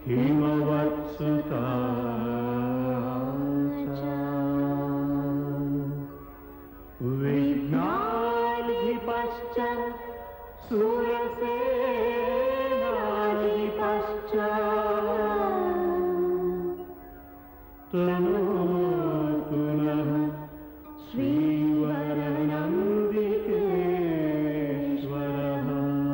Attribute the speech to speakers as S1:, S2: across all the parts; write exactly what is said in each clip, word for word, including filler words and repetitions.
S1: हिमवत्सुता विघ्नाधिपश्च सूरसेनाधिपश्च तनोतु नः श्रीवरनन्दिकेश्वरः।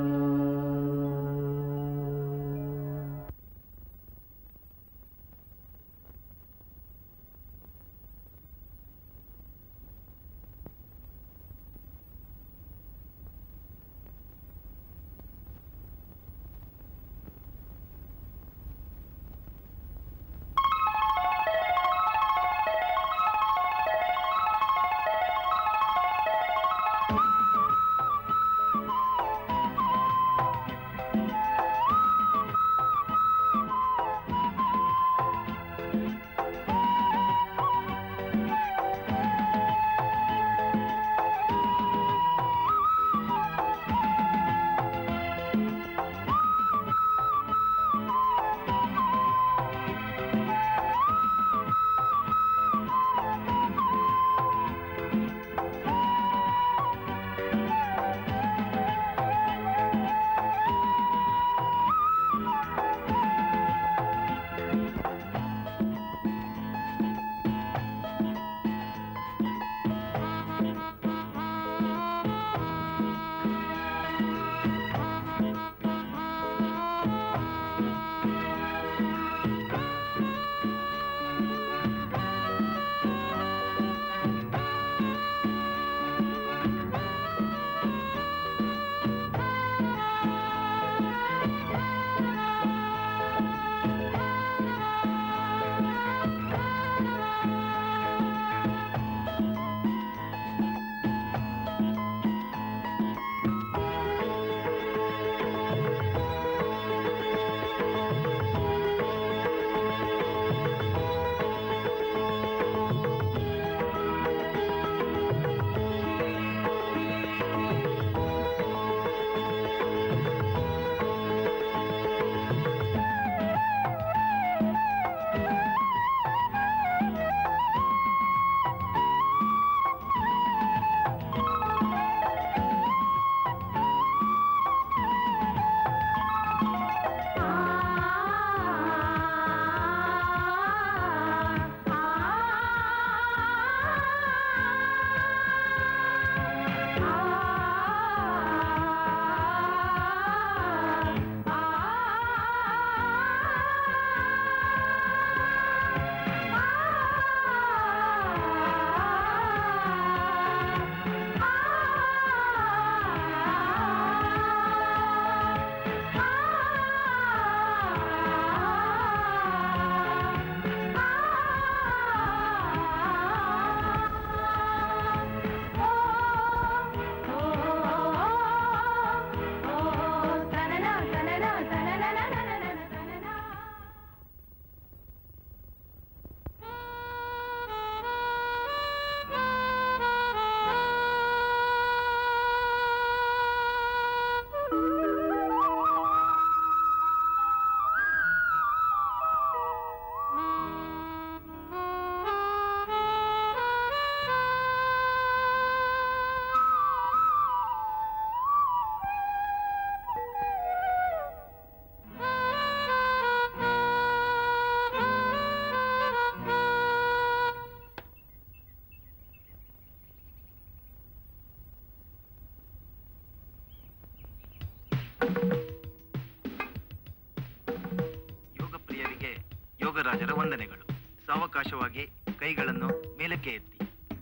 S2: ಯೋಗಪ್ರಿಯರಿಗೆ ಯೋಗರಾಜರ ವಂದನೆಗಳು. ಸಾವಕಾಶವಾಗಿ ಕೈಗಳನ್ನು ಮೇಲಕ್ಕೆ ಎತ್ತಿ,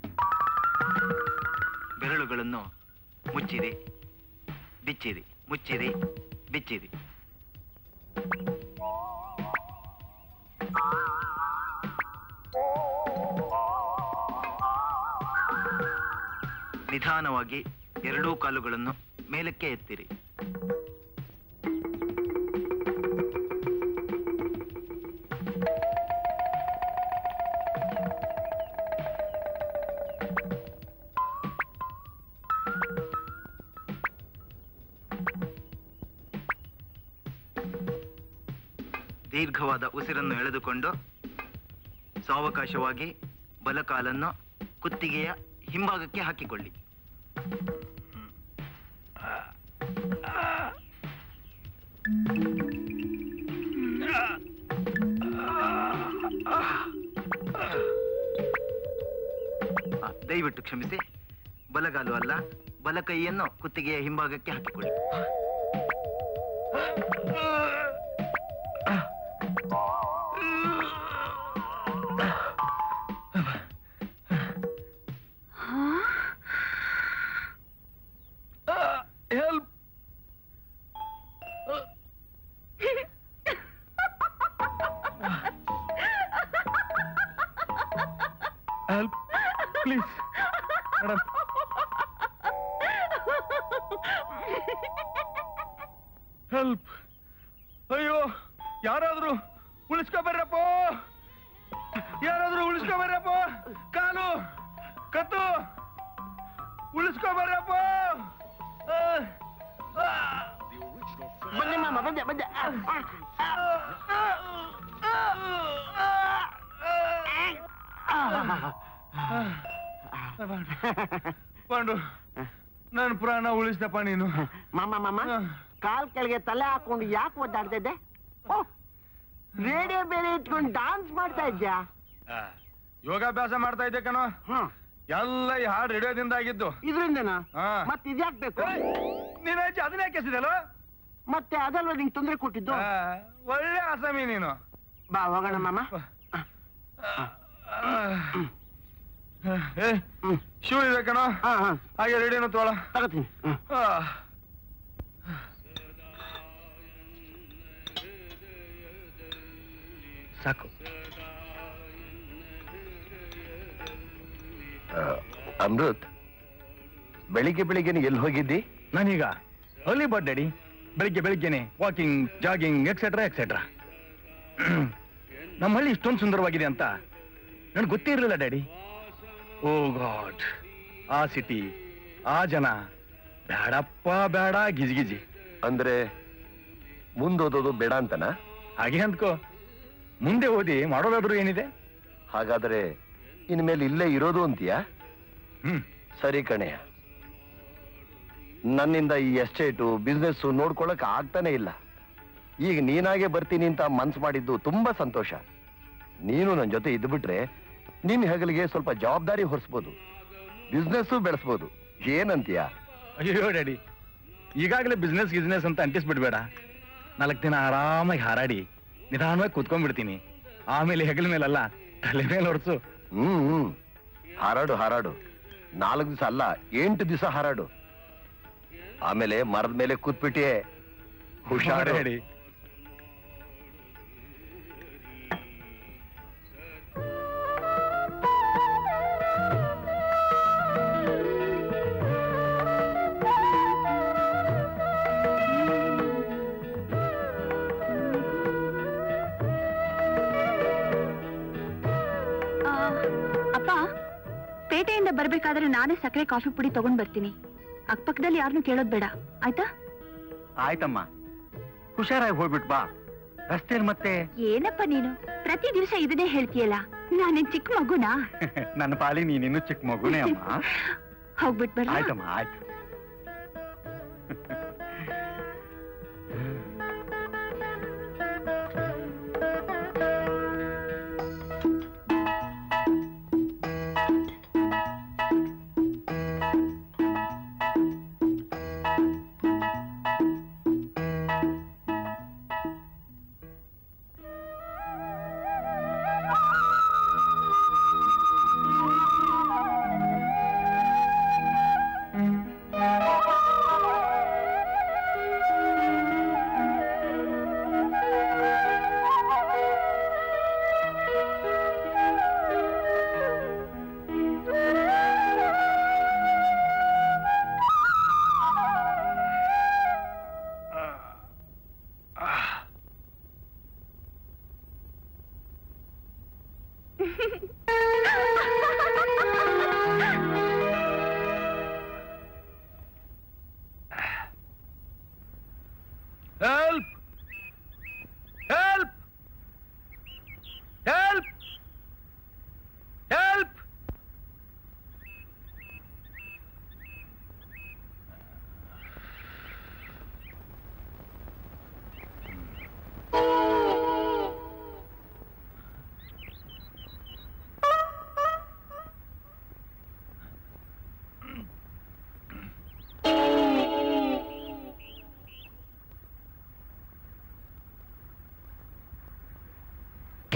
S2: ಬೆರಳುಗಳನ್ನು ಮುಚ್ಚಿರಿ, ಬಿಚ್ಚಿರಿ, ಮುಚ್ಚಿರಿ, ಬಿಚ್ಚಿರಿ. ನಿಧಾನವಾಗಿ ಎರಡೂ ಕಾಲುಗಳನ್ನು ಮೇಲಕ್ಕೆ ಎತ್ತಿರಿ. ದೀರ್ಘವಾದ ಉಸಿರನ್ನು ಎಳೆದುಕೊಂಡು ಸಾವಕಾಶವಾಗಿ ಬಲಕಾಲನ್ನು ಕುತ್ತಿಗೆಯ ಹಿಂಭಾಗಕ್ಕೆ ಹಾಕಿಕೊಳ್ಳಿ. ದಯವಿಟ್ಟು ಕ್ಷಮಿಸಿ. ಬಲಗಾಲು ಅಲ್ಲ, ಬಲ ಕೈಯನ್ನು ಕುತ್ತಿಗೆಯ ಹಿಂಭಾಗಕ್ಕೆ ಹಾಕಿಕೊಳ್ಳಿ.
S3: Help! Help please madam. Help! ಅಯ್ಯೋ, ಯಾರಾದ್ರೂ ಉಳಿಸ್ಕೊಬರ್ರಪ್ಪ, ಯಾರಾದ್ರೂ ಉಳಿಸ್ಕೊಬರ್ರಪ್ಪ, ಕಾಲು ಕತ್ತು ಉಳಿಸ್ಕೊಬರ್ರಪ್ಪ.
S4: ಬಂದೆ ಮಾಮ, ಬಂದೆ ಬಂದೆ.
S3: ಪಾಂಡು, ನನ್ನ ಪ್ರಾಣ ಉಳಿಸ್ತಪ್ಪ ನೀನು.
S4: ಮಾಮ ಮಾಮ, ಕಾಲ್ ಕೆಳಗೆ ತಲೆ ಹಾಕೊಂಡು ಯಾಕೆ ಒದ್ದಾಡ್ತಾ ಇದ್ದೆ? ರೇಡಿಯೋ ಬೇರೆ ಇಟ್ಕೊಂಡು ಡಾನ್ಸ್ ಮಾಡ್ತಾ ಇದ್ಯಾ?
S3: ಯೋಗಾಭ್ಯಾಸ ಮಾಡ್ತಾ ಇದ್ದೆ ಕಣೋ. ಎಲ್ಲ ಈ ಹಾಡು ರೇಡಿಯೋದಿಂದ ಆಗಿದ್ದು.
S4: ಇದ್ರಿಂದನಾ? ಮತ್ತೆ ಇದ್ಯಾಕ್ ಬೇಕು?
S3: ನೀನ್ ಅದನ್ನ ಕೆಸಿದಲ್ಲ?
S4: ಮತ್ತೆ ಅದಲ್ವ ನಿಂಗೆ ತೊಂದರೆ ಕೊಟ್ಟಿದ್ದು?
S3: ಒಳ್ಳೆ ಆಸಾಮಿ ನೀನು.
S4: ಬಾ ಹೋಗೋಣ ಮಾಮ.
S3: ಶೂ ಇದೆ ಕಣೋ, ಹಾಗೆ ರೇಡಿಯೋನು ತೋಳ
S4: ತಗೋತೀನಿ.
S3: ಸಾಕು.
S5: ಅಮೃತ್, ಬೆಳಿಗ್ಗೆ ಬೆಳಿಗ್ಗೆನೆ ಎಲ್ಲಿ ಹೋಗಿದ್ದಿ?
S3: ನಾನೀಗ ಅರ್ಲಿ ಬರ್ಡ್ ಡ್ಯಾಡಿ. ಬೆಳಿಗ್ಗೆ ಬೆಳಿಗ್ಗೆನೆ ವಾಕಿಂಗ್, ಜಾಗಿಂಗ್, ಎಕ್ಸೆಟ್ರಾ ಎಕ್ಸೆಟ್ರಾ. ನಮ್ಮ ಹಳ್ಳಿ ಇಷ್ಟೊಂದು ಸುಂದರವಾಗಿದೆ ಅಂತ ನನ್ಗೆ ಗೊತ್ತೇ ಇರಲಿಲ್ಲ ಡ್ಯಾಡಿ. ಓ ಗಾಡ್, ಆ ಸಿಟಿ, ಆ ಜನ, ಬೇಡಪ್ಪ ಬೇಡ, ಗಿಜಿಗಿಜಿ.
S5: ಅಂದ್ರೆ ಮುಂದೋದೋದು ಬೇಡ ಅಂತನಾ?
S3: ಹಾಗೆ ಅಂದ್ಕೋ. ಮುಂದೆ ಓದಿ ಮಾಡೋದಾದ್ರೂ ಏನಿದೆ?
S5: ಹಾಗಾದ್ರೆ ಇನ್ಮೇಲೆ ಇಲ್ಲೇ ಇರೋದು ಅಂತೀಯಾ?
S3: ಹ್ಮ್,
S5: ಸರಿ ಕಣೆಯ. ನನ್ನಿಂದ ಈ ಎಸ್ಟೇಟು ಬಿಸ್ನೆಸ್ ನೋಡ್ಕೊಳಕ್ ಆಗ್ತಾನೆ ಇಲ್ಲ. ಈಗ ನೀನಾಗೆ ಬರ್ತೀನಿ ಅಂತ ಮನ್ಸು ಮಾಡಿದ್ದು ತುಂಬಾ ಸಂತೋಷ. ನೀನು ನನ್ನ ಜೊತೆ ಇದ್ಬಿಟ್ರೆ ನಿನ್ ಹೆಗಲಿಗೆ ಸ್ವಲ್ಪ ಜವಾಬ್ದಾರಿ ಹೊರಿಸ್ಬೋದು, ಬಿಸ್ನೆಸ್ಸು ಬೆಳೆಸ್ಬೋದು. ಏನಂತೀಯ?
S3: ಅಯ್ಯೋ ಡ್ಯಾಡಿ, ಈಗಾಗಲೇ ಬಿಸ್ನೆಸ್ ಗಿಸ್ನೆಸ್ ಅಂತ ಅಂಟಿಸ್ಬಿಡ್ಬೇಡ. ನಾಲ್ಕು ದಿನ ಆರಾಮಾಗಿ ಹಾರಾಡಿ ನಿಧಾನವಾಗಿ ಕೂತ್ಕೊಂಡ್ಬಿಡ್ತೀನಿ. ಆಮೇಲೆ ಹೆಗಲ ಮೇಲಲ್ಲ, ತಲೆ ಮೇಲೆ ಹೊರಸು.
S5: ಹ್ಮ್ ಹ್ಮ್ ಹಾರಾಡು ಹಾರಾಡು. ನಾಲ್ಕು ದಿವಸ ಅಲ್ಲ, ಎಂಟು ದಿವಸ ಹಾರಾಡು. ಆಮೇಲೆ ಮರದ ಮೇಲೆ ಕೂತ್ಬಿಟ್ಟೆ. ಹುಷಾರು
S3: ಡ್ಯಾಡಿ.
S6: ಪೇಟೆಯಿಂದ ಬರ್ಬೇಕಾದ್ರೆ ನಾನೇ ಸಕ್ಕರೆ ಕಾಫಿ ಪುಡಿ ತಗೊಂಡ್ ಬರ್ತೀನಿ. ಅಕ್ಕಪಕ್ಕದಲ್ಲಿ ಯಾರನ್ನು ಕೇಳೋದ್ ಬೇಡ, ಆಯ್ತಾ?
S5: ಆಯ್ತಮ್ಮ, ಹುಷಾರಾಗಿ ಹೋಗ್ಬಿಟ್ ಬಾ. ರಸ್ತೆಯಲ್ಲಿ ಮತ್ತೆ
S6: ಏನಪ್ಪ ನೀನು ಪ್ರತಿ ದಿವಸ ಇದನ್ನೇ ಹೇಳ್ತೀಯಲ್ಲ, ನಾನೇನ್ ಚಿಕ್ಕ ಮಗುನಾ?
S3: ನನ್ನ ಪಾಲಿ ನೀನಿನ್ನು ಚಿಕ್ಕ ಮಗುನೇ ಅಮ್ಮ.
S6: ಹೋಗ್ಬಿಟ್ ಬರ.
S3: ಆಯ್ತಮ್ಮ, ಆಯ್ತು.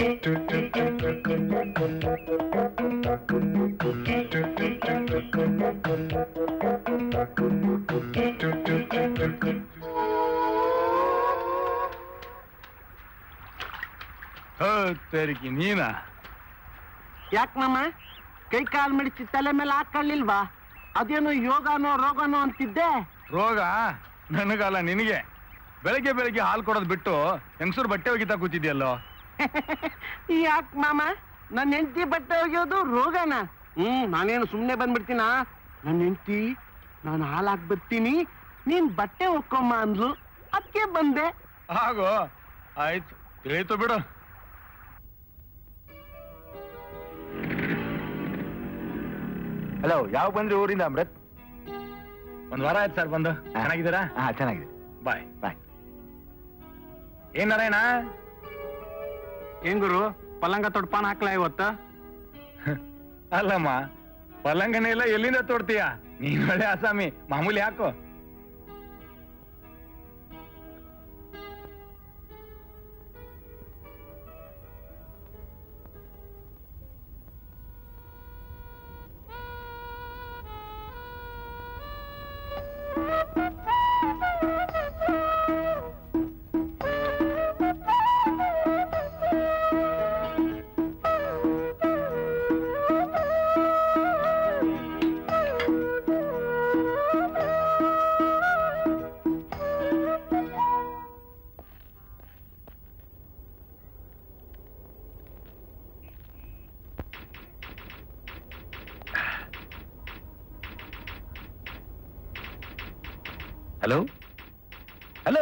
S3: ತೆರಿಗೆ ನೀನಾ?
S4: ಯಾಕೆ ಮಾಮ ಕೈ ಕಾಲು ಮಿಡಿಸಿ ತಲೆ ಮೇಲೆ ಹಾಕೊಳ್ಳಿಲ್ವಾ? ಅದೇನೋ ಯೋಗನೋ ರೋಗನೋ ಅಂತಿದ್ದೆ.
S3: ರೋಗ ನನಗಲ್ಲ ನಿನಗೆ. ಬೆಳಗ್ಗೆ ಬೆಳಗ್ಗೆ ಹಾಲು ಕೊಡೋದು ಬಿಟ್ಟು ಹೆಂಗಸೂರು ಬಟ್ಟೆ ಒಗಿತಾ ಕೂತಿದ್ಯಲ್ಲೋ.
S4: ಯಾಕೆ ಮಾಮ ನನ್ನ ಹೆಂಡತಿ ಬಟ್ಟೆ ಒಗೆಯೋದು ರೋಗನ? ಹ್ಮ್ ನಾನೇನು ಸುಮ್ಮನೆ ಬಂದ್ಬಿಡ್ತೀನ? ನನ್ನ ಹೆಂಡತಿ ನಾನು ಹಾಲಾಕ್ ಬರ್ತೀನಿ, ನೀನ್ ಬಟ್ಟೆ ಒಕ್ಕೊಮ್ಮ ಅಂದ್ಲು, ಅದಕ್ಕೆ ಬಂದೆ.
S3: ಹಾಗೋ ಆಯ್ತು, ತಿಳಿತು ಬಿಡು.
S5: ಹಲೋ, ಯಾವ ಬಂದ್ರಿ ಊರಿಂದ ಅಮೃತ್?
S3: ಒಂದ್ ವಾರ ಆಯ್ತು ಸರ್ ಬಂದು. ಚೆನ್ನಾಗಿದ್ದೀರಾ?
S5: ಹಾ ಚೆನ್ನಾಗಿದೆ.
S3: ಬಾಯ್
S5: ಬಾಯ್.
S3: ಏನ್ ನಾರಾಯಣ?
S4: ಏನ್ ಗುರು ಪಲ್ಲಂಗ ತೊಡ್ಪಾನ ಹಾಕ್ಲಾ ಇವತ್ತ?
S3: ಅಲ್ಲಮ್ಮ, ಪಲ್ಲಂಗನೆ ಎಲ್ಲ ಎಲ್ಲಿಂದ ತೋಡ್ತೀಯ? ನೀನ್ ಒಳ್ಳೆ ಆಸಾಮಿ, ಮಾಮೂಲಿ ಹಾಕು.
S5: ಹಲೋ ಹಲೋ,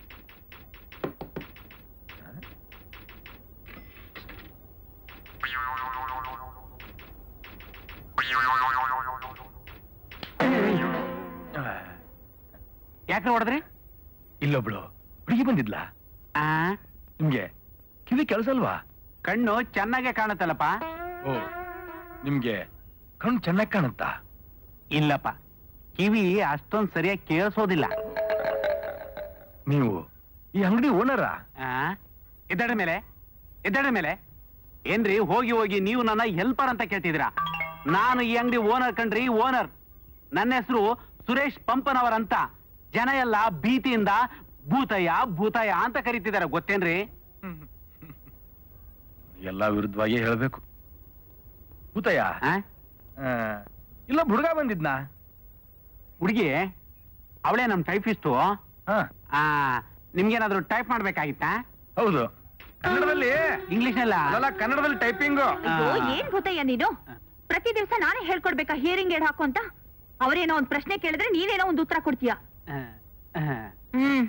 S4: ಯಾಕೆ ಹೊಡೆದ್ರಿ?
S3: ಇಲ್ಲೊಬ್ಳು ಹುಡುಗಿ ಬಂದಿದ್ಲಾ? ನಿಮ್ಗೆ ಕಿವಿ ಕೆಲಸಲ್ವಾ?
S4: ಕಣ್ಣು ಚೆನ್ನಾಗೆ ಕಾಣುತ್ತಲ್ಲಪ್ಪ.
S3: ಓ, ನಿಮ್ಗೆ ಕಣ್ಣು ಚೆನ್ನಾಗಿ ಕಾಣುತ್ತಾ?
S4: ಇಲ್ಲಪ್ಪ, ಕಿವಿ ಅಷ್ಟೊಂದು ಸರಿಯಾಗಿ ಕೇಳಿಸೋದಿಲ್ಲ.
S3: ನೀವು ಈ ಅಂಗಡಿ ಓನರಾ?
S4: ಎದ್ದಡ ಮೇಲೆ ಎದ್ದಡ ಮೇಲೆ ಏನ್ರಿ ಹೋಗಿ ಹೋಗಿ ನೀವು ನನ್ನ ಹೆಲ್ಪರ್ ಅಂತ ಕೇಳ್ತಿದ್ದೀರಾ? ನಾನು ಈ ಅಂಗಡಿ ಓನರ್ ಕಣ್ರಿ, ಓನರ್. ನನ್ನ ಹೆಸರು ಸುರೇಶ್ ಪಂಪನವರ್ ಅಂತ. ಜನ ಎಲ್ಲ ಭೀತಿಯಿಂದ ಭೂತಯ್ಯ ಭೂತಯ್ಯ ಅಂತ ಕರೀತಿದಾರೆ, ಗೊತ್ತೇನ್ರಿ?
S3: ಎಲ್ಲಾ ವಿರುದ್ಧವಾಗಿ ಹೇಳ್ಬೇಕು. ಭೂತಯ್ಯ ಇಲ್ಲ, ಹುಡುಗ ಬಂದಿದ್ನಾ?
S4: ಹುಡುಗಿ ಅವಳೇ ನಮ್ ಟೈಪಿಸ್ಟು. ನಿಮ್ಗೇನಾದ್ರು ಟೈಪ್ ಮಾಡ್ಬೇಕಾಗಿತ್ತಾ?
S3: ಹೌದು. ಕನ್ನಡದಲ್ಲಿ?
S4: ಇಂಗ್ಲಿಷ್ ಅಲ್ಲ,
S3: ಕನ್ನಡದಲ್ಲಿ ಟೈಪಿಂಗ್.
S6: ಏನ್ ಭೂತಯ್ಯ ನೀನು? ಪ್ರತಿ ದಿವಸ ನಾನೇ ಹೇಳ್ಕೊಡ್ಬೇಕಾ ಹಿಯರಿಂಗ್ ಏಡ್ ಹಾಕು ಅಂತ? ಅವರೇನೋ ಒಂದ್ ಪ್ರಶ್ನೆ ಕೇಳಿದ್ರೆ ನೀನೇನೋ ಒಂದ್ ಉತ್ತರ ಕೊಡ್ತೀಯ. ಹ್ಮ್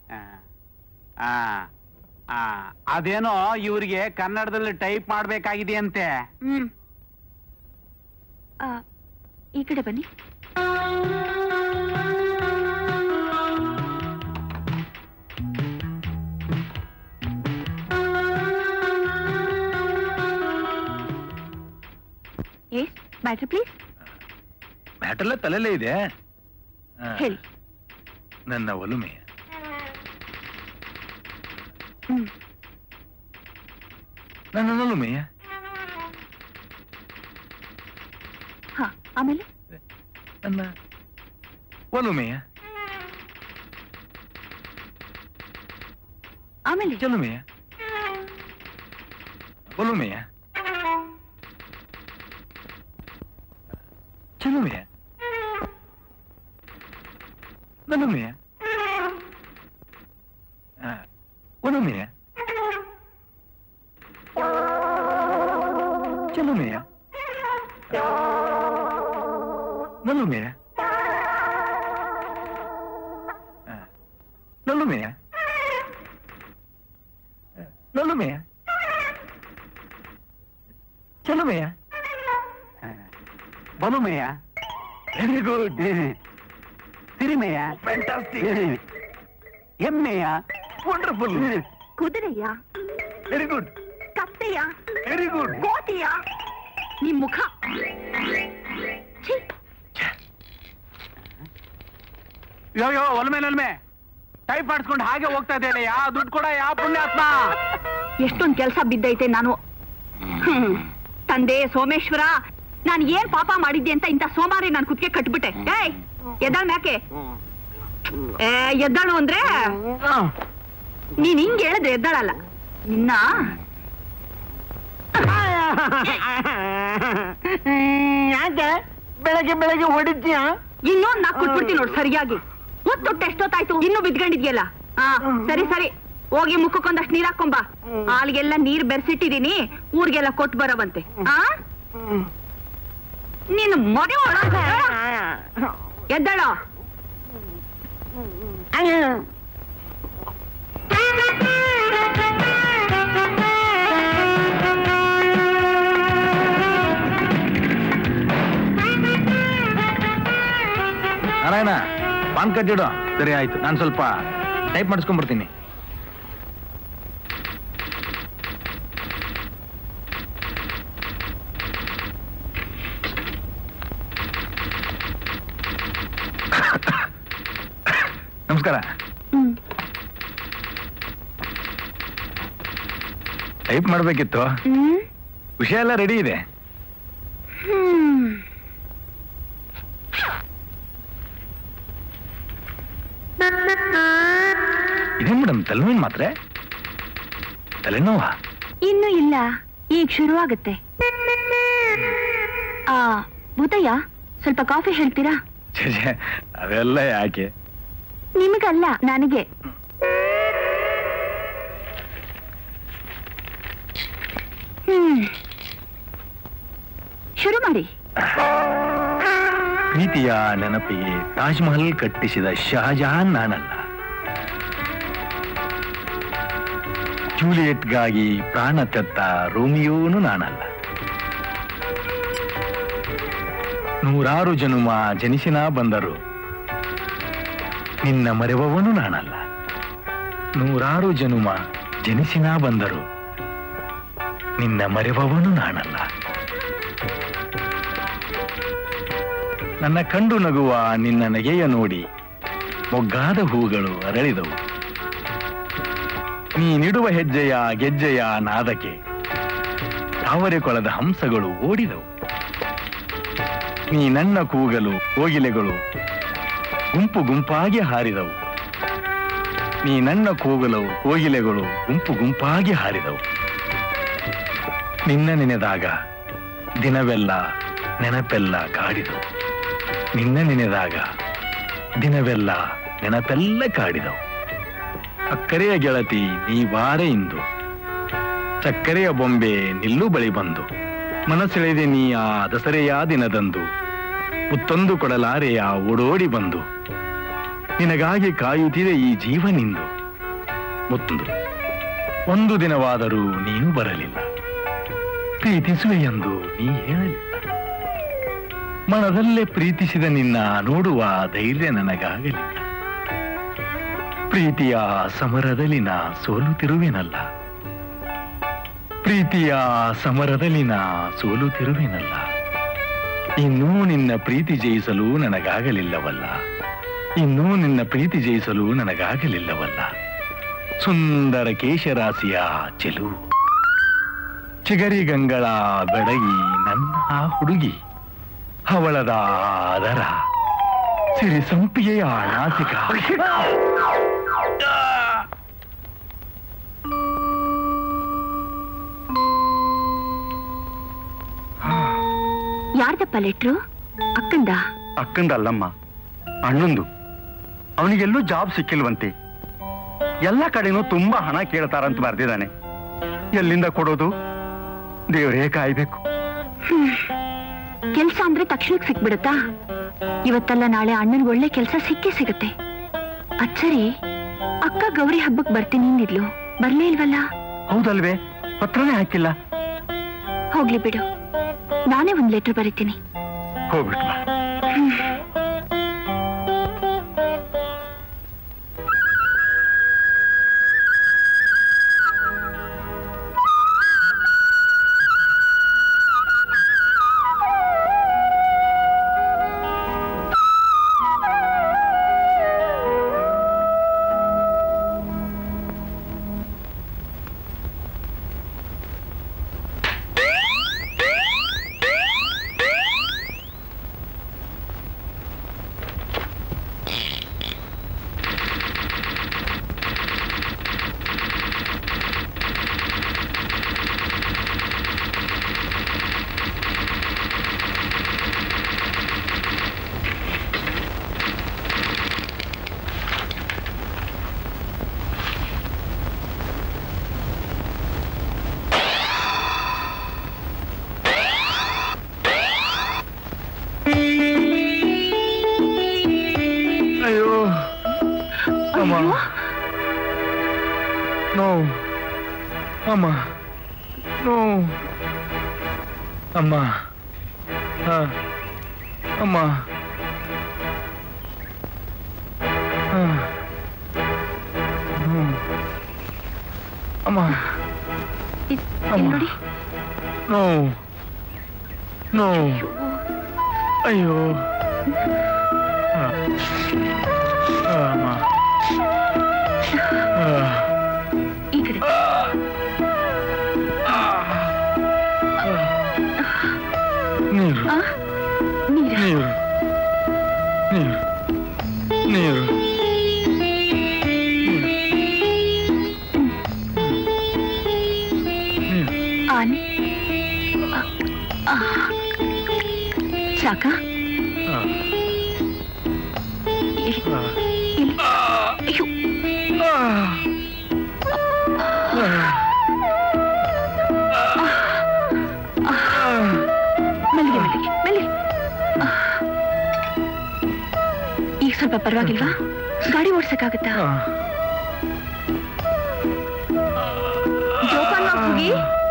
S4: ಅದೇನೋ ಇವ್ರಿಗೆ ಕನ್ನಡದಲ್ಲಿ ಟೈಪ್ ಮಾಡ್ಬೇಕಾಗಿದೆಯಂತೆ.
S6: ಹ್ಮ್ ಈ ಕಡೆ ಬನ್ನಿ. Yes matter please?
S3: ಮ್ಯಾಟರ್ಲ ತಲೆಲೇ ಇದೆ.
S6: ಹೇಳಿ.
S3: ನನ್ನ ಒಲುಮೆ.
S6: ಹ್ಮ್
S3: ನನ್ನ ಒಲುಮೆ.
S6: ಹಾ, ಆಮೇಲೆ?
S3: ನನ್ನ ಒಲುಮೆಯ.
S6: ಆಮೇಲೆ?
S3: ಚಲುಮೆಯ. ಒಲುಮೆಯ. ಚಲುಮೆಯ. ನಲುಮೆಯ. ಒಲುಮೆಯ. ಚಲುಮೆಯ. ನಲುಮೆಯ. ನಲುಮೆಯ. ನಲುಮೆಯ. ಚಲುಮೆಯ.
S4: ಬಲುಮೆಯ.
S3: Very good.
S4: ಸಿರಿಮೆಯ.
S3: ಫ್ಯಾಂಟಾಸ್ಟಿಕ್.
S4: ಎಮ್ಮೆಯ.
S3: ವಂಡರ್ಫುಲ್.
S6: ಕುದುರೆಯ.
S3: Very good.
S6: ಕತ್ತೆಯ.
S3: Very good.
S6: ಕೋತಿಯ. ನಿಮ್ ಮುಖ.
S4: ಯೋ ಯೋ ಒಲ್ಮೆ ನಲ್ಮೆ ಟೈಪ್ ಮಾಡಿಸ್ಕೊಂಡು ಹಾಗೆ ಹೋಗ್ತಾ ಇದ್ದೇನೆ. ಯಾ ದುಡ್ಡು ಕೊಡ, ಯಾ ಪುಣ್ಯಾತ್ಮ.
S6: ಎಷ್ಟೊಂದ್ ಕೆಲ್ಸ ಬಿದ್ದೈತೆ ನಾನು. ಹ್ಮ್. ತಂದೆ ಸೋಮೇಶ್ವರ, ನಾನು ಏನ್ ಪಾಪ ಮಾಡಿದ್ದೆ ಅಂತ ಇಂಥ ಸೋಮಾರಿ ನಾನು ಕುತ್ತಿಗೆ ಕಟ್ಬಿಟ್ಟೆ. ಏಯ್ ಎದ್ದಾಳ ಮ್ಯಾಕೆ. ಏ ಎದ್ದಾಳು ಅಂದ್ರೆ ನೀನ್ ಹಿಂಗ್ ಹೇಳಿದ್ರೆ ಎದ್ದಾಳಲ್ಲ ನಿನ್ನ.
S7: ಯಾಕೆ ಬೆಳಗ್ಗೆ ಬೆಳಗ್ಗೆ ಹೊಡಿದ್ಯಾ?
S6: ಇನ್ನೊಂದ್ ನಾಕ್ ಕೊಟ್ಬಿಡ್ತೀನಿ ನೋಡ್ ಸರಿಯಾಗಿ. ಮುತ್ತೊಟ್ಟು ಎಷ್ಟೊತ್ತಾಯ್ತು ಇನ್ನೂ ಬಿದ್ಕೊಂಡಿದ್ಯಲ್ಲ. ಹಾ ಸರಿ ಸರಿ, ಹೋಗಿ ಮುಖಕ್ಕೊಂದಷ್ಟು ನೀರ್ ಹಾಕೊಂಬ. ಹಾಲ್ಗೆಲ್ಲ ನೀರ್ ಬೆರೆಸಿಟ್ಟಿದೀನಿ, ಊರ್ಗೆಲ್ಲ ಕೊಟ್ಟು ಬರವಂತೆ. ಆ ನೀನು ಮನೆ ಒಳಗ ಎದ್ದಾಳ.
S3: ನಾರಾಯಣ, ಪಾನ್ ಕಟ್ಟಿಡು. ಸರಿ ಆಯ್ತು, ನಾನು ಸ್ವಲ್ಪ ಟೈಪ್ ಮಾಡಿಸ್ಕೊಂಡ್ಬರ್ತೀನಿ. ನಮಸ್ಕಾರ. ಟೈಪ್ ಮಾಡ್ಬೇಕಿತ್ತು, ವಿಷಯ ಎಲ್ಲ ರೆಡಿ ಇದೆ. ಇದೇನ್ ಮೇಡಮ್, ತಲೆನೋವಿನ ಮಾತ್ರೆ? ತಲೆನೋವ
S6: ಇನ್ನು ಇಲ್ಲ, ಈಗ ಶುರುವಾಗುತ್ತೆ. ಆ ಭೂತಯ್ಯ, ಸ್ವಲ್ಪ ಕಾಫಿ ಹೇಳ್ತೀರಾ?
S3: ಛೇ, ಅವೆಲ್ಲ ಯಾಕೆ?
S6: ನಿಮಗಲ್ಲ, ನನಗೆ. ಹ್ಮ್, ಶುರು ಮಾಡಿ.
S3: ಪ್ರೀತಿಯ ನೆನಪಿಗೆ ತಾಜ್ ಮಹಲ್ ಕಟ್ಟಿಸಿದ ಶಹಜಹಾನ್ ನಾನಲ್ಲ. ಜೂಲಿಯೆಟ್ಗಾಗಿ ಪ್ರಾಣ ತೆತ್ತ ರೋಮಿಯೋನು ನಾನಲ್ಲ. ನೂರಾರು ಜನುಮ ಜನಿಸಿನ ಬಂದರು ನಿನ್ನ ಮರೆವವನು ನಾನಲ್ಲ. ನೂರಾರು ಜನುಮ ಜನಿಸಿನ ಬಂದರು ನಿನ್ನ ಮರೆವವನು ನಾನಲ್ಲ. ನನ್ನ ಕಂಡು ನಗುವ ನಿನ್ನ ನಗೆಯ ನೋಡಿ ಮೊಗ್ಗಾದ ಹೂಗಳು ಅರಳಿದವು. ನೀನಿಡುವ ಹೆಜ್ಜೆಯ ಗೆಜ್ಜೆಯ ನಾದಕ್ಕೆ ತಾವರೆ ಕೊಳದ ಹಂಸಗಳು ಓಡಿದವು. ನೀ ನನ್ನ ಕೂಗಲು ಕೋಗಿಲೆಗಳು ಗುಂಪು ಗುಂಪಾಗಿ ಹಾರಿದವು. ನೀ ನನ್ನ ಕೂಗಲು ಕೋಗಿಲೆಗಳು ಗುಂಪು ಗುಂಪಾಗಿ ಹಾರಿದವು. ನಿನ್ನ ನೆನೆದಾಗ ದಿನವೆಲ್ಲ ನೆನಪೆಲ್ಲ ಕಾಡಿದವು. ನಿನ್ನ ನೆನೆದಾಗ ದಿನವೆಲ್ಲ ನೆನಪೆಲ್ಲ ಕಾಡಿದವು. ಅಕ್ಕರೆಯ ಗೆಳತಿ ನೀ ಬಾರೆ ಇಂದು, ಸಕ್ಕರೆಯ ಬೊಂಬೆ ನಿಲ್ಲು ಬಳಿ ಬಂದು, ಮನಸೆಳೆದೆ ನೀ ಆ ದಸರೆಯ ದಿನದಂದು, ಮುತ್ತೊಂದು ಕೊಡಲಾರೆಯ ಓಡೋಡಿ ಬಂದು, ನಿನಗಾಗಿ ಕಾಯುತ್ತಿದೆ ಈ ಜೀವನಿಂದು. ಮುತ್ತೊಂದು ಒಂದು ದಿನವಾದರೂ ನೀನು ಬರಲಿಲ್ಲ, ಪ್ರೀತಿಸುವೆ ಎಂದು ನೀ ಹೇಳಲಿಲ್ಲ. ಮನದಲ್ಲೇ ಪ್ರೀತಿಸಿದ ನಿನ್ನ ನೋಡುವ ಧೈರ್ಯ ನನಗಾಗಲಿಲ್ಲ. ಪ್ರೀತಿಯ ಸಮರದಲ್ಲಿ ನಾ ಸೋಲುತ್ತಿರುವೆನಲ್ಲ, ಪ್ರೀತಿಯ ಸಮರದಲ್ಲಿ ನಾ ಸೋಲುತ್ತಿರುವೆನಲ್ಲ. ಇನ್ನೂ ನಿನ್ನ ಪ್ರೀತಿ ಜಯಿಸಲು ನನಗಾಗಲಿಲ್ಲವಲ್ಲ, ಇನ್ನೂ ನಿನ್ನ ಪ್ರೀತಿ ಜಯಿಸಲು ನನಗಾಗಲಿಲ್ಲವಲ್ಲ. ಸುಂದರ ಕೇಶರಾಶಿಯ ಚೆಲುವು, ಚಿಗರಿ ಗಂಗಳ ಬೆಡಗಿ ನನ್ನ ಆ ಹುಡುಗಿ, ಹವಳದ ಆದರ ಸಿರಿ ಸಂಪಿಗೆಯ ನಾಸಿಕ.
S6: ಯಾರ್ದಪ್ಪ ಲೆಟ್ರು? ಅಕ್ಕಂದ?
S7: ಅಕ್ಕಂದಲ್ಲಮ್ಮ, ಅಣ್ಣಂದು. ಅವನಿಗೆಲ್ಲೂ ಜಾಬ್ ಸಿಕ್ಕಿಲ್ವಂತೆ. ಎಲ್ಲ ಕಡೆನೂ ತುಂಬಾ ಹಣ ಕೇಳ್ತಾರಂತ ಬರ್ದಿದ್ದಾನೆ. ಎಲ್ಲಿಂದ ಕೊಡೋದು? ದೇವರೇ ಕಾಯ್ಬೇಕು.
S6: ಕೆಲ್ಸ ಅಂದ್ರೆ ತಕ್ಷಣಕ್ಕೆ ಸಿಕ್ಬಿಡುತ್ತಾ? ಇವತ್ತಲ್ಲ ನಾಳೆ ಅಣ್ಣನ್ಗೆ ಒಳ್ಳೆ ಕೆಲ್ಸ ಸಿಕ್ಕೇ ಸಿಗುತ್ತೆ. ಅಚ್ಚರಿ, ಅಕ್ಕ ಗೌರಿ ಹಬ್ಬಕ್ಕೆ ಬರ್ತೀನಿ ಅಂದಿದ್ಲು, ಬರ್ಲೇ ಇಲ್ವಲ್ಲ?
S7: ಹೌದಲ್ವೇ, ಪತ್ರನೇ ಹಾಕಿಲ್ಲ.
S6: ಹೋಗ್ಲಿ ಬಿಡು, ನಾನೇ ಒಂದ್ ಲೆಟರ್ ಬರೀತೀನಿ.
S7: ಹೋಗ್ಬಿಟ್ಟು ಬಾ.
S3: ಅಮ್ಮ ನೋ ಅಮ್ಮ ಹಾ ಅಮ್ಮ ಹಾ ಹ್ಮ್ ಅಮ್ಮ
S6: ಇಲ್ಲಿ ನೋಡಿ.
S3: ನೋ ನೋ ಅಯ್ಯೋ ಹಾ ಅಮ್ಮ
S6: ಈ ಕಡೆ
S3: ನೀರು
S6: ಆ? ನೀರ?
S3: ನೀರು ನೀರು ನೀರು
S6: ಆನೆ ಸಾಕ? ಅಯ್ಯೋ ಮಲ್ಲಿಗೆ ಮಲ್ಲಿಗೆ ಮಲ್ಲಿಗೆ. ಈಗ ಸ್ವಲ್ಪ ಪರವಾಗಿಲ್ವಾ? ಗಾಡಿ ಓಡ್ಸಕ್ಕಾಗತ್ತಾ? ಜೋಪಾನ ಹೋಗಿ.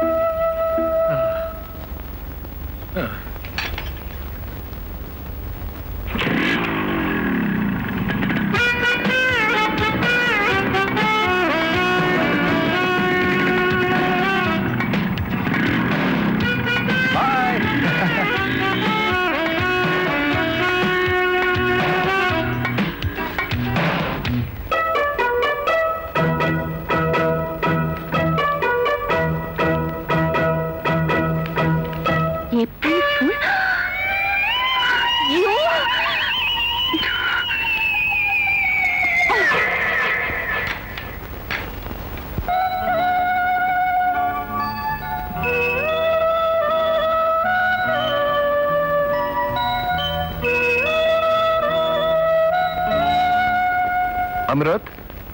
S5: ಅಮೃತ್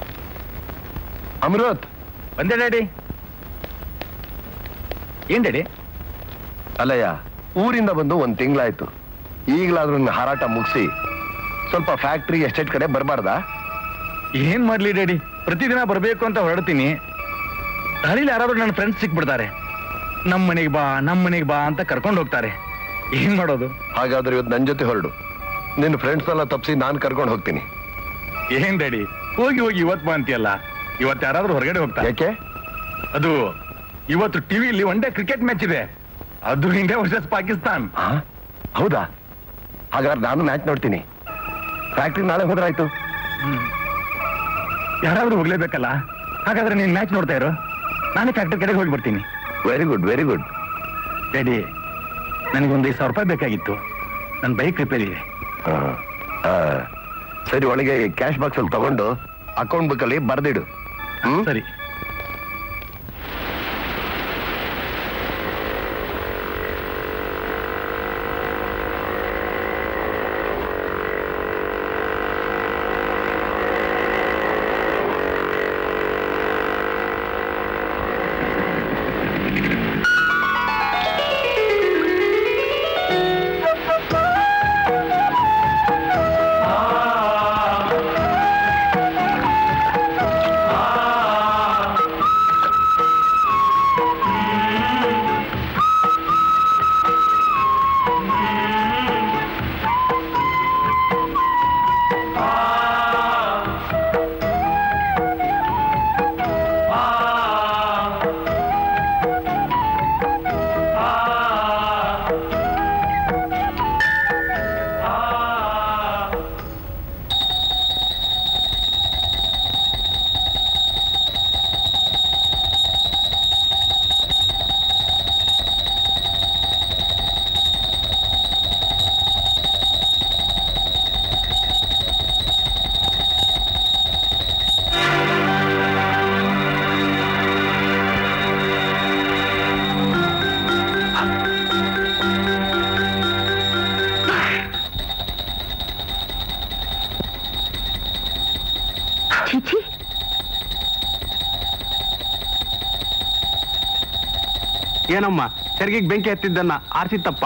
S5: ಅಮೃತ್
S3: ಬಂದೆ ಡ್ಯಾಡಿ. ಏನ್ ಡ್ಯಾಡಿ?
S5: ಅಲ್ಲಯ್ಯ, ಊರಿಂದ ಬಂದು ಒಂದ್ ತಿಂಗಳಾಯ್ತು. ಈಗಲಾದ್ರೂ ನನ್ನ ಹಾರಾಟ ಮುಗಿಸಿ ಸ್ವಲ್ಪ ಫ್ಯಾಕ್ಟ್ರಿ ಎಸ್ಟೇಟ್ ಕಡೆ ಬರಬಾರ್ದಾ?
S3: ಏನ್ ಮಾಡ್ಲಿ ಡ್ಯಾಡಿ, ಪ್ರತಿದಿನ ಬರ್ಬೇಕು ಅಂತ ಹೊರಡ್ತೀನಿ. ದಾರಿಲಿ ಯಾರಾದ್ರೂ ನನ್ನ ಫ್ರೆಂಡ್ಸ್ ಸಿಕ್ಬಿಡ್ತಾರೆ. ನಮ್ ಮನೆಗ್ ಬಾ ನಮ್ ಮನೆಗ್ ಬಾ ಅಂತ ಕರ್ಕೊಂಡು ಹೋಗ್ತಾರೆ. ಏನ್ ಮಾಡೋದು?
S5: ಹಾಗಾದ್ರೆ ಇವತ್ತು ನನ್ ಜೊತೆ ಹೊರಡು. ನಿನ್ನ ಫ್ರೆಂಡ್ಸ್ ಎಲ್ಲ ತಪ್ಪಿಸಿ ನಾನ್ ಕರ್ಕೊಂಡು ಹೋಗ್ತೀನಿ.
S3: ಏನ್ ಡ್ಯಾಡಿ, ಹೋಗಿ ಹೋಗಿ ಇವತ್ ಬಾ ಅಂತೀಯಲ್ಲ. ಇವತ್ತು ಯಾರಾದ್ರೂ ಹೊರಗಡೆ ಹೋಗ್ತಾರೆ?
S5: ಯಾಕೆ?
S3: ಅದು ಇವತ್ತು ಟಿವಿಲಿ ಒನ್ ಡೇ ಕ್ರಿಕೆಟ್ ಮ್ಯಾಚ್ ಇದೆ. ಅದು ಇಂಡಿಯಾ ವರ್ಸಸ್ ಪಾಕಿಸ್ತಾನ್.
S5: ಆ? ಹೌದಾ? ಹಾಗಾದ್ರೆ ನಾನು ಮ್ಯಾಚ್ ನೋಡ್ತೀನಿ. ಫ್ಯಾಕ್ಟ್ರಿ ನಾಳೆ ಹೋದ್ರಾಯ್ತು.
S3: ಯಾರಾದ್ರೂ ಹೋಗ್ಲೇಬೇಕಲ್ಲ. ಹಾಗಾದ್ರೆ ನೀನ್ ಮ್ಯಾಚ್ ನೋಡ್ತಾ ಇರೋ, ನಾನೇ ಫ್ಯಾಕ್ಟ್ರಿ ಕಡೆಗೆ ಹೋಗಿ ಬರ್ತೀನಿ.
S5: Very good very good.
S3: Daddy, ನನಗೊಂದು ಐದು ಸಾವಿರ ರೂಪಾಯಿ ಬೇಕಾಗಿತ್ತು. ನನ್ನ ಬೈಕ್ ರಿಪೇರಿ ಇದೆ.
S5: ಸರಿ, ಒಳಗೆ ಕ್ಯಾಶ್ ಬಾಕ್ಸ್ ಅಲ್ಲಿ ತಗೊಂಡು ಅಕೌಂಟ್ ಬುಕ್ ಅಲ್ಲಿ ಬರ್ದಿಡು. ಹ್ಮ್
S3: ಸರಿ.
S4: ಏನಮ್ಮ ತೆರಿಗೆಗೆ ಬೆಂಕಿ ಹತ್ತಿದ್ದನ್ನ ಆರಿಸಿತ್ತಪ್ಪ.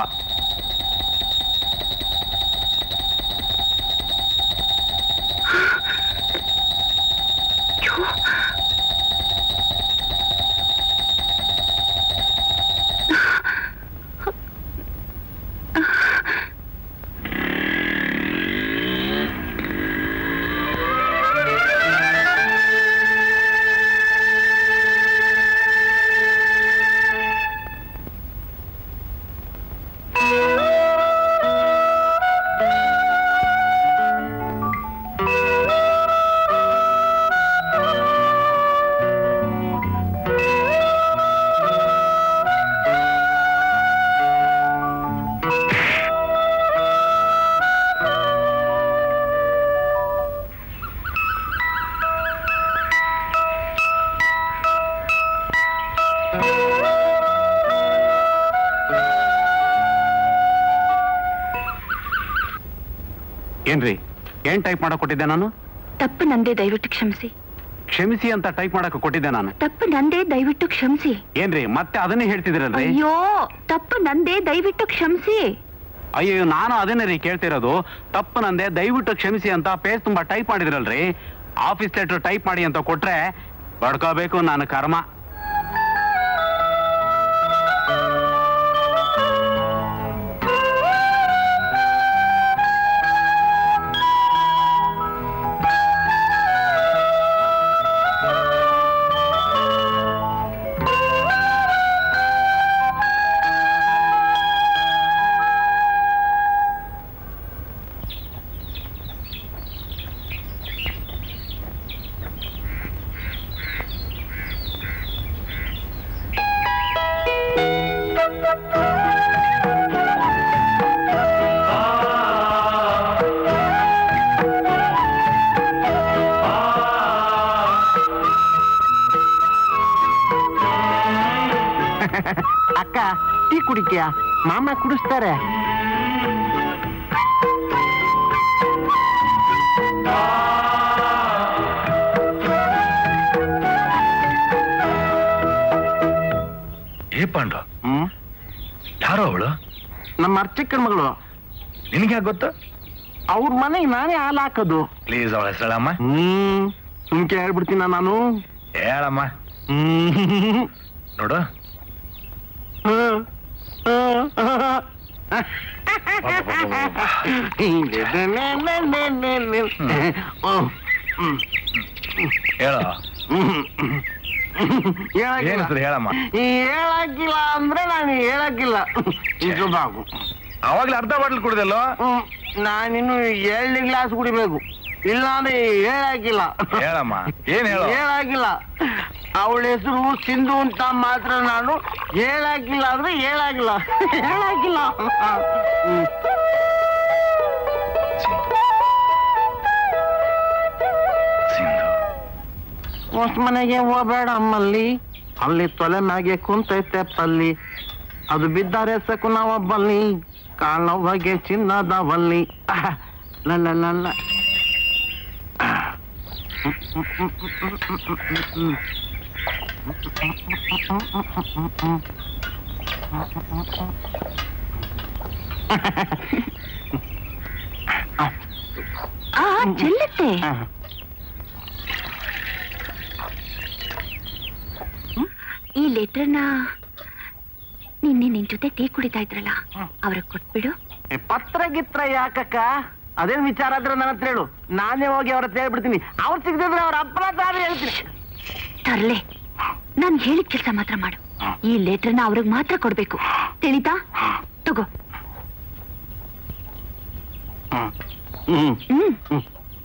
S4: ಏನ್ರಿ ಏನ್ ಟೈಪ್ ಮಾಡಕ್ ಕೊಟ್ಟಿದ್ದೆ ನಾನು?
S6: ತಪ್ಪು ನಂದೇ, ದಯವಿಟ್ಟು ಕ್ಷಮಿಸಿ.
S4: ಕ್ಷಮಿಸಿ ಅಂತ ಟೈಪ್ ಮಾಡಕ್ ಕೊಟ್ಟಿದ್ದೆ ನಾನು.
S6: ತಪ್ಪು ನಂದೇ, ದಯವಿಟ್ಟು ಕ್ಷಮಿಸಿ.
S4: ಏನ್ರಿ ಮತ್ತೆ ಅದನ್ನೇ ಹೇಳ್ತಿದ್ರಲ್ರಿ?
S6: ಅಯ್ಯೋ, ತಪ್ಪು ನಂದೇ, ದಯವಿಟ್ಟು ಕ್ಷಮಿಸಿ.
S4: ಅಯ್ಯೋ, ನಾನು ಅದನ್ನೇ ರೀ ಕೇಳ್ತಿರೋದು. ತಪ್ಪು ನಂದೇ, ದಯವಿಟ್ಟು ಕ್ಷಮಿಸಿ ಅಂತ ಪೇಜ್ ತುಂಬಾ ಟೈಪ್ ಮಾಡಿದ್ರಲ್ರಿ. ಆಫೀಸ್ ಲೆಟರ್ ಟೈಪ್ ಮಾಡಿ ಅಂತ ಕೊಟ್ರೆ ಬಡ್ಕೋಬೇಕು ನಾನು ಕರ್ಮ.
S8: ಅಕ್ಕ, ಟೀ ಕುಡಿತೀಯ? ಮಾಮ ಕುಡಿಸ್ತಾರೆ.
S3: ಏ ಪಾಂಡು,
S8: ಹ್ಮ್
S3: ಯಾರೋ ಅವಳು?
S8: ನಮ್ಮ ಅರ್ಚಕನ ಮಗಳು.
S3: ನಿನಗೆ ಯಾಕೆ ಗೊತ್ತು?
S8: ಅವ್ರ ಮನೆಗೆ ನಾನೇ ಹಾಲು ಹಾಕೋದು.
S3: ಪ್ಲೀಸ್ ಅವಳ ಹೆಸರಮ್ಮ.
S8: ಹ್ಮ್ ಸುಮ್ಕೆ ಹೇಳ್ಬಿಡ್ತೀನ ನಾನು.
S3: ಹೇಳಮ್ಮ.
S8: ಹ್ಮ್
S3: ನೋಡು, ಹೇಳ ಏನಿಸ್ತದೆ ಹೇಳಮ್ಮ.
S8: ಹೇಳಕ್ಕಿಲ್ಲ ಅಂದ್ರೆ ನಾನು ಹೇಳಕ್ಕಿಲ್ಲ. ಇದು ಬಾಗು.
S3: ಅವಾಗ್ಲೇ ಅರ್ಧ ಬಾಟ್ಲ್ ಕುಡಿದಲ್ಲೋ?
S8: ನಾನಿನ್ನು ಎರಡು ಗ್ಲಾಸ್ ಕುಡಿಬೇಕು, ಇಲ್ಲ ಅಂದ್ರೆ ಹೇಳಕ್ಕಿಲ್ಲ.
S3: ಹೇಳಮ್ಮ, ಏನ್ ಹೇಳ?
S8: ಹೇಳಕ್ಕಿಲ್ಲ. ಅವಳ ಹೆಸರು ಸಿಂಧು ಅಂತ ಮಾತ್ರ ನಾನು ಹೇಳಕ್ಕಿಲ್ಲ ಅಂದ್ರೆ ಹೇಳಕ್ಕಿಲ್ಲ. ಹೇಳಕ್ಕಿಲ್ಲ. ಹೊಸ ಮನೆಗೆ ಹೋಗ್ಬೇಡ ಅಮ್ಮಲ್ಲಿ, ಅಲ್ಲಿ ತೊಲೆ ಮ್ಯಾಗೆ ಕುಂತೈತೆ ಪಲ್ಲಿ, ಅದು ಬಿದ್ದಾರೆ ಸಕು ನಾವೊಬ್ಬಲ್ಲಿ, ಕಾಣವ್ವಗೆ ಚಿನ್ನದವಲ್ಲಿ. ಲಲ್ಲ ಲಲ್ಲ.
S6: ಆ ಚೆಲ್ಲುತ್ತೆ. ಈ ಲೆಟರ್ನ ನಿನ್ನೆ ನಿನ್ ಜೊತೆ ಟೀ ಕುಡಿತಾ ಇದ್ರಲ್ಲ, ಅವ್ರಿಗೆ ಕೊಟ್ಬಿಡು.
S8: ಪತ್ರ ಗಿತ್ರ ಯಾಕಕ್ಕ? ಅದೇನ್ ವಿಚಾರ ಆದ್ರೆ ನನ್ನ ಹತ್ರ ಹೇಳು, ನಾನೇ ಹೋಗಿ ಅವ್ರ ಹತ್ರ ಹೇಳ್ಬಿಡ್ತೀನಿ. ಅವ್ರು ಸಿಗದಿದ್ರೆ ಅವ್ರ ಅಪ್ಪನ ಹತ್ರ ಹೇಳ್ತೀನಿ.
S6: ತರ್ಲೆ, ನಾನ್ ಹೇಳಿದ ಕೆಲಸ ಮಾತ್ರ ಮಾಡು. ಈ ಲೆಟರ್ನ ಅವ್ರಿಗೆ ಮಾತ್ರ ಕೊಡ್ಬೇಕು, ತಿಳಿತಾ? ತಗೋ. ಹ್ಮ್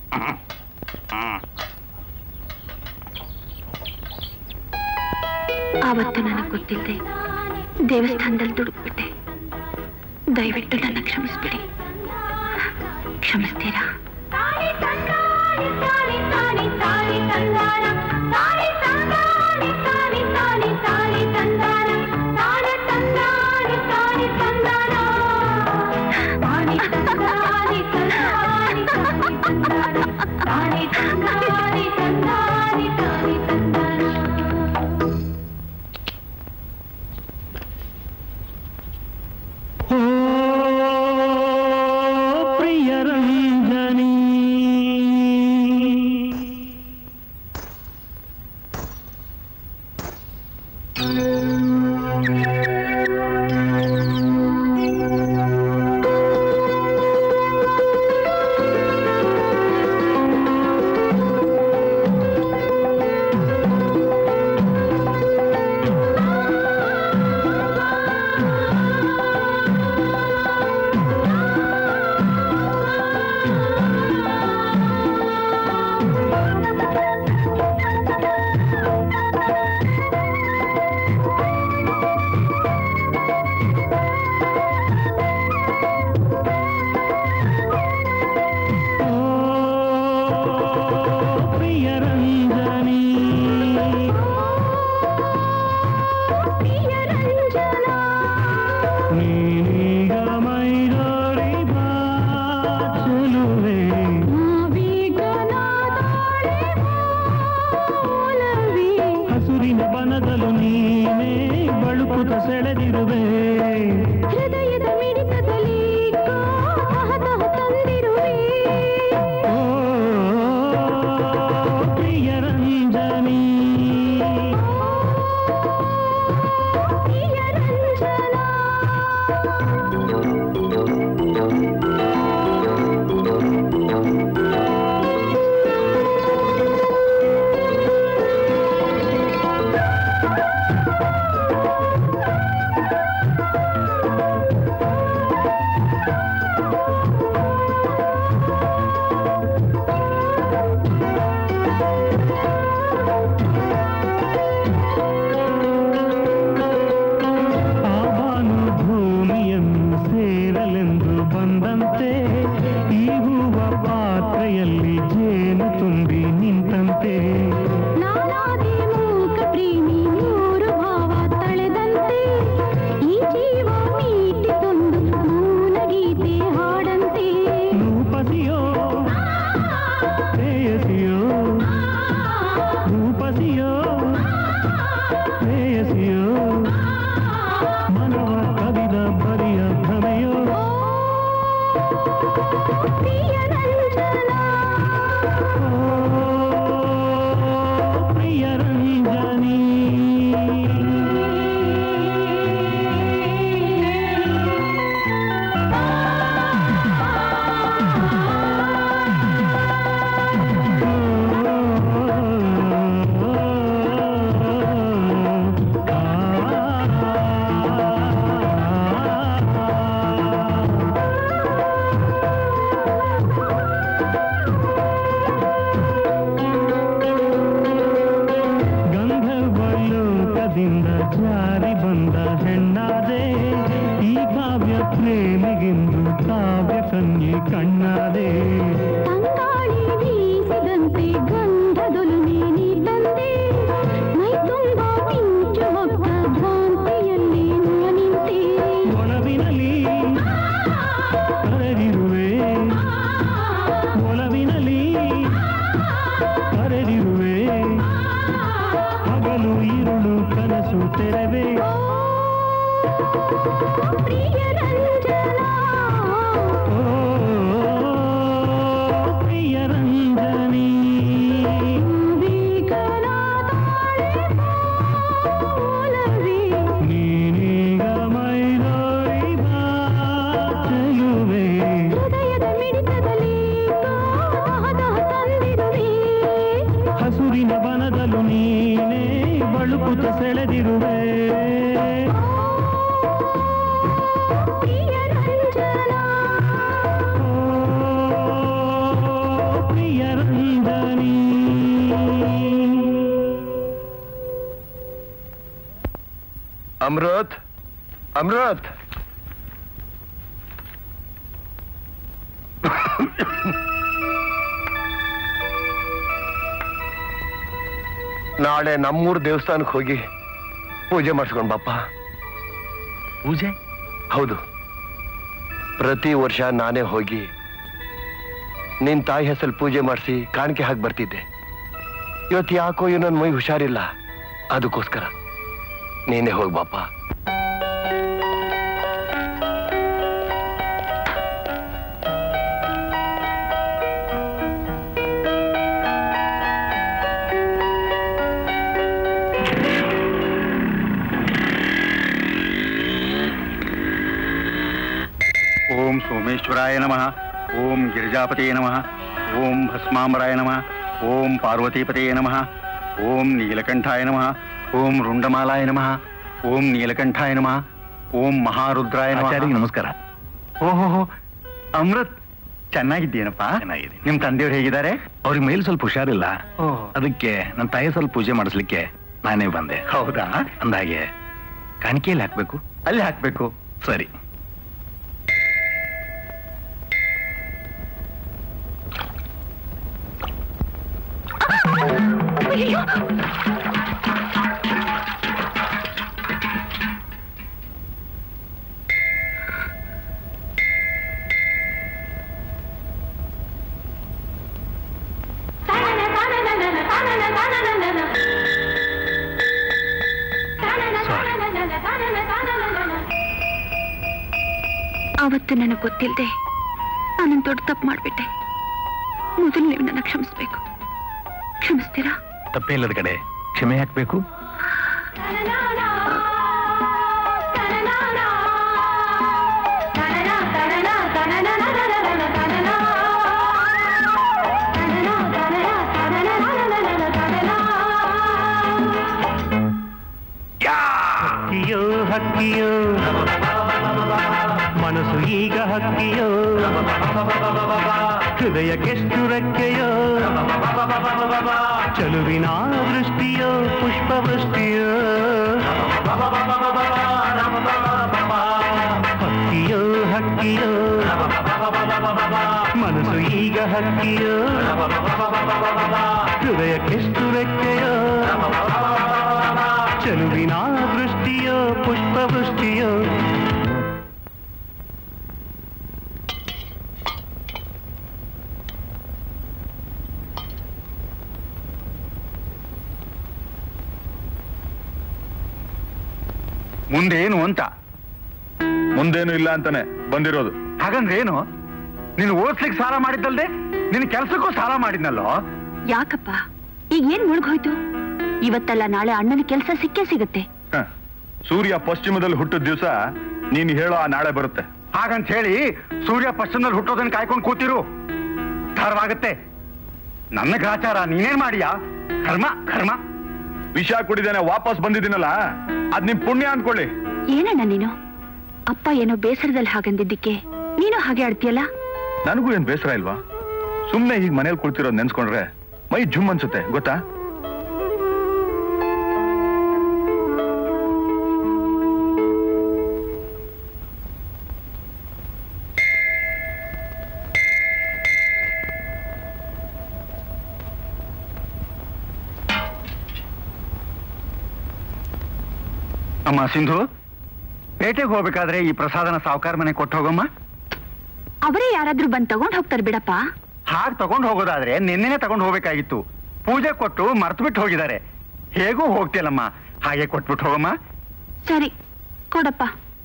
S6: ಆವತ್ತು ನನಗೆ ಗೊತ್ತಿಲ್ಲದೆ ದೇವಸ್ಥಾನದಲ್ಲಿ ದುಡುಕ್ಬಿಟ್ಟೆ. ದಯವಿಟ್ಟು ನನ್ನ ಕ್ಷಮಿಸ್ಬಿಡಿ. ಕ್ಷಮಿಸ್ತೀರಾ?
S1: ಬಳುಕುತ ಸೆಳೆದಿರುವೆ
S9: ಹೃದಯದ ಮಿಡಿತದಲ್ಲಿ ತಂದಿರುವೆ
S1: ಓ ಪ್ರಿಯ ರಂಜನಿ
S9: ಪ್ರಿಯ ರಂಜನ
S5: ಅಮೃತ್ ಅಮೃತ್ ನಾಳೆ ನಮ್ಮೂರ್ ದೇವಸ್ಥಾನಕ್ಕೆ ಹೋಗಿ ಪೂಜೆ ಮಾಡಿಸ್ಕೊಂಡ್ ಬಾಪ್ಪ.
S3: ಪೂಜೆ?
S5: ಹೌದು, ಪ್ರತಿ ವರ್ಷ ನಾನೇ ಹೋಗಿ ನಿನ್ ತಾಯಿ ಹೆಸರು ಪೂಜೆ ಮಾಡಿಸಿ ಕಾಣಿಕೆ ಹಾಕಿ ಬರ್ತಿದ್ದೆ. ಇವತ್ತು ಯಾಕೋ ನನ್ನ ಮೈ ಹುಷಾರಿಲ್ಲ, ಅದಕ್ಕೋಸ್ಕರ ನೀನೇ ಹೋಗಿ ಬಾಪ.
S7: ಓಂ ಸೋಮೇಶ್ವರಾಯ ನಮಃ, ಓಂ ಗಿರಿಜಾಪತಿಯೇ ನಮಃ, ಓಂ ಭಸ್ಮಾಂಬರಾಯ ನಮಃ, ಓಂ ಪಾರ್ವತೀಪತಿಯೇ ನಮಃ, ಓಂ ನೀಲಕಂಠಾಯ ನಮಃ, ಓಂ ರುಂಡಮಾಲಾಯ ನಮಃ, ಓಂ ನೀಲಕಂಠಾಯ ನಮಃ, ಓಂ ಮಹಾರುದ್ರಾಯ ನಮಃ.
S3: ನಮಸ್ಕಾರ.
S7: ಓಹೋ ಅಮೃತ್, ಚೆನ್ನಾಗಿದ್ದೀನಪ್ಪ.
S3: ಚೆನ್ನಾಗಿದೆ.
S7: ನಿಮ್ ತಂದೆಯವ್ರು ಹೇಗಿದ್ದಾರೆ?
S3: ಅವ್ರಿಗೆ ಮೇಲ್ ಸ್ವಲ್ಪ ಹುಷಾರಿಲ್ಲ,
S7: ಓಹ್,
S3: ಅದಕ್ಕೆ ನನ್ನ ತಾಯಿ ಸ್ವಲ್ಪ ಪೂಜೆ ಮಾಡಿಸ್ಲಿಕ್ಕೆ ನಾನೇ ಬಂದೆ.
S7: ಹೌದಾ?
S3: ಅಂದಾಗೆ ಕಾಣಿಕೆಯಲ್ಲಿ ಹಾಕ್ಬೇಕು.
S7: ಅಲ್ಲಿ ಹಾಕ್ಬೇಕು.
S3: ಸರಿ.
S6: ಆವತ್ತು ನನಗೆ ಗೊತ್ತಿಲ್ಲದೆ ನಾನೊಂದು ದೊಡ್ಡ ತಪ್ಪು ಮಾಡ್ಬಿಟ್ಟೆ. ಮೊದಲು ನೀವು ನನ್ನ ಕ್ಷಮಿಸ್ಬೇಕು. ಕ್ಷಮಿಸ್ತೀರಾ?
S3: ತಪ್ಪೇ ಇಲ್ಲದ ಕಡೆ ಕ್ಷಮೆ ಹಾಕ್ಬೇಕು.
S1: ಹಕ್ಕಿಯೋ ಹಕ್ಕಿಯೋ ಮನಸ್ಸು ಈಗ ಹಕ್ಕಿಯೋ, ಹೃದಯಕ್ಕೆಷ್ಟು ರೆಕ್ಕೆಯೋ, ಚಲುವಿನ ದೃಷ್ಟಿಯೋ ಪುಷ್ಪವೃಷ್ಟಿಯೋ. ಹಕ್ಕಿಯೋ ಹಕ್ಕಿಯೋ ಮನಸ್ಸು ಈಗ ಹಕ್ಕಿಯೋ, ಹೃದಯಕ್ಕೆಷ್ಟು ರೆಕ್ಕೆಯೋ, ಚಲುವಿನ ದೃಷ್ಟಿಯೋ ಪುಷ್ಪವೃಷ್ಟಿಯೋ.
S7: ಮುಂದೇನು ಅಂತ?
S3: ಮುಂದೇನು ಇಲ್ಲ ಅಂತಾನೆ ಬಂದಿರೋದು.
S7: ಹಾಗಂದ್ರೆ ಏನು? ನೀನು ಓದ್ಸ್ಲಿಕ್ಕೆ ಸಾಲ ಮಾಡಿದ್ದಲ್ದೆ ನಿನ್ ಕೆಲ್ಸಕ್ಕೂ ಸಾಲ ಮಾಡಿದ್ನಲ್ಲೋ.
S6: ಯಾಕಪ್ಪ ಈಗ ಏನ್ ಮುಳುಗೋಯ್ತು? ಇವತ್ತಲ್ಲ ನಾಳೆ ಅಣ್ಣನ ಕೆಲಸ ಸಿಕ್ಕೇ ಸಿಗುತ್ತೆ.
S3: ಹ, ಸೂರ್ಯ ಪಶ್ಚಿಮದಲ್ಲಿ ಹುಟ್ಟಿದ ದಿವಸ ನೀನು ಹೇಳೋ ಆ ನಾಳೆ ಬರುತ್ತೆ.
S7: ಹಾಗಂತ ಹೇಳಿ ಸೂರ್ಯ ಪಶ್ಚಿಮದಲ್ಲಿ ಹುಟ್ಟೋದನ್ನ ಕಾಯ್ಕೊಂಡು ಕೂತಿರು, ಧಾರವಾಗತ್ತೆ. ನನ್ನ ಗ್ರಾಚಾರ ನೀನೇನ್ ಮಾಡಿಯಾ? ಕರ್ಮ ಕರ್ಮ.
S3: ವಿಷ ಕುಡಿದೇನೆ ವಾಪಸ್ ಬಂದಿದ್ದೀನಲ್ಲ, ಅದ್ ನಿಮ್ ಪುಣ್ಯ ಅನ್ಕೊಳ್ಳಿ.
S6: ಏನಣ್ಣ ನೀನು? ಅಪ್ಪ ಏನೋ ಬೇಸರದಲ್ಲಿ ಹಾಗಂದಿದ್ದಕ್ಕೆ ನೀನು ಹಾಗೆ ಆಡ್ತೀಯಲ್ಲ?
S3: ನನಗೂ ಏನ್ ಬೇಸರ ಇಲ್ವಾ? ಸುಮ್ನೆ ಈಗ ಮನೇಲಿ ಕುಳ್ತಿರೋದ್ ನೆನ್ಸ್ಕೊಂಡ್ರೆ ಮೈ ಜುಮ್ ಅನ್ಸುತ್ತೆ, ಗೊತ್ತಾ?
S7: ಅಮ್ಮ ಸಿಂಧು, ಪೇಟೆಗೆ ಹೋಗ್ಬೇಕಾದ್ರೆ ಈ ಪ್ರಸಾದನ ಸಾವುಕಾರ ಮನೆ ಕೊಟ್ಟು ಹೋಗಮ್ಮ.
S6: ಅವರೇ ಯಾರಾದ್ರೂ ಬಂದ್ ತಗೊಂಡ್ ಹೋಗ್ತಾರೆ ಬಿಡಪ್ಪ.
S7: ಹಾಗೆ ತಗೊಂಡು ಹೋಗೋದಾದ್ರೆ ನಿನ್ನೆನೆ ತಗೊಂಡು ಹೋಗ್ಬೇಕಾಗಿತ್ತು. ಪೂಜೆ ಕೊಟ್ಟು ಮರ್ತು ಬಿಟ್ಟು ಹೋಗಿದ್ದಾರೆ. ಹೇಗೂ ಹೋಗ್ತಿಯಲ್ಲಮ್ಮ, ಹಾಗೆ ಕೊಟ್ಬಿಟ್ಟು ಹೋಗಮ್ಮ.
S6: ಸರಿ ಕೊಡಪ್ಪ.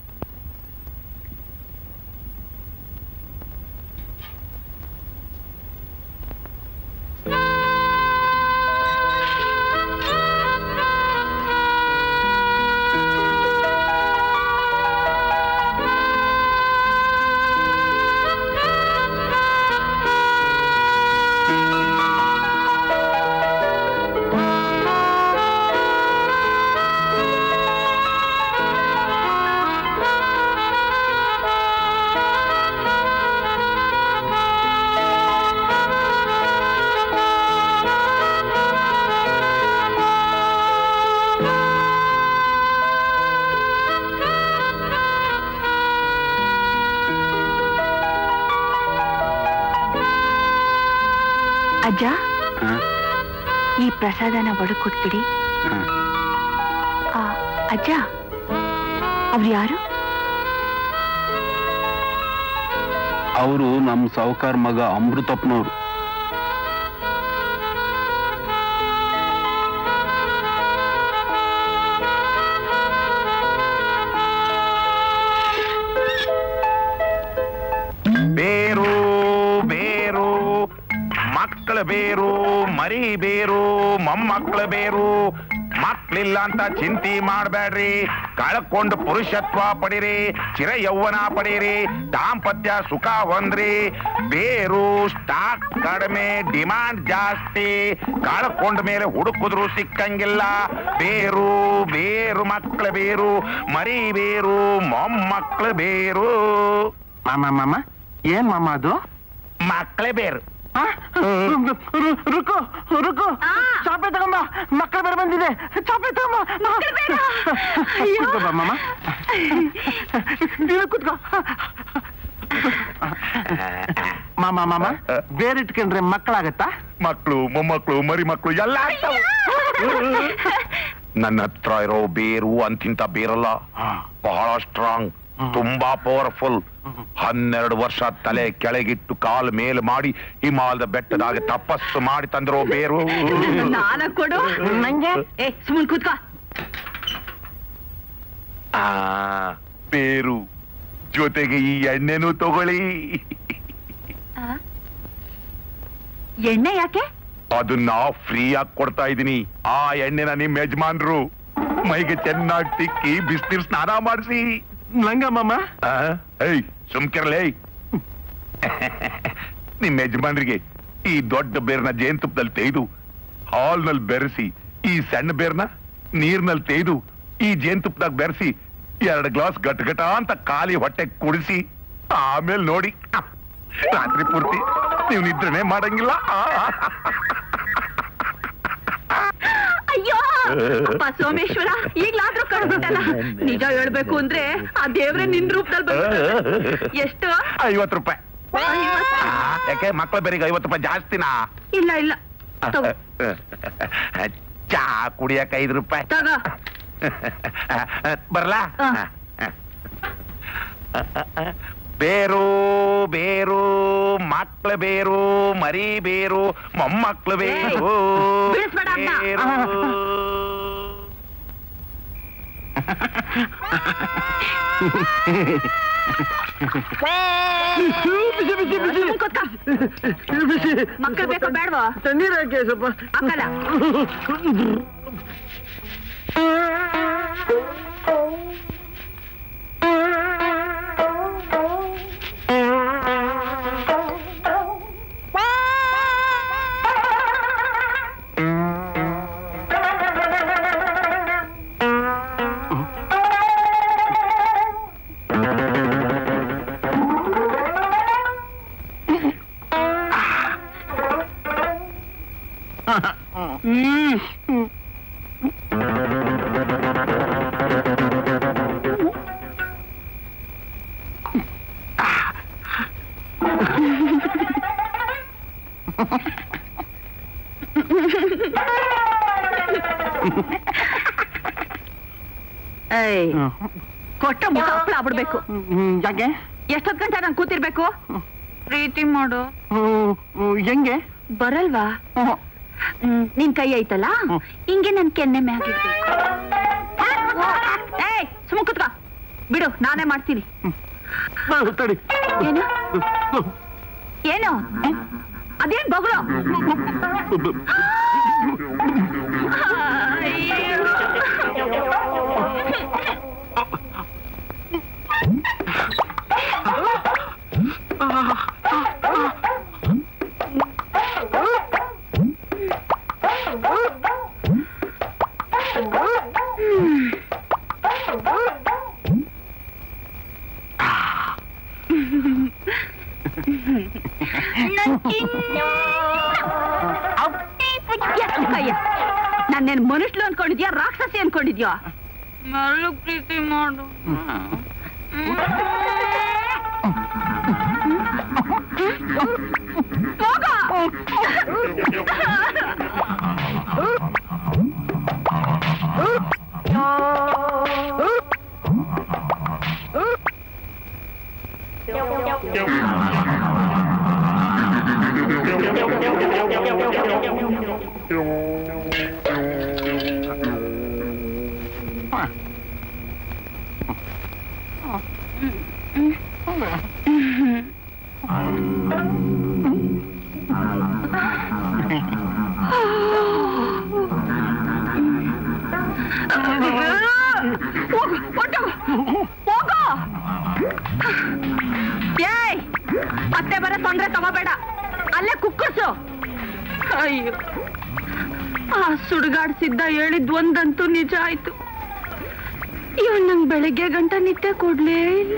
S6: ಅಜ್ಜ, ಈ ಪ್ರಸಾದನ ಒಳಗ್ ಕೊಟ್ಬಿಡಿ. ಅಜ್ಜ, ಅವ್ರು ಯಾರು?
S4: ಅವರು ನಮ್ ಸಾವುಕಾರ ಮಗ ಅಮೃತಪ್ಪನವ್ರು.
S7: ಬೇರು ಬೇರು ಮಕ್ಕಳ ಬೇರು, ಮರಿ ಬೇರು, ಮೊಮ್ಮಕ್ಕಳ ಬೇರು. ಮಕ್ಳಿಲ್ಲ ಅಂತ ಚಿಂತೆ ಮಾಡಬೇಡ್ರಿ. ಕಳ್ಕೊಂಡು ಪುರುಷತ್ವ ಪಡೀರಿ, ಚಿರ ಯೌವನ ಪಡೀರಿ, ದಾಂಪತ್ಯ ಸುಖ ಹೊಂದ್ರಿ. ಬೇರು ಸ್ಟಾಕ್ ಕಡಿಮೆ, ಡಿಮಾಂಡ್ ಜಾಸ್ತಿ. ಕಳ್ಕೊಂಡ ಮೇಲೆ ಹುಡುಕಿದ್ರು ಸಿಕ್ಕಂಗಿಲ್ಲ. ಬೇರು ಬೇರು ಮಕ್ಕಳ ಬೇರು, ಮರಿ ಬೇರು, ಮೊಮ್ಮಕ್ಕಳ ಬೇರು.
S8: ಮಾಮ ಮಾಮ ಏನ್ ಮಾಮ ಅದು?
S7: ಮಕ್ಕಳೇ ಬೇರು.
S8: ರುಕು ರುಕು, ಚಾಪೆ ತಗೊಂಬ, ಮಕ್ಕಳ ಬೇರೆ ಬಂದಿದೆ. ಚಾಪೆ ತಗೊಂಬ. ಕುತ್ಕೋ ಮಾಮ, ಕುತ್ಕೋ. ಮಾಮ ಮಾಮ ಬೇರೆ ಇಟ್ಕೊಂಡ್ರೆ ಮಕ್ಕಳಾಗತ್ತಾ?
S7: ಮಕ್ಕಳು, ಮೊಮ್ಮಕ್ಕಳು, ಮರಿ ಮಕ್ಕಳು ಎಲ್ಲ ಆಗ್ತಾವ. ನನ್ನ ಹತ್ರ ಇರೋ ಬೇರು ಅಂತಿಂತ ಬೇರಲ್ಲ, ಬಹಳ ಸ್ಟ್ರಾಂಗ್, ತುಂಬಾ ಪವರ್ಫುಲ್. ಹನ್ನೆರಡು ವರ್ಷ ತಲೆ ಕೆಳಗಿಟ್ಟು ಕಾಲು ಮೇಲೆ ಮಾಡಿ ಹಿಮಾಲಯದ ಬೆಟ್ಟದಾಗ ತಪಸ್ಸು ಮಾಡಿ ತಂದಿರೋ ಬೇರು.
S6: ನಾನ ಕೊಡು ನಂಗೆ. ಏ ಸುಮ್ಮನೆ ಕೂತ್ಕೋ.
S7: ಆ ಬೇರು
S10: ಜೊತೆಗೆ ಈ ಎಣ್ಣೆನೂ ತಗೊಳ್ಳಿ.
S6: ಎಣ್ಣೆ ಯಾಕೆ?
S10: ಅದನ್ನ ಫ್ರೀ ಆಗಿ ಕೊಡ್ತಾ ಇದೀನಿ. ಆ ಎಣ್ಣೆನ ನಿಮ್ ಯಜಮಾನ್ರು ಮೈಗೆ ಚೆನ್ನಾಗಿ ತಿಕ್ಕಿ ಬಿಸ್ನೀರ್ ಸ್ನಾನ ಮಾಡಿಸಿ.
S8: ನಂಗಮ್ಮ
S10: ಏಯ್ ಸುಮ್ಕಿರಲೇ. ನಿಮ್ ಯಜಮಾನ್ರಿಗೆ ಈ ದೊಡ್ಡ ಬೇರ್ನ ಜೇನುತುಪ್ಪದಲ್ಲಿ ತೆಗೆದು ಹಾಲ್ನಲ್ಲಿ ಬೆರೆಸಿ, ಈ ಸಣ್ಣ ಬೇರ್ನ ನೀರ್ನಲ್ಲಿ ತೆಗೆದು ಈ ಜೇನುತುಪ್ಪದಾಗ ಬೆರೆಸಿ ಎರಡು ಗ್ಲಾಸ್ ಗಟ್ಗಟ ಅಂತ ಖಾಲಿ ಹೊಟ್ಟೆ ಕುಡಿಸಿ ಆಮೇಲೆ ನೋಡಿ ರಾತ್ರಿ ಪೂರ್ತಿ ನೀವು ನಿದ್ರೆನೆ ಮಾಡಂಗಿಲ್ಲ.
S6: ಅಯ್ಯೋ ಅಪ್ಪ ಸೋಮೇಶ್ವರ, ಈಗ್ಲಾದ್ರೂ ಕಳ್ಬಿಟ್ಟಲ್ಲ. ನಿಜ ಹೇಳ್ಬೇಕು ಅಂದ್ರೆ ಆ ದೇವ್ರೆ ನಿನ್ ರೂಪದಲ್ಲಿ ಬಂದ. ಎಷ್ಟು?
S10: ಐವತ್ತು ರೂಪಾಯಿ. ಯಾಕೆ ಮಕ್ಳ ಬೇರೆಗೆ ಐವತ್ತು ರೂಪಾಯಿ ಜಾಸ್ತಿನಾ?
S6: ಇಲ್ಲ ಇಲ್ಲ ತಗೋ.
S10: ಚಾ ಕುಡಿಯಕ್ ಐದು ರೂಪಾಯಿ
S6: ತಗೋ.
S10: ಬರ್ಲಾ? ಬೇರು ಬೇರು ಮಕ್ಳ ಬೇರು ಮರಿ ಬೇರು ಮೊಮ್ಮಕ್ಳು ಬೇರು
S6: ಬಿಡಿಸ್ಬೇಡ ಅದ್ನ. ಮಕ್ಕಳು ಬೇಕೋ ಬೇಡವಾ?
S8: ತಣ್ಣೀರ್ ಹಾಕಿ ಸ್ವಲ್ಪ.
S6: ಹಾಕಲ್ಲ. ಕೊಟ್ಟ ಮುಟ್ಟ ಹಪ್ಪಳ ಆಗ್ಬಿಡ್ಬೇಕು.
S8: ಯಾಕೆ?
S6: ಎಷ್ಟೊತ್ ಗಂಟೆ ನಾನು ಕೂತಿರ್ಬೇಕು? ಪ್ರೀತಿ ಮಾಡು.
S8: ಹೆಂಗೆ?
S6: ಬರಲ್ವಾ? ನಿನ್ ಕೈ ಐತಲ್ಲ, ಹಿಂಗೆ ನನ್ ಕೆನ್ನೆ ಮ್ಯಾಗಿರ್ಬೇಕು. ಏಯ್ ಸುಮ್ಮ ಕೂತ್ಕೋ. ಬಿಡು, ನಾನೇ ಮಾಡ್ತೀನಿ. ಏನು ಏನು ಅದೇನ್ ಬಗಳು? ನನ್ನೇನ್ ಮನುಷ್ಯಲು ಅನ್ಕೊಂಡಿದ್ಯಾ, ರಾಕ್ಷಸಿ ಅನ್ಕೊಂಡಿದ್ಯಾ? ಮರಳು ಪ್ರೀತಿ ಮಾಡು. ಮತ್ತೆ ಬರ ತೊಂದ್ರೆ ತಗೋಬೇಡ, ಅಲ್ಲೇ ಕುಕ್ಕರ್ಸು. ಅಯ್ಯೋ, ಆ ಸುಡುಗಾಡ್ಸಿದ್ದ ಹೇಳಿದ್ ಒಂದಂತೂ ನಿಜ ಆಯ್ತು. ಇವನ್ ನಂಗ್ ಬೆಳಿಗ್ಗೆ ಗಂಟ ನಿದ್ದೆ ಕೊಡ್ಲೇ ಇಲ್ಲ.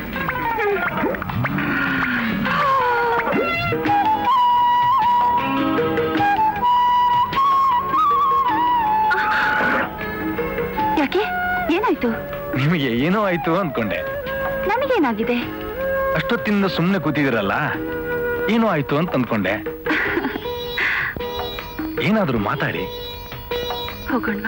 S6: ಯಾಕೆ, ಏನಾಯ್ತು?
S3: ನಿಮಗೆ ಏನೋ ಆಯ್ತು ಅನ್ಕೊಂಡೆ.
S6: ನನಗೇನಾಗಿದೆ?
S3: ಅಷ್ಟೊತ್ತಿಂದ ಸುಮ್ನೆ ಕೂತಿದಿರಲ್ಲ, ಏನೋ ಆಯ್ತು ಅಂತ ಅಂದ್ಕೊಂಡೆ. ಏನಾದ್ರೂ ಮಾತಾಡಿ.
S6: ಹೋಗೋಣ.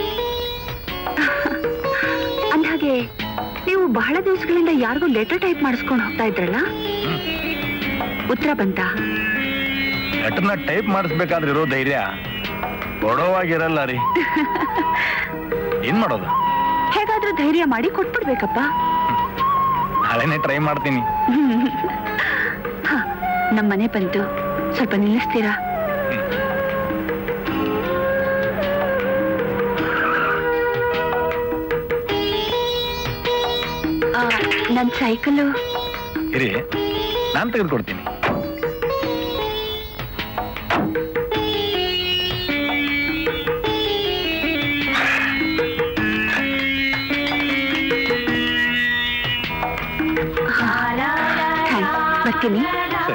S6: ಅಂದ್ಹಾಗೆ ನೀವು ಬಹಳ ದಿವಸಗಳಿಂದ ಯಾರಿಗೂ ಲೆಟರ್ ಟೈಪ್ ಮಾಡಿಸ್ಕೊಂಡು ಹೋಗ್ತಾ ಇದ್ರಲ್ಲ, ಉತ್ತರ ಬಂತ?
S3: ಲೆಟರ್ನ ಟೈಪ್ ಮಾಡಿಸ್ಬೇಕಾದ್ರೆ ಇರೋ ಧೈರ್ಯ ಕೊಡೋವಾಗಿರಲ್ಲ ರೀ. ಏನ್ ಮಾಡೋದು?
S6: ಹೇಗಾದ್ರೂ ಧೈರ್ಯ ಮಾಡಿ ಕೊಟ್ಬಿಡ್ಬೇಕಪ್ಪ.
S3: ನಾಳೆನೆ ಟ್ರೈ ಮಾಡ್ತೀನಿ.
S6: ನಮ್ಮನೆ ಬಂತು, ಸ್ವಲ್ಪ ನಿಲ್ಲಿಸ್ತೀರಾ? ನನ್ ಸೈಕಲ್
S3: ಇರಿ, ನಾನ್ ತೆಗೆದುಕೊಡ್ತೀನಿ.
S6: ಬರ್ತೀನಿ.
S3: ಸರಿ.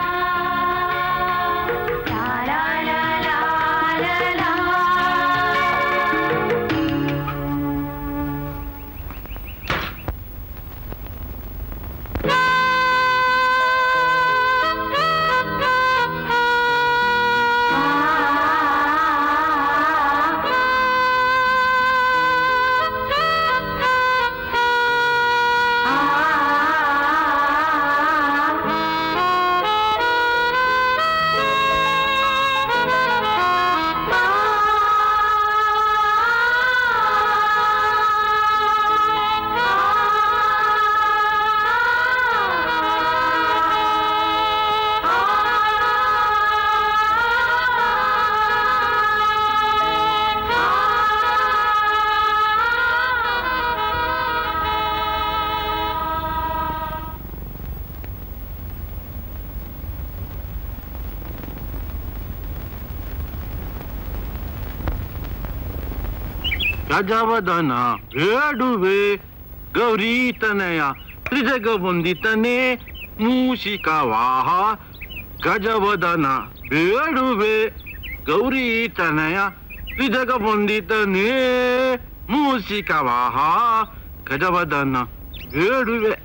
S8: ಗಜವದನ ಬೇಡುವೆ ಗೌರಿ ತನಯ ತ್ರಿಜಗ ವಂದಿತನೇ ಮೂಷಿಕ ವಾಹ. ಗಜವದನ ಬೇಡುವೆ ಗೌರಿ ತನಯ ತ್ರಿಜಗ ವಂದಿತನೇ ಮೂಷಿಕ ವಾಹ. ಗಜವದನ ಬೇಡುವೆ.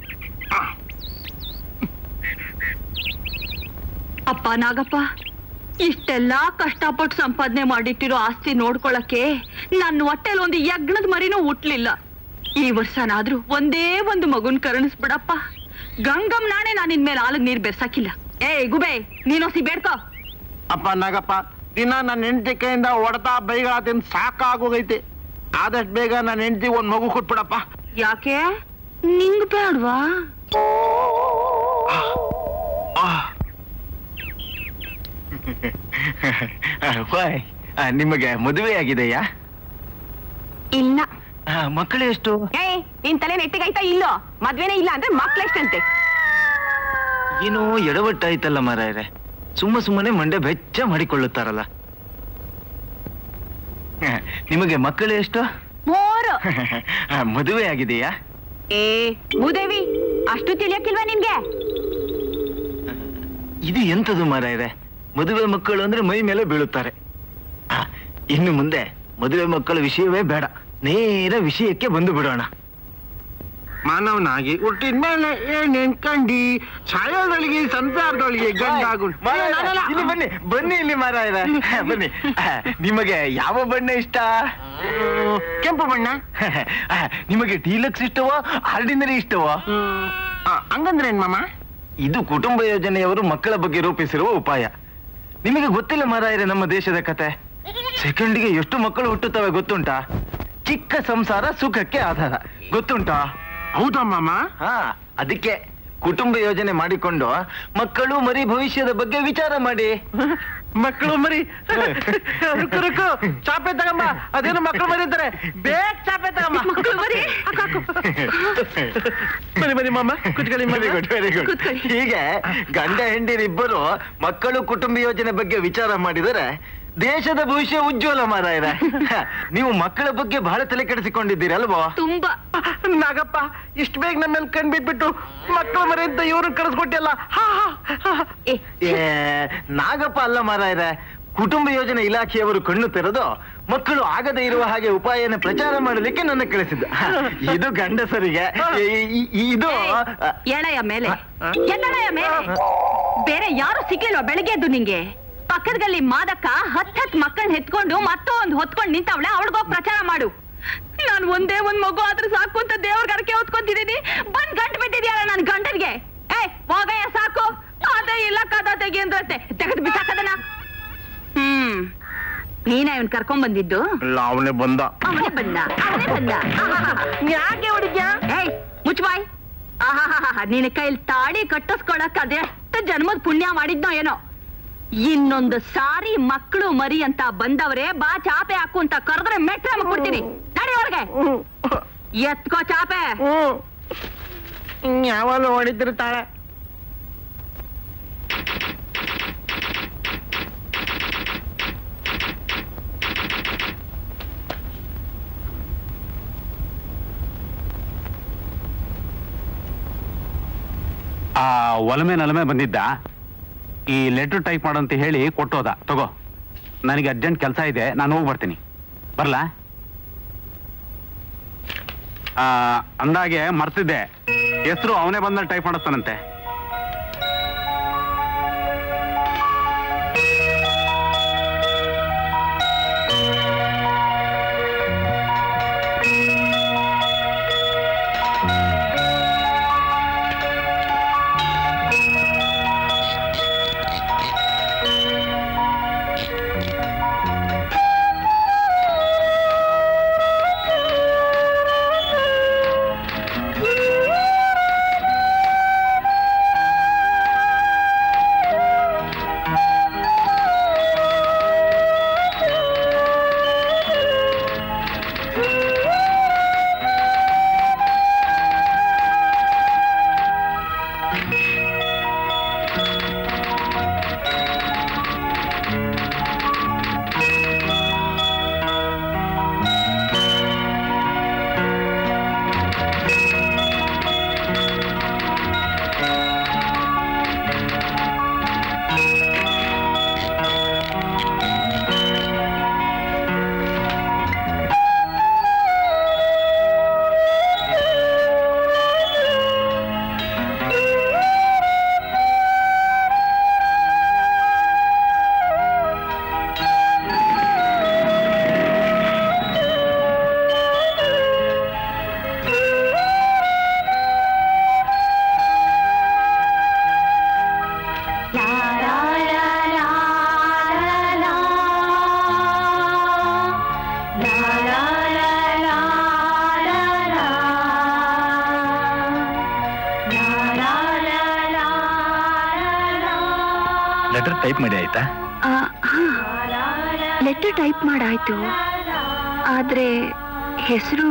S6: ಅಪ್ಪ ನಾಗಪ್ಪ, ಇಷ್ಟೆಲ್ಲಾ ಕಷ್ಟಪಟ್ಟು ಸಂಪಾದನೆ ಮಾಡಿಟ್ಟಿರೋ ಆಸ್ತಿ ನೋಡ್ಕೊಳಕ್ಕೆ ನನ್ನ ಹೊಟ್ಟೆಲ್ ಒಂದು ಯಜ್ಞದ ಮರಿನೂ ಹುಟ್ಲಿಲ್ಲ. ಈ ವರ್ಷನಾದ್ರೂ ಒಂದೇ ಒಂದು ಮಗುನ್ ಕರುಣಿಸ್ಬಿಡಪ್ಪ. ಗಂಗಮ್ ನಾಣೆ ನಾನು ಇನ್ಮೇಲೆ ಆಲದ ನೀರ್ ಬೆರ್ಸಾಕಿಲ್ಲ. ಏ ಗುಬೆ, ನೀನೊಸಿ ಬೇಡ್ಕೋ.
S8: ಅಪ್ಪ ನಾಗಪ್ಪ, ದಿನ ನನ್ನ ಹೆಂಡತಿ ಕೈಯಿಂದ ಹೊಡೆತ ಬೈಗಳ ತಿಂದು ಸಾಕಾಗೋಗೈತೆ. ಆದಷ್ಟು ಬೇಗ ನನ್ನ ಹೆಂಡತಿ ಒಂದ್ ಮಗು ಕೊಟ್ಬಿಡಪ್ಪ.
S6: ಯಾಕೆ ನಿಂಗ್ ಬೇಡ್ವಾ?
S3: ನಿಮಗೆ ಮದುವೆ ಆಗಿದೆಯಾ?
S6: ಇಲ್ಲ.
S3: ಮಕ್ಕಳು ಎಷ್ಟು?
S6: ಏ, ನಿನ್ ತಲೆ ನೆಟ್ಟಿಗಾಯ್ತಾ? ಇಲ್ಲೋ, ಮದ್ವೆನೇ ಇಲ್ಲ ಅಂದ್ರೆ ಮಕ್ಳೆಷ್ಟಂತೆ?
S3: ಏನೋ ಎಡವಟ್ಟಾಯ್ತಲ್ಲ ಮಾರಾಯರೆ. ಸುಮ್ಮ ಸುಮ್ಮನೆ ಮಂಡೆ ಬೆಚ್ಚ ಮಾಡಿಕೊಳ್ಳುತ್ತಾರಲ್ಲ. ನಿಮಗೆ ಮಕ್ಕಳು ಎಷ್ಟು?
S6: ಮೂರು.
S3: ಮದುವೆ ಆಗಿದೆಯಾ?
S6: ಏ ಮುದೇವಿ, ಅಷ್ಟು ತಿಳಿಯಕ್ಕಿಲ್ವಾ ನಿನ್ಗೆ?
S3: ಇದು ಎಂತದು ಮಾರಾಯರೆ? ಮದುವೆ ಮಕ್ಕಳು ಅಂದ್ರೆ ಮೈ ಮೇಲೆ ಬೀಳುತ್ತಾರೆ. ಇನ್ನು ಮುಂದೆ ಮದುವೆ ಮಕ್ಕಳ ವಿಷಯವೇ ಬೇಡ, ನೇರ ವಿಷಯಕ್ಕೆ ಬಂದು ಬಿಡೋಣ.
S8: ಮಾನವನಾಗಿ ಹುಟ್ಟಿದ ಮೇಲೆ ಏನೇನ್ ಕಂಡಿ, ಸಾಯೋದೊಳಗೆ ಸಂಸಾರದೊಳಗೆ ಗಂಡಾಗು.
S3: ಇಲ್ಲಿ ಬನ್ನಿ ಬನ್ನಿ ಇಲ್ಲಿ ಮಾರಾಯರ ಬನ್ನಿ. ನಿಮಗೆ ಯಾವ ಬಣ್ಣ ಇಷ್ಟ?
S8: ಕೆಂಪು ಬಣ್ಣ.
S3: ನಿಮಗೆ ಡೀಲಕ್ಸ್ ಇಷ್ಟವೋ ಆರ್ಡಿನರಿ ಇಷ್ಟವೋ?
S8: ಹಂಗಂದ್ರೆ ಏನ್ ಮಾಮ?
S3: ಇದು ಕುಟುಂಬ ಯೋಜನೆಯವರು ಮಕ್ಕಳ ಬಗ್ಗೆ ರೂಪಿಸಿರುವ ಉಪಾಯ. ನಿಮಗೆ ಗೊತ್ತಿಲ್ಲ ಮಾರಾಯರೆ ನಮ್ಮ ದೇಶದ ಕತೆ. ಸೆಕೆಂಡಿಗೆ ಎಷ್ಟು ಮಕ್ಕಳು ಹುಟ್ಟುತ್ತವೆ ಗೊತ್ತುಂಟಾ? ಚಿಕ್ಕ ಸಂಸಾರ ಸುಖಕ್ಕೆ ಆಧಾರ, ಗೊತ್ತುಂಟಾ?
S8: ಹೌದಾ ಮಾಮ?
S3: ಹಾ, ಅದಕ್ಕೆ ಕುಟುಂಬ ಯೋಜನೆ ಮಾಡಿಕೊಂಡು ಮಕ್ಕಳು ಮರಿ ಭವಿಷ್ಯದ ಬಗ್ಗೆ ವಿಚಾರ ಮಾಡಿ.
S8: ಮಕ್ಕಳು ಮರಿ ರುಕು ರುಕು ಚಾಪೆ ತಗಮ್ಮ. ಅದೇನು ಮಕ್ಕಳು ಮರಿ ಅಂತಾರೆ, ಬೇಗ ಚಾಪೆ ತಗಮ್ಮ.
S6: ಮಕ್ಕಳು ಮರಿ
S8: ಬನ್ನಿ ಬನ್ನಿ ಮಾಮ, ಕುತ್ಕೊಳ್ಳಿ.
S3: Very good very good. ಹೀಗೆ ಗಂಡ ಹೆಂಡಿರಿಬ್ಬರು ಮಕ್ಕಳು ಕುಟುಂಬ ಯೋಜನೆ ಬಗ್ಗೆ ವಿಚಾರ ಮಾಡಿದರೆ ದೇಶದ ಭವಿಷ್ಯ ಉಜ್ವಲ ಮಾರಾಯರ. ನೀವು ಮಕ್ಕಳ ಬಗ್ಗೆ ಬಹಳ ತಲೆ ಕೆಡಿಸಿಕೊಂಡಿದ್ದೀರಲ್ವೋ?
S6: ತುಂಬಾ.
S8: ನಾಗಪ್ಪ, ಇಷ್ಟು ಬೇಗ ನಮ್ಮೇಲೆ ಕಣ್ ಬಿಟ್ಬಿಟ್ಟು ಮಕ್ಕಳ ಮರಿ ಅಂತ ಇವ್ರನ್ನ ಕಳಿಸ್ಕೊಟ್ಟಿಲ್ಲ.
S3: ನಾಗಪ್ಪ ಅಲ್ಲ ಮಾರಾಯರ, ಕುಟುಂಬ ಯೋಜನೆ ಇಲಾಖೆಯವರು ಕಣ್ಣು ತೆರೆದು ಮಕ್ಕಳು ಆಗದೆ ಇರುವ ಹಾಗೆ ಉಪಾಯನ ಪ್ರಚಾರ ಮಾಡಲಿಕ್ಕೆ ನನ್ನ ಕಳಿಸಿದ್ದ. ಇದು ಗಂಡಸರಿಗೆ, ಇದು
S6: ಎಳೆಯ ಮೇಲೆ ಎಳೆಯ ಮೇಲೆ ಬೇರೆ ಯಾರು ಸಿಕ್ಕಿಲ್ವ ಬೆಳಿಗ್ಗೆ ಎದ್ದು ನಿಂಗೆ? ಪಕ್ಕದಲ್ಲಿ ಮಾದಕ್ಕ ಹತ್ ಹತ್ ಮಕ್ಕಳನ್ನ ಹೆತ್ಕೊಂಡು ಮತ್ತೊಂದು ಹೊತ್ಕೊಂಡು ನಿಂತವಳೆ, ಅವಳಿಗೋಗಿ ಪ್ರಚಾರ ಮಾಡು. ನಾನು ಒಂದೇ ಒಂದ್ ಮಗು ಆದ್ರೆ ಸಾಕು ಅಂತ ದೇವ್ರ ಗರಕೆ ಹೊತ್ಕೊಂತಿದ್ದೀನಿ, ಬಂದ್ ಗಂಟು ಬಿಟ್ಟಿದ್ಯಾರ ನನ್ ಗಂಡನ್ಗೆ. ಏ ಹೋಗಯ್ಯ ಸಾಕು, ಅದೇ ಇಲ್ಲ ಕದ ತೆಗಿ ಅಂದ್ರೆ ತೆಗೆದು ಬಿಸಾಕದನ. ಹ್ಮ್, ನೀನ ಇವನ್ ಕರ್ಕೊಂಡ್ ಬಂದಿದ್ದು?
S8: ಅವನೇ ಬಂದ.
S6: ಅವನೇ ಬಂದ ಅವನೇ ಬಂದ ಯಾಕೆ ಹೊಡಿದ್ಯಾ? ಏಯ್ ಮುಚ್ಚಬಾಯ್, ಆಹಾ ನಿನ್ನ ಕೈಲಿ ತಾಳಿ ಕಟ್ಟಿಸ್ಕೊಳಕ್ ಅದೆಷ್ಟು ಜನ್ಮದ ಪುಣ್ಯ ಮಾಡಿದ್ನೋ ಏನೋ. ಇನ್ನೊಂದು ಸಾರಿ ಮಕ್ಕಳು ಮರಿ ಅಂತ ಬಂದವ್ರೆ ಬಾ ಚಾಪೆ ಹಾಕು ಅಂತ ಕರೆದ್ರೆ ಮೆಟ್ರೆ ಕೊಡ್ತೀನಿ. ನಡಿ ಒಳಗೆ ಎತ್ಕೋ ಚಾಪೆ.
S8: ಯಾವಾಗಲೂ ಹೊಡಿತಿರ್ತಾಳೆ.
S4: ಆ ಒಲಮೆ ನಲಮೆ ಬಂದಿದ್ದ, ಈ ಲೆಟರ್ ಟೈಪ್ ಮಾಡಂತ ಹೇಳಿ ಕೊಟ್ಟೋದ. ತಗೋ, ನನಗೆ ಅರ್ಜೆಂಟ್ ಕೆಲಸ ಇದೆ, ನಾನು ಹೋಗಿ ಬರ್ತೀನಿ. ಬರ್ಲಾ? ಆ ಅಂದಾಗೆ ಮರ್ತಿದ್ದೆ, ಹೆಸರು ಅವನೇ ಬಂದಲ್ಲಿ ಟೈಪ್ ಮಾಡಿಸ್ತಾನಂತೆ.
S3: ಲೆಟರ್ ಟೈಪ್ ಮಾಡಿ ಆಯ್ತಾ?
S6: ಲೆಟರ್ ಟೈಪ್ ಮಾಡಾಯ್ತು, ಆದ್ರೆ ಹೆಸರು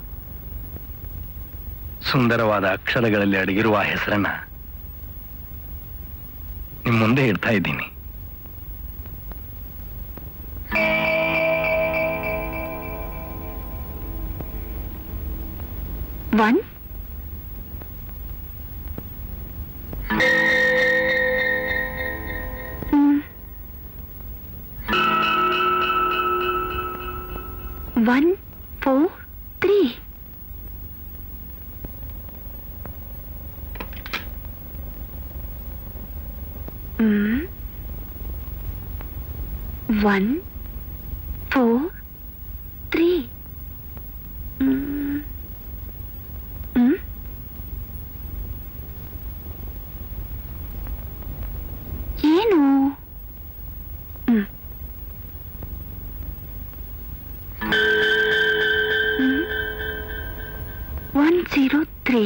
S3: ಸುಂದರವಾದ ಅಕ್ಷರಗಳಲ್ಲಿ ಅಡಗಿರುವ ಆ ಹೆಸರನ್ನ ನಿಮ್ ಮುಂದೆ ಇಡ್ತಾ ಇದ್ದೀನಿ.
S6: One one four three one four three ಏನು? ಒನ್ ಜೀರೋ ತ್ರೀ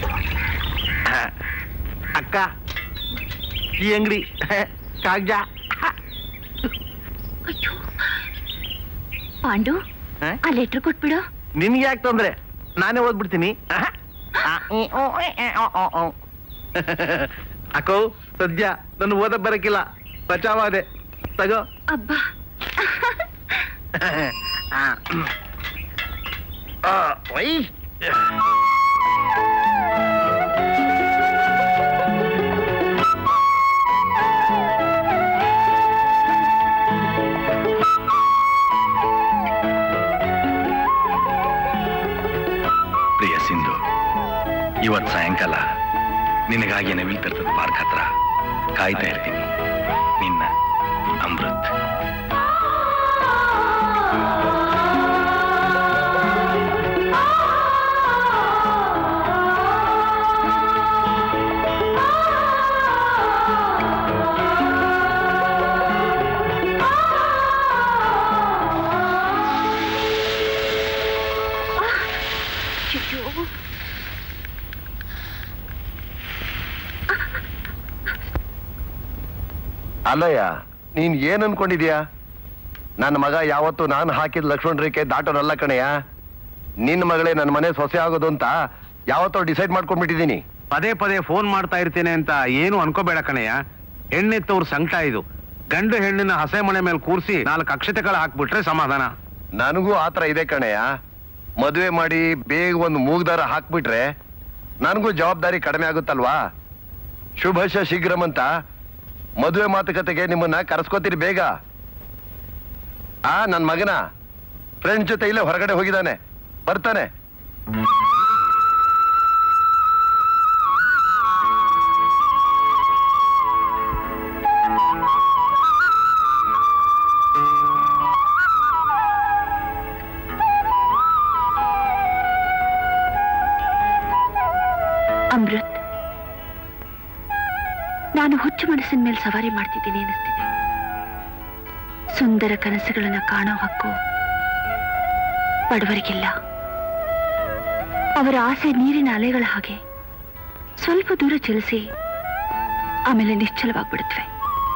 S8: ಅಕ್ಕ, ಈ ಅಂಗಡಿ ಕಾಗ್ಜ
S6: ಪಾಂಡು ಆ ಲೆಟರ್ ಕೊಟ್ಬಿಡು.
S8: ನಿನ್ಗೆ ಯಾಕೆ ತೊಂದ್ರೆ, ನಾನೇ ಓದ್ಬಿಡ್ತೀನಿ. ಅಕ್ಕೋ ಸದ್ಯ ನನ್ನ ಓದ ಬರಕಿಲ್ಲ, ಬಚಾವಾದೆ ತಗೋ.
S6: ಅಬ್ಬಾ
S8: ವೈ
S10: ಪ್ರಿಯ ಸಿಂಧು, ಇವತ್ತು ಸಾಯಂಕಾಲ ನಿನಗಾಗಿ ನವಿಲ್ ತರ್ತದ ಪಾರ್ಕ್ ಹತ್ರ ಕಾಯ್ತಾ ಇರ್ತೀನಿ. ನಿನ್ನ ಅಮೃತ್.
S5: ಅಲ್ಲಯ್ಯ, ನೀನ್ ಏನ್ ಅನ್ಕೊಂಡಿದ್ಯಾ? ನನ್ನ ಮಗ ಯಾವತ್ತು ನಾನು ಹಾಕಿದ ಲಕ್ಷ್ಮಣ ರೇಖೆ ದಾಟೋನಲ್ಲ ಕಣಯ್ಯ. ನಿನ್ನ ಮಗಳೇ ನನ್ನ ಮನೆ ಸೊಸೆ ಆಗೋದು ಅಂತ ಯಾವತ್ತೋ ಡಿಸೈಡ್ ಮಾಡ್ಕೊಂಡ್ಬಿಟ್ಟಿದ್ದೀನಿ.
S4: ಪದೇ ಪದೇ ಫೋನ್ ಮಾಡ್ತಾ ಇರ್ತೇನೆ ಅಂತ ಏನು ಅನ್ಕೋಬೇಡ ಕಣಯ್ಯ. ಹೆಣ್ಣೆತ್ತವ್ರ ಸಂಕಟ ಇದು. ಗಂಡು ಹೆಣ್ಣಿನ ಹಸೆ ಮನೆ ಮೇಲೆ ಕೂರಿಸಿ ನಾಲ್ಕು ಅಕ್ಷತೆಗಳು ಹಾಕ್ಬಿಟ್ರೆ ಸಮಾಧಾನ.
S5: ನನಗೂ ಆತರ ಇದೆ ಕಣಯ್ಯ. ಮದುವೆ ಮಾಡಿ ಬೇಗ ಒಂದು ಮೂಗ್ದಾರ ಹಾಕ್ಬಿಟ್ರೆ ನನಗೂ ಜವಾಬ್ದಾರಿ ಕಡಿಮೆ ಆಗುತ್ತಲ್ವಾ? ಶುಭಶ ಶೀಘ್ರಂ ಅಂತ ಮದುವೆ ಮಾತುಕತೆಗೆ ನಿಮ್ಮನ್ನ ಕರೆಸ್ಕೋತೀರಿ ಬೇಗ. ಆ ನನ್ ಮಗನ ಫ್ರೆಂಡ್ ಜೊತೆ ಇಲ್ಲೇ ಹೊರಗಡೆ ಹೋಗಿದ್ದಾನೆ, ಬರ್ತಾನೆ.
S6: ಅಮೃತ್, ನಾನು ಹುಚ್ಚು ಮನಸ್ಸಿನ ಮೇಲೆ ಸವಾರಿ ಮಾಡ್ತಿದ್ದೀನಿ ಅನಿಸ್ತಿದೆ. ಸುಂದರ ಕನಸುಗಳನ್ನ ಕಾಣೋ ಹಕ್ಕು ಬಡವರಿಗಿಲ್ಲ. ಅವರ ಆಸೆ ನೀರಿನ ಅಲೆಗಳ ಹಾಗೆ ಸ್ವಲ್ಪ ದೂರ ಚಲಿಸಿ ಆಮೇಲೆ ನಿಶ್ಚಲವಾಗ್ಬಿಡುತ್ತವೆ.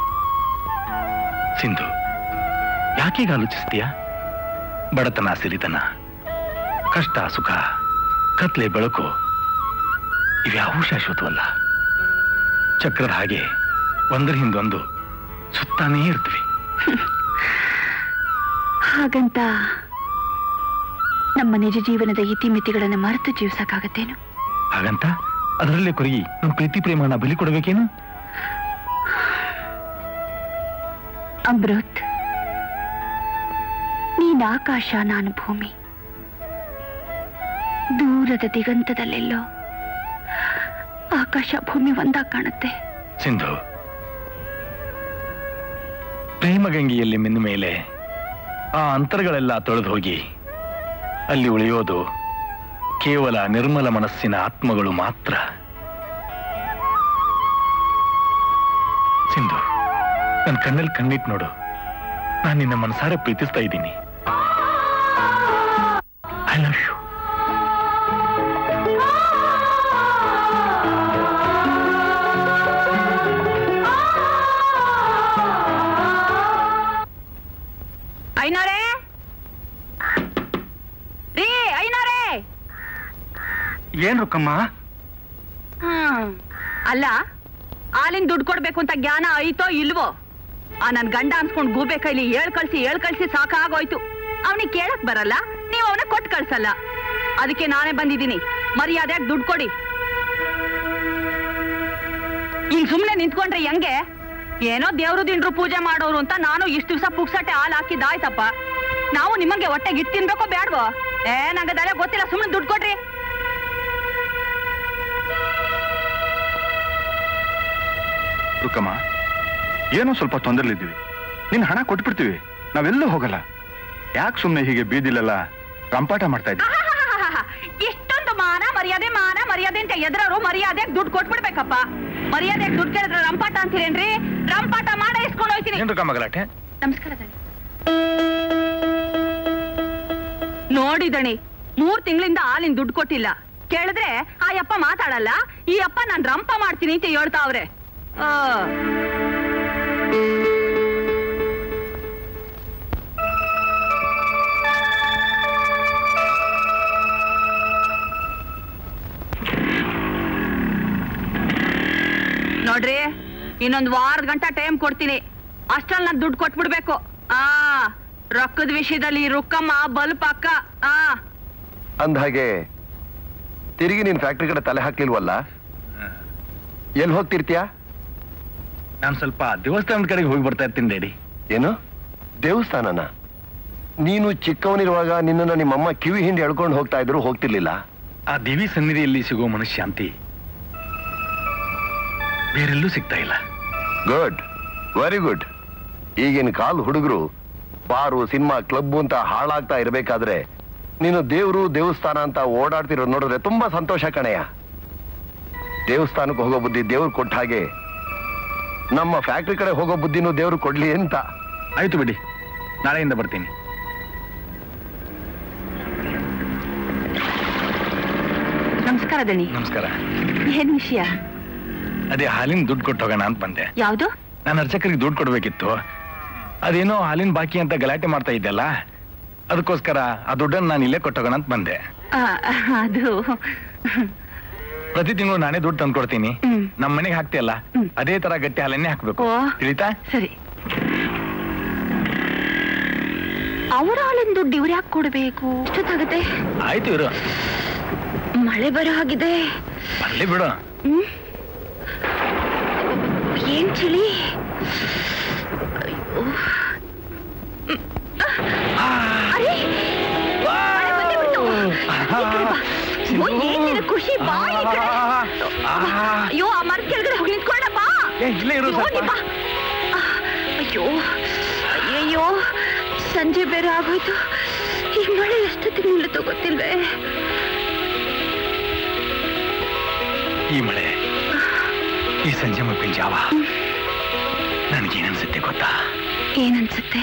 S10: ಸಿಂಧು, ಯಾಕೀಗ ಆಲೋಚಿಸ್ತೀಯ? ಬಡತನ ಸಿರಿತನ, ಕಷ್ಟ ಸುಖ, ಕತ್ಲೆ ಬೆಳಕು ಇವ್ಯಾವೂ ಶಾಶ್ವತವಲ್ಲ. ಚಕ್ರದ ಹಾಗೆ ಒಂದರ ಹಿಂದೊಂದು ಸುತ್ತಾನೇ ಇರ್ತೀವಿ.
S6: ಹಾಗಂತ ನಮ್ಮ ನಿಜ ಜೀವನದ ಇತಿಮಿತಿಗಳನ್ನು ಮರೆತು ಜೀವಿಸಕ್ಕಾಗತ್ತೇನು?
S10: ಹಾಗಂತ ಅದರಲ್ಲೇ ಕೊರಗಿ ನಮ್ಮ ಪ್ರೀತಿ ಪ್ರೇಮನ ಬಲಿ ಕೊಡಬೇಕೇನು?
S6: ಅಮೃತ್, ನೀನ್ ಆಕಾಶ, ನಾನು ಭೂಮಿ. ದೂರದ ದಿಗಂತದಲ್ಲೆಲ್ಲೋ ಆಕಾಶ ಭೂಮಿ ಒಂದಾಗ ಕಾಣುತ್ತೆ.
S10: ಸಿಂಧು, ಪ್ರೇಮಗಂಗೆಯಲ್ಲಿ ಮಿಂದ ಮೇಲೆ ಆ ಅಂತರಗಳೆಲ್ಲ ತೊಳೆದು ಹೋಗಿ ಅಲ್ಲಿ ಉಳಿಯೋದು ಕೇವಲ ನಿರ್ಮಲ ಮನಸ್ಸಿನ ಆತ್ಮಗಳು ಮಾತ್ರ. ಸಿಂಧು, ನನ್ನ ಕಣ್ಣಲ್ಲಿ ಕಣ್ಣಿಟ್ಟು ನೋಡು. ನಾನು ನಿನ್ನ ಮನಸಾರೆ ಪ್ರೀತಿಸ್ತಾ ಇದ್ದೀನಿ. I love you.
S6: ಐನೋರೇ ರೀ, ಐನೋರೇ.
S7: ಏನ್ ರುಕ್ಕಮ್ಮ?
S6: ಹ್ಮ್ ಅಲ್ಲ, ಹಾಲಿನ ದುಡ್ಡು ಕೊಡ್ಬೇಕು ಅಂತ ಜ್ಞಾನ ಐತೋ ಇಲ್ವೋ? ಆ ನನ್ ಗಂಡ ಅನ್ಸ್ಕೊಂಡ್ ಗೂಬೆ ಕೈಲಿ ಏಳ್ ಕಳ್ಸಿ ಏಳ್ ಕಳ್ಸಿ ಸಾಕಾಗೋಯ್ತು. ಅವನಿಗೆ ಕೇಳಕ್ ಬರಲ್ಲ, ನೀವು ಅವನ ಕೊಟ್ಟು ಕಳ್ಸಲ್ಲ. ಅದಕ್ಕೆ ನಾನೇ ಬಂದಿದ್ದೀನಿ. ಮರ್ಯಾದೆಯಾಗಿ ದುಡ್ಡು ಕೊಡಿ. ಹಿಂಗ್ ಸುಮ್ನೆ ನಿಂತ್ಕೊಂಡ್ರೆ ಹೆಂಗೆ? ಏನೋ ದೇವ್ರು ದಿಂಡ್ರು ಪೂಜೆ ಮಾಡೋರು ಅಂತ ನಾನು ಇಷ್ಟು ದಿವಸ ಪುಕ್ಸಟ್ಟೆ ಹಾಲು ಹಾಕಿದ್ದಾಯ್ತಪ್ಪ. ನಾವು ನಿಮಗೆ ಹೊಟ್ಟೆಗೆ ಇಟ್ಟು ತಿನ್ಬೇಕೋ ಬೇಡವೋ? ಏ ನಂಗದೆಲ್ಲ ಗೊತ್ತಿಲ್ಲ, ಸುಮ್ಮನೆ ದುಡ್ಡು ಕೊಡ್ರಿ.
S7: ರುಕ್ಕಮ್ಮ, ಏನೋ ಸ್ವಲ್ಪ ತೊಂದರೆಲಿದ್ದೀವಿ. ನಿನ್ ಹಣ ಕೊಟ್ಬಿಡ್ತೀವಿ, ನಾವೆಲ್ಲೂ ಹೋಗಲ್ಲ. ಯಾಕೆ ಸುಮ್ನೆ ಹೀಗೆ ಬೀದಿಲೆಲ್ಲ ರಂಪಾಟ ಮಾಡ್ತಾ ಇದ್ದೀವಿ?
S6: ಇಷ್ಟೊಂದು ಮಾನ ಮರ್ಯಾದೆ ಮಾನ ಮರ್ಯಾದೆ ಅಂತ ಎದುರವರು ಮರ್ಯಾದೆಗೆ ದುಡ್ಡು ಕೊಟ್ಬಿಡ್ಬೇಕಪ್ಪ. ಮರ್ಯಾದೆಗೆ ದುಡ್ಡು ಕೇಳಿದ್ರೆ ರಂಪಾಟ ಅಂತೀರೇನ್ರಿ? ರಂಪಾಟ ಮಾಡ ಇಸ್ಕೊಂಡು ಹೋಯ್ತೀನಿ.
S10: ಏನ್ ರುಕ್ಕಮ್ಮ ಗಲಾಟೆ?
S6: ನಮಸ್ಕಾರ ದಣಿ. ನೋಡಿ ದಣಿ, ಮೂರ್ ತಿಂಗಳಿಂದ ಹಾಲಿನ ದುಡ್ಡು ಕೊಟ್ಟಿಲ್ಲ. ಕೇಳಿದ್ರೆ ಆ ಯಪ್ಪ ಮಾತಾಡಲ್ಲ, ಈ ಅಪ್ಪ ನಾನ್ ರಂಪ ಮಾಡ್ತೀನಿ ಅಂತ ಹೇಳ್ತಾವ್ರೆ. ಇನ್ನೊಂದ್ ವಾರದ ಗಂಟ ಟೈಮ್ ಕೊಡ್ತೀನಿ. ಅಷ್ಟ್ರಲ್ಲಿ ನಾನು ದುಡ್ಡು ಕೊಟ್ಬಿಡ್ಬೇಕು. ಆ ರೊಕ್ಕದ ವಿಷಯದಲ್ಲಿ ರುಕ್ಕಮ್ಮ ಬಲ್ಪ್ ಅಕ್ಕ. ಆ
S5: ಅಂದ ಹಾಗೆ ತಿರುಗಿ ನಿನ್ ಫ್ಯಾಕ್ಟ್ರಿ ಕಡೆ ತಲೆ ಹಾಕ್ಲಿಲ್ವಲ್ಲ? ಎಲ್ಲಿ ಹೋಗ್ತಿರ್ತೀಯ?
S7: ನಾನು ಸ್ವಲ್ಪ ದೇವಸ್ಥಾನದ ಕಡೆಗೆ ಹೋಗಿ ಬರ್ತಾ ಇರ್ತೀನಿ ಡ್ಯಾಡಿ.
S5: ಏನು ದೇವಸ್ಥಾನನ? ನೀನು ಚಿಕ್ಕವನಿರುವಾಗ ನಿನ್ನನ್ನು ನಿಮ್ಮಮ್ಮ ಕಿವಿ ಹಿಂಡಿ ಎಳ್ಕೊಂಡು ಹೋಗ್ತಾ ಇದ್ರು, ಹೋಗ್ತಿರ್ಲಿಲ್ಲ?
S7: ಆ ದೇವಿ ಸನ್ನಿಧಿಯಲ್ಲಿ ಸಿಗೋ ಮನಃಶಾಂತಿ ಬೇರೆಲ್ಲೂ ಸಿಗ್ತಾ ಇಲ್ಲ.
S5: Good, very good. ಈಗಿನ ಕಾಲ್ ಹುಡುಗರು ಬಾರು, ಸಿನಿಮಾ, ಕ್ಲಬ್ ಅಂತ ಹಾಳಾಗ್ತಾ ಇರ್ಬೇಕಾದ್ರೆ ನೀನು ದೇವ್ರು ದೇವಸ್ಥಾನ ಅಂತ ಓಡಾಡ್ತಿರೋದು ನೋಡಿದ್ರೆ ತುಂಬಾ ಸಂತೋಷ ಕಣಯ್ಯ. ದೇವಸ್ಥಾನಕ್ಕೆ ಹೋಗೋ ಬುದ್ಧಿ ದೇವ್ರು ಕೊಟ್ಟ ಹಾಗೆ ನಮ್ಮ ಫ್ಯಾಕ್ಟ್ರಿ ಕಡೆ ಹೋಗೋ ಬುದ್ಧಿನೂ ದೇವ್ರು ಕೊಡ್ಲಿ ಅಂತ.
S7: ಆಯ್ತು ಬಿಡಿ, ನಾಳೆಯಿಂದ ಬರ್ತೀನಿ.
S6: ನಮಸ್ಕಾರ ದಣಿ.
S7: ನಮಸ್ಕಾರ.
S6: ಏನ್ ವಿಷಯ?
S7: ಅದೇ ಹಾಲಿನ ದುಡ್ಡು ಕೊಟ್ಟು ಹೋಗೋಣ ಅಂತ ಬಂದೆ.
S6: ಯಾವ್ದು?
S7: ನಾನು ಅರ್ಚಕರಿಗೆ ದುಡ್ಡು ಕೊಡ್ಬೇಕಿತ್ತು. ಅದೇನೋ ಹಾಲಿನ ಬಾಕಿ ಅಂತ ಗಲಾಟೆ ಮಾಡ್ತಾ ಇದ್ದಲ್ಲ, ಅದಕ್ಕೋಸ್ಕರ ಆ ದುಡ್ಡನ್ನು ನಾನು ಇಲ್ಲೇ ಕೊಟ್ಟೋಗೋಣ ಅಂತ ಬಂದೆ.
S6: ಅದು
S7: ಪ್ರತಿ ತಿಂಗಳು ನಾನೇ ದುಡ್ಡು ತಂದು ಕೊಡ್ತೀನಿ. ನಮ್ಮ ಮನೆಗೆ ಹಾಕ್ತಿಯಲ್ಲ, ಅದೇ ತರ ಗಟ್ಟಿ ಹಾಲನ್ನೇ ಹಾಕ್ಬೇಕು, ತಿಳಿತಾ?
S6: ಸರಿ. ಅವರ ಹಾಲಿನ ದುಡ್ಡು ಇವ್ರು ಯಾಕೆ ಕೊಡ್ಬೇಕು? ಎಷ್ಟೊತ್ತಾಗುತ್ತೆ?
S7: ಆಯ್ತು ಇರು.
S6: ಮಳೆ ಬರೋ ಹಾಗಿದೆ.
S7: ಬರ್ಲಿ ಬಿಡು.
S6: ಏನ್ ಚಳಿ. ಅರೆ, ಮಳೆ ಬಂದೇ ಬಿಡ್ತು. ಏನಿದೆ ಖುಷಿ? ಬಾ ಈ ಕಡೆ. ಅಯ್ಯೋ, ಆ ಮರ ಕೆಳಗಡೆ ಹೋಗಿ ನಿಂತ್ಕೊಳ್ಳಪ್ಪ. ಅಯ್ಯೋ ಅಯ್ಯಯ್ಯೋ, ಸಂಜೆ ಬೇರೆ ಆಗೋಯ್ತು. ಈ ಮಳೆ ಎಷ್ಟೊತ್ತಿಗೆ ನಿಲ್ಲುತ್ತೋ ಗೊತ್ತಿಲ್ವೇ?
S7: ಈ ಮಳೆ, ಈ ಸಂಜೆ ಮಪ್ಪಿನ ಜಾವ ನನಗೇನನ್ಸುತ್ತೆ ಗೊತ್ತಾ?
S6: ಏನನ್ಸುತ್ತೆ?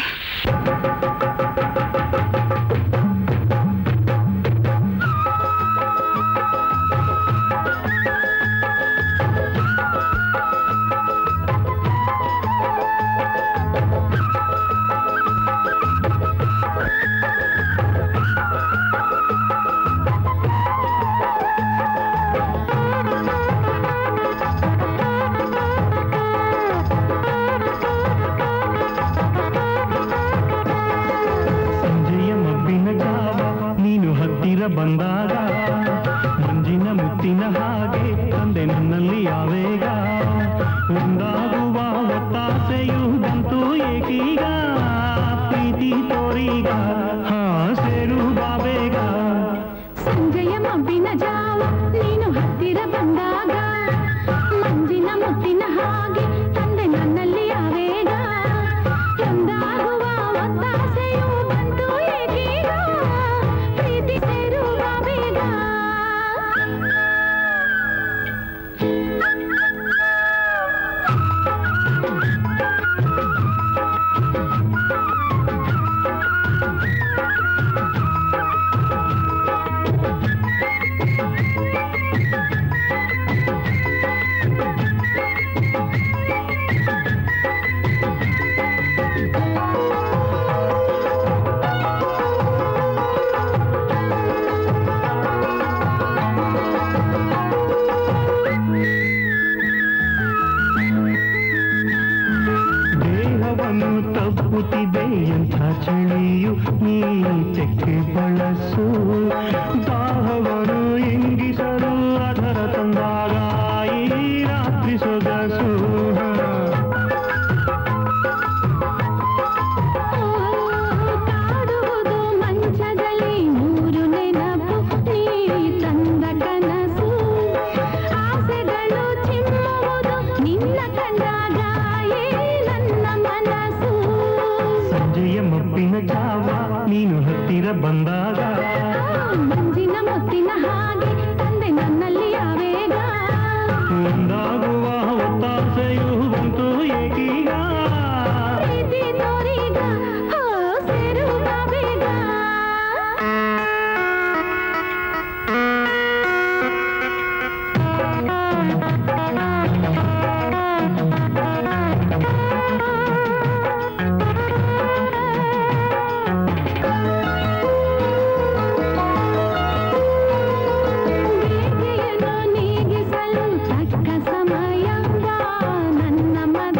S1: ಬಂದಾಗ ಮಂಜಿನ ಮುತ್ತಿನ ಹಾಗೆ ತಂದೆ ನನ್ನಲ್ಲಿ ಯಾವೇಗ ಒಂದಾಗುವ ಒತ್ತಾಸೆಯು ಬಂತು ಏಕೀಗ ಪ್ರೀತಿ ತೋರೀಗ ಹಾ ಸೇರು ಬಾಬೇಗ
S9: ಸಂಜೆಯ ಮಬ್ಬಿನ ಜಾವ ನೀನು ಹತ್ತಿರ ಬಂದಾಗ ಮಂಜಿನ ಮುತ್ತಿನ ಹಾಗೆ ತಂದೆ ನನ್ನಲ್ಲಿ ಯಾವೇಗ ಒಂದಾಗುವ ಒತ್ತಾಸೆಯು ಬಂತು ಏಕೀಗ ಪ್ರೀತಿ ಸೇರುವ ಬೇಗ
S1: ತಪ್ಪುತ್ತಿದೆ ಎಂಥ ಚಳಿಯು ನೀ ಚೆಕ್ಕೆ ಬಳಸು ದಾಹವನ್ನು ಇಂಗಿಸಲು ಅದರ ತಂದಾಗ ಈ ರಾತ್ರಿ ಸೊಗಸು
S9: ಕಾಡುವುದು ಮಂಚದಲ್ಲಿ ಮೂರು ನೆನಪು ನೀ ತಂದ ಕನಸು ಆಸೆಗಳು ಚಿಮ್ಮುವುದು ನಿನ್ನ ಕಂಡಾಗ ನನ್ನ ಮನಸ್ಸು
S1: ಸಂಜೆಯ ಮಬ್ಬಿನ ಜಾವ ನೀನು ಹತ್ತಿರ ಬಂದಾಗ
S9: ಮಂಜಿನ ಮುತ್ತಿನ ಹಾಗೆ ತಂದೆ ನನ್ನಲ್ಲಿ ಯಾವೇಗ
S1: ಒಂದಾಗುವ ಒತ್ತಾಸೆಯು ಬಂತು ಏಕೀಗ
S9: ಪ್ರೀತಿ ತೋರೀಗ ಹೋ ಸೇರುವ ಬೇಗ ಬೇಗೆಯನ್ನು ನೀಗಿಸಲು ತಕ್ಕ ಸಮಯ ನನ್ನ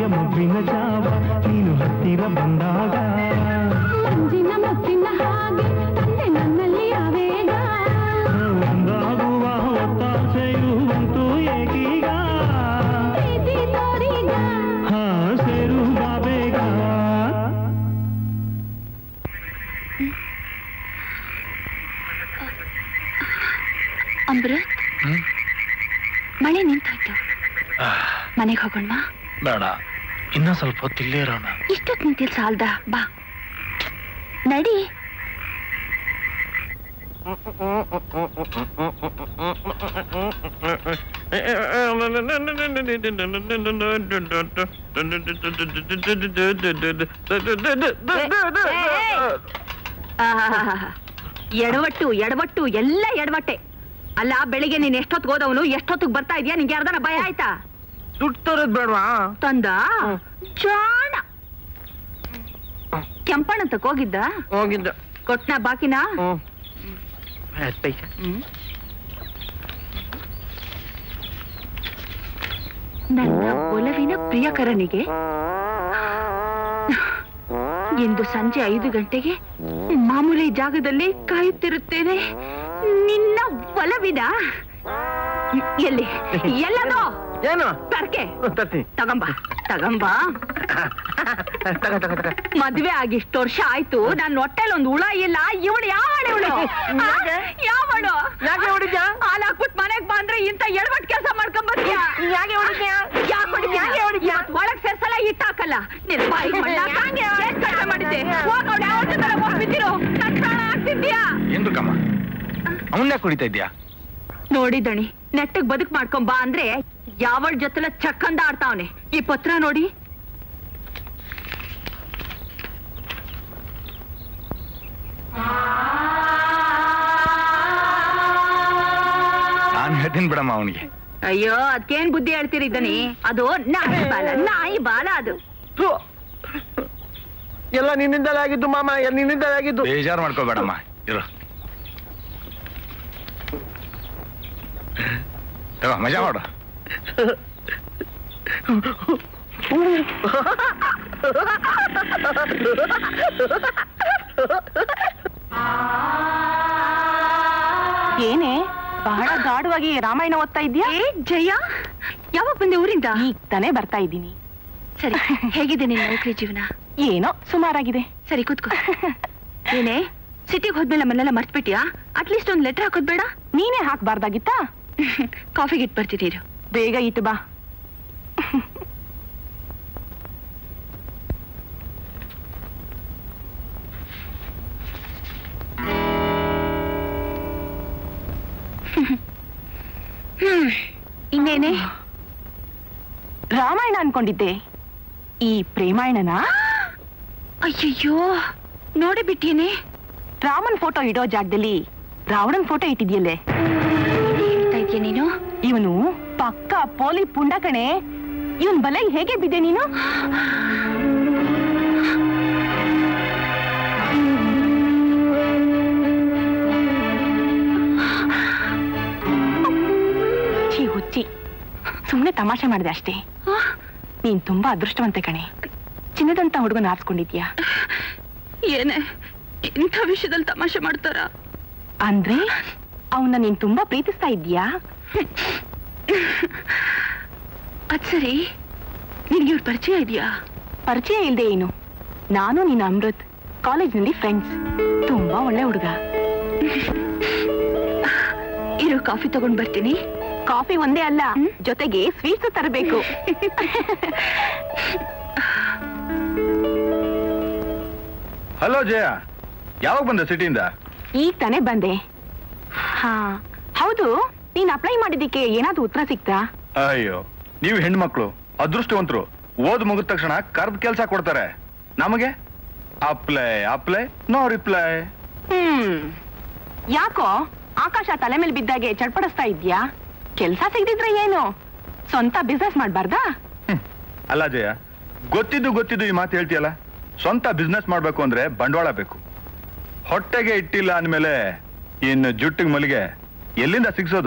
S1: ಸಂಜೆಯ ಮಬ್ಬಿನ ಜಾವ ನೀನು ಹತ್ತಿರ ಬಂದಾಗ
S9: ಮಂಜಿನ ಮುತ್ತಿನ ಹಾಗೆ ತಂದೆ ನನ್ನಲ್ಲಿ ಆವೇಗ
S1: ಒಂದಾಗುವ ಒತ್ತಾಸೆಯು ಬಂತು ಏಕೀಗ
S9: ಪ್ರೀತಿ ತೋರೀಗ
S1: ಹಾ ಸೇರು ಬಾ ಬೇಗ.
S6: ಅಮೃತ್ ಮಳೆ ನಿಂತಾಯ್ತು, ಮನೆಗೆ ಹೋಗೋಣ.
S3: ಬೇಡ, ಇನ್ನೂ ಸ್ವಲ್ಪ ಹೊತ್ತು ಇಲ್ಲೇ ಇರೋಣ.
S6: ಇಷ್ಟೊತ್ತು ನಿಂತಿಲ್ ಸಾಲ್ದ, ಬಾ ನಡಿ. ಎಡವಟ್ಟು ಎಡವಟ್ಟು ಎಲ್ಲ ಎಡವಟ್ಟೆ. ಅಲ್ಲ, ಬೆಳಿಗ್ಗೆ ನೀನ್ ಎಷ್ಟೊತ್ತಿಗೆ ಹೋದವನು ಎಷ್ಟೊತ್ತಿಗೆ ಬರ್ತಾ ಇದೆಯಾ? ನಿಂಗೆ ಯಾರ್ದಾನ ಭಯ ಆಯ್ತಾ?
S8: ದುಡ್ಡು ತರೋದ್ ಬೇಡವಾ?
S6: ತಂದ ಚಾಣ ಕೆಂಪಣ್ಣ ಅಂತ ಹೋಗಿದ್ದ?
S8: ಹೋಗಿದ್ದ.
S6: ಕೊಟ್ನಾ ಬಾಕಿನಾ? ನನ್ನ ಒಲವಿನ ಪ್ರಿಯಕರನಿಗೆ ಇಂದು ಸಂಜೆ ಐದು ಗಂಟೆಗೆ ಮಾಮೂಲಿ ಜಾಗದಲ್ಲಿ ಕಾಯುತ್ತಿರುತ್ತೇನೆ. ನಿನ್ನ ಒಲವಿನ ಎಲ್ಲಿ ಎಲ್ಲದೋ
S8: ಏನು
S6: ತರ್ಕೆ
S8: ತರ್ತೀನಿ.
S6: ತಗಂಬ ತಗಂಬ. ಮದ್ವೆ ಆಗಿ ಇಷ್ಟು ವರ್ಷ ಆಯ್ತು, ನನ್ನ ಹೊಟ್ಟೆಲ್ ಒಂದು ಹುಳ ಇಲ್ಲ. ಇವಳು ಯಾವಳು? ಇವಳು ಯಾವಳು?
S8: ಯಾಕೆ ಹೊಡಿದ್ಯಾ?
S6: ಹಾಲ್ ಹಾಕ್ಬಿಟ್ಟು ಮನೆಗ್ ಬಂದ್ರೆ ಇಂತ ಎಡವಟ್ ಕೆಲಸ ಮಾಡ್ಕೊಂಡ್ ಬರ್ತೀಯ.
S8: ಯಾಕೆ ಹೊಡಿದ್ಯಾ?
S6: ಯಾಕೆ ಹೊಡಿದ್ಯಾ? ಒಳಗ್ ಸೇರ್ಸಲ್ಲ, ಇಟ್ಟಾಕಲ್ಲ. ನಿನ್ ಬಾಯಿ ಏನ್ ಕೆಲಸ ಮಾಡಿದ್ದೆ? ಹೋಗೋಡು ಯಾವ ಜೊತೆ ಹೋಗ್ಬಿಟ್ಟಿರು. ನನ್ ಪ್ರಾಣ ಆಗ್ತಿದ್ಯಾ?
S3: ಏನ್ ಕಮ್ಮ ಅವನ್ನೇ ಕುಡಿತಾ ಇದ್ಯಾ?
S6: ನೋಡಿದಣಿ, ನೆಟ್ಟಗ್ ಬದುಕ್ ಮಾಡ್ಕೊಂಡ್ ಬಾ ಅಂದ್ರೆ ಯಾವಳ ಜೊತೆಲ ಚಕ್ಕಂದ ಆಡ್ತಾವನೆ. ಈ ಪತ್ರ ನೋಡಿ.
S3: ನಾನ್ ಹೇಳ್ತೀನಿ ಬಿಡಮ್ಮ ಅವನಿಗೆ.
S6: ಅಯ್ಯೋ, ಅದ್ಕೇನ್ ಬುದ್ಧಿ ಹೇಳ್ತೀರಿ ದನಿ? ಅದು ನಾಯಿ ಬಾಲ, ನಾಯಿ ಬಾಲ ಅದು.
S8: ಎಲ್ಲ ನಿನ್ನಿಂದಲೇ ಆಗಿದ್ದು ಮಾಮ, ಎಲ್ಲ ನಿನ್ನಿಂದಲೇ ಆಗಿದ್ದು.
S3: ಬೇಜಾರು ಮಾಡ್ಕೋಬೇಡಮ್ಮ, ಇರು. ಮಜಾ ಮಾಡು.
S6: ಏನೇ ಬಹಳ ಗಾಢವಾಗಿ ರಾಮಾಯಣ ಓದ್ತಾ ಇದ್ಯಾ? ಜಯ, ಯಾವಾಗ ಬಂದೆ ಊರಿಂದ? ಈಗ ತಾನೇ ಬರ್ತಾ ಇದ್ದೀನಿ. ಸರಿ, ಹೇಗಿದೆ ನಿನ್ನ ನೌಕರಿ ಜೀವನ? ಏನೋ ಸುಮಾರಾಗಿದೆ. ಸರಿ ಕೂತ್ಕೋ. ಏನೇ ಸಿಟಿಗೆ ಹೋದ್ಮೇಲೆ ನಮ್ಮನ್ನೆಲ್ಲ ಮರ್ತ್ಬಿಟ್ಯಾ? ಅಟ್ಲೀಸ್ಟ್ ಒಂದು ಲೆಟರ್ ಹಾಕೋದ್ ಬೇಡ? ನೀನೇ ಹಾಕ್ಬಾರ್ದಾಗಿತ್ತಾ? ಕಾಫಿಗೆ ಇಟ್ಟು ಬರ್ತಿದ್ದೀರು. ಬೇಗ ಇಟ್ಟು ಬಾ. ಇನ್ನೇನೆ ರಾಮಾಯಣ ಅನ್ಕೊಂಡಿದ್ದೆ, ಈ ಪ್ರೇಮಾಯಣನ? ಅಯ್ಯಯ್ಯೋ, ನೋಡಿ ಬಿಟ್ಟೇನೆ. ರಾಮನ್ ಫೋಟೋ ಇಡೋ ಜಾಗದಲ್ಲಿ ರಾವಣನ್ ಫೋಟೋ ಇಟ್ಟಿದ್ಯಲ್ಲೇ. ಹೇಳ್ತಾ ಇದೀಯ ನೀನು? ಇವನು ಪಕ್ಕ ಪೋಲಿ ಪುಂಡ ಕಣೆ. ಇವನ್ ಬಲೆಗೆ ಹೇಗೆ ಬಿದ್ದೆ ನೀನು? ಛೀ ಹುಚ್ಚಿ, ಸುಮ್ನೆ ತಮಾಷೆ ಮಾಡಿದೆ ಅಷ್ಟೇ. ನೀನ್ ತುಂಬಾ ಅದೃಷ್ಟವಂತೆ ಕಣೆ. ಚಿನ್ನದಂತ ಹುಡುಗನ ಆರಿಸ್ಕೊಂಡಿದ್ಯಾ? ಏನೇ ಇಂಥ ವಿಷಯದಲ್ಲಿ ತಮಾಷೆ ಮಾಡ್ತಾರ? ಅಂದ್ರೆ ಅವನ್ನ ನೀನ್ ತುಂಬಾ ಪ್ರೀತಿಸ್ತಾ ಇದ್ದೀಯಾ? ಅದ್ ಸರಿ, ನಿನ್ಗೆ ಇವ್ರ ಪರಿಚಯ ಇದೆಯಾ? ಪರಿಚಯ ಇಲ್ದೆ ಏನು, ನಾನು ನೀನು ಅಮೃತ್ ಕಾಲೇಜ್ನಲ್ಲಿ ಫ್ರೆಂಡ್ಸ್. ತುಂಬಾ ಒಳ್ಳೆ ಹುಡುಗ. ಇರೋ ಕಾಫಿ ತಗೊಂಡ್ ಬರ್ತೀನಿ. ಕಾಫಿ ಒಂದೇ ಅಲ್ಲ, ಜೊತೆಗೆ ಸ್ವೀಟ್ಸ್ ತರಬೇಕು.
S3: ಹಲೋ ಜಯ, ಯಾವಾಗ ಬಂದೆ ಸಿಟಿಯಿಂದ?
S6: ಈಗ ತಾನೇ ಬಂದೆ. ಹಾ ಹೌದು, ನೀನ್ ಅಪ್ಲೈ ಮಾಡಿದ್ದಕ್ಕೆ ಏನಾದ್ರು ಉತ್ತರ ಸಿಕ್ತಾ?
S3: ಅಯ್ಯೋ, ನೀವು ಹೆಣ್ಮಕ್ಳು ಅದೃಷ್ಟವಂತರು. ಓದ್ ಮುಗಿದ ತಕ್ಷಣ ಕರ್ದ್ ಕೆಲ್ಸ ಕೊಡ್ತಾರೆ. ನಮಗೆ ಅಪ್ಲೈ ಅಪ್ಲೈ ನೋ ರಿಪ್ಲೈ.
S6: ಹ್ಮ್ ಯಾಕೋ ಆಕಾಶ ತಲೆ ಮೇಲೆ ಬಿದ್ದಾಗೆ ಚಡ್ಪಡಿಸ್ತಾ ಇದ್ಯಾ? ಕೆಲ್ಸ ಸಿಗದಿದ್ರೆ ಏನು, ಸ್ವಂತ ಬಿಸ್ನೆಸ್ ಮಾಡ್ಬಾರ್ದಾ?
S3: ಅಲ್ಲ ಜಯ, ಗೊತ್ತಿದ್ದು ಗೊತ್ತಿದ್ದು ಈ ಮಾತು ಹೇಳ್ತೀಯಲ್ಲ. ಸ್ವಂತ ಬಿಸ್ನೆಸ್ ಮಾಡ್ಬೇಕು ಅಂದ್ರೆ ಬಂಡವಾಳ ಬೇಕು. ಹೊಟ್ಟೆಗೆ ಇಟ್ಟಿಲ್ಲ ಅಂದ್ಮೇಲೆ ಇನ್ನು ಜುಟ್ಟಿಗೆ ಮಲ್ಲಿಗೆ ಎಲ್ಲಿಂದ ಸಿಗ್ಸೋದು?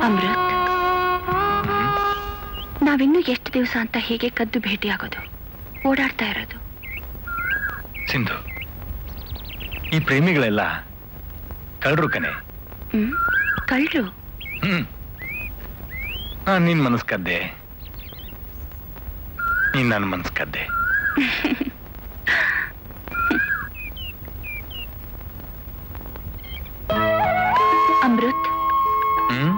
S6: ಅಮೃತ್, ನಾವಿನ್ನೂ ಎಷ್ಟು ದಿವಸ ಅಂತ ಹೀಗೆ ಕದ್ದು ಭೇಟಿಯಾಗೋದು, ಓಡಾಡ್ತಾ ಇರೋದು?
S11: ಸಿಂಧು, ಈ ಪ್ರೇಮಿಗಳೆಲ್ಲ ಕಳ್ರು ಕಣೆ.
S6: ಹ್ಮ್ ಕಳ್ರು?
S11: ಹ್ಮ್ ನಾನ್ ನಿನ್ ಮನಸ್ ಕದ್ದೆ, ನೀನ್ ನನ್ನ ಮನಸ್ ಕದ್ದೆ.
S6: ಅಮೃತ್,
S11: ಹ್ಮ್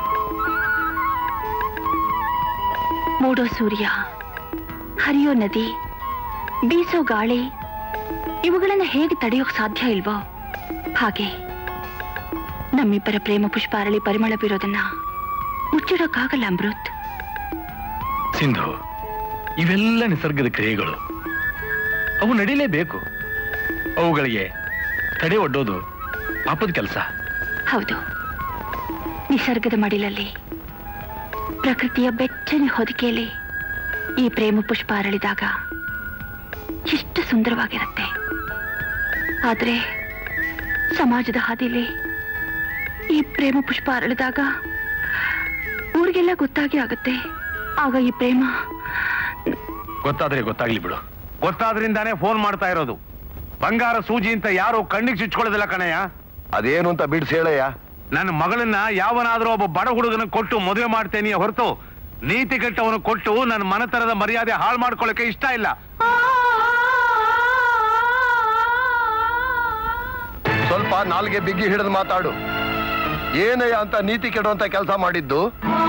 S6: ಮೂಡೋ ಸೂರ್ಯ, ಹರಿಯೋ ನದಿ, ಬೀಸೋ ಗಾಳಿ, ಇವುಗಳನ್ನ ಹೇಗೆ ತಡೆಯೋಕ್ ಸಾಧ್ಯ ಇಲ್ವೋ ಹಾಗೆ ನಮ್ಮಿಬ್ಬರ ಪ್ರೇಮ ಪುಷ್ಪ ಅರಳಿ ಪರಿಮಳ ಬೀರೋದನ್ನ ಮುಚ್ಚಿಡೋಕ್ಕಾಗಲ್ಲ ಅಮೃತ್.
S11: ಸಿಂಧು, ಇವೆಲ್ಲ ನಿಸರ್ಗದ ಕ್ರಿಯೆಗಳು, ಅವು ನಡೀಲೇಬೇಕು. ಅವುಗಳಿಗೆ ತಡೆ ಒಡ್ಡೋದು ಪಾಪದ ಕೆಲಸ.
S6: ಹೌದು, ನಿಸರ್ಗದ ಮಡಿಲಲ್ಲಿ, ಪ್ರಕೃತಿಯ ಬೆಚ್ಚನೆ ಹೊದಿಕೆಯಲ್ಲಿ ಈ ಪ್ರೇಮ ಪುಷ್ಪ ಅರಳಿದಾಗ ಎಷ್ಟು ಸುಂದರವಾಗಿರುತ್ತೆ. ಆದ್ರೆ ಸಮಾಜದ ಹಾದಿಲಿ ಈ ಪ್ರೇಮ ಪುಷ್ಪ ಅರಳಿದಾಗ ಊರಿಗೆಲ್ಲ ಗೊತ್ತಾಗಿ ಆಗುತ್ತೆ. ಆಗ ಈ ಪ್ರೇಮ
S11: ಗೊತ್ತಾದ್ರೆ ಗೊತ್ತಾಗ್ಲಿ ಬಿಡು.
S4: ಗೊತ್ತಾದ್ರಿಂದಾನೇ ಫೋನ್ ಮಾಡ್ತಾ ಇರೋದು. ಬಂಗಾರ ಸೂಜಿ ಅಂತ ಯಾರು ಕಣ್ಣಿಗೆ ಚುಚ್ಕೊಳ್ಳೋದಿಲ್ಲ ಕಣಯ್ಯ.
S5: ಅದೇನು ಅಂತ ಬಿಡ್ಸಿ ಹೇಳಯ್ಯ.
S4: ನನ್ನ ಮಗಳನ್ನ ಯಾವನಾದ್ರೂ ಒಬ್ಬ ಬಡ ಹುಡುಗನ ಕೊಟ್ಟು ಮದುವೆ ಮಾಡ್ತೇನೆ ಹೊರತು ನೀತಿ ಕೆಟ್ಟವನು ಕೊಟ್ಟು ನನ್ನ ಮನೆತನದ ಮರ್ಯಾದೆ ಹಾಳು ಮಾಡ್ಕೊಳ್ಳಕ್ಕೆ ಇಷ್ಟ ಇಲ್ಲ.
S5: ಸ್ವಲ್ಪ ನಾಲ್ಗೆ ಬಿಗ್ಗಿ ಹಿಡಿದು ಮಾತಾಡು. ಏನಯ್ಯ ಅಂತ ನೀತಿ ಕೆಡುವಂತ ಕೆಲಸ ಮಾಡಿದ್ದು?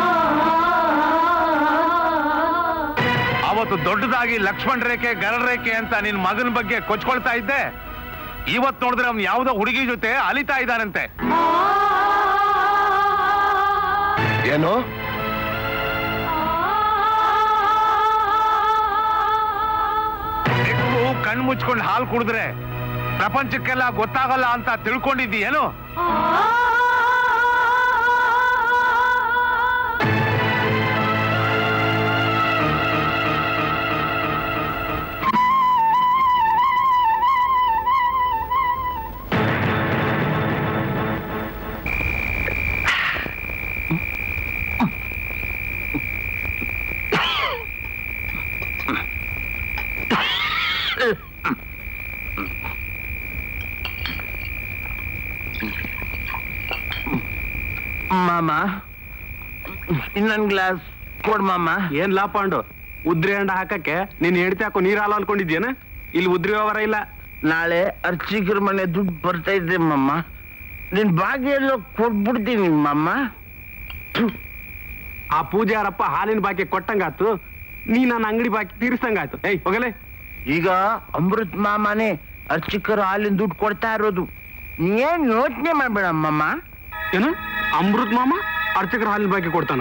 S4: ಅವತ್ತು ದೊಡ್ಡದಾಗಿ ಲಕ್ಷ್ಮಣ್ ರೇಖೆ ಗರಡ್ ರೇಖೆ ಅಂತ ನಿನ್ ಮಗನ ಬಗ್ಗೆ ಕೊಚ್ಕೊಳ್ತಾ ಇದ್ದೆ. ಇವತ್ ನೋಡಿದ್ರೆ ಅವ್ನು ಯಾವ್ದೋ ಹುಡುಗಿ ಜೊತೆ ಅಲಿತಾ ಇದ್ದಾನಂತೆ.
S5: ಏನು?
S4: ಹೆಣ್ಣು ಕಣ್ ಮುಚ್ಕೊಂಡು ಹಾಲು ಕುಡಿದ್ರೆ ಪ್ರಪಂಚಕ್ಕೆಲ್ಲ ಗೊತ್ತಾಗಲ್ಲ ಅಂತ ತಿಳ್ಕೊಂಡಿದ್ದೀಯೇನು?
S8: ಮಾಮ, ಇನ್ನೊಂದ್ ಗ್ಲಾಸ್ ಕೊಡ್ ಮಾಮ.
S4: ಏನ್ ಲಾಪಾಂಡು ಉದ್ರಿ ಅಂಡ ಹಾಕಕ್ಕೆ ನೀನ್ ಹೆಂಡತಿ ಹಾಕೋ ನೀರ್ ಹಾಲು ಅನ್ಕೊಂಡಿದ್ಯೇನ? ಇಲ್ಲಿ ಉದ್ರಿ ವ್ಯವಹಾರ ಇಲ್ಲ.
S8: ನಾಳೆ ಅರ್ಚಿಕರ ಮನೆ ದುಡ್ಡು ಬರ್ತಾ ಇದ್ದೆ ಮಾಮ, ನಿನ್ ಬಾಗಿ ಎಲ್ಲೋ ಕೊಟ್ಬಿಡ್ತೀನಿ ಮಾಮ.
S4: ಆ ಪೂಜಾರಪ್ಪ ಹಾಲಿನ ಬಾಕಿ ಕೊಟ್ಟಂಗಾತು, ನೀ ನನ್ನ ಅಂಗಡಿ ಬಾಕಿ ತೀರ್ಸಂಗಾಯ್ತು. ಏಯ್ ಹೋಗಲೇ.
S8: ಈಗ ಅಮೃತ್ ಮಾಮನೇ ಅರ್ಚಕರು ಹಾಲಿನ ದುಡ್ಡು ಕೊಡ್ತಾ ಇರೋದು. ನೀನ್ ಯೋಚನೆ ಮಾಡ್ಬೇಡ ಮಾಮ.
S4: ಏನು ಅಮೃತ್ ಮಾಮ ಅರ್ಚಕರ ಹಾಲಿನ ಬಾಕಿ ಕೊಡ್ತಾನ?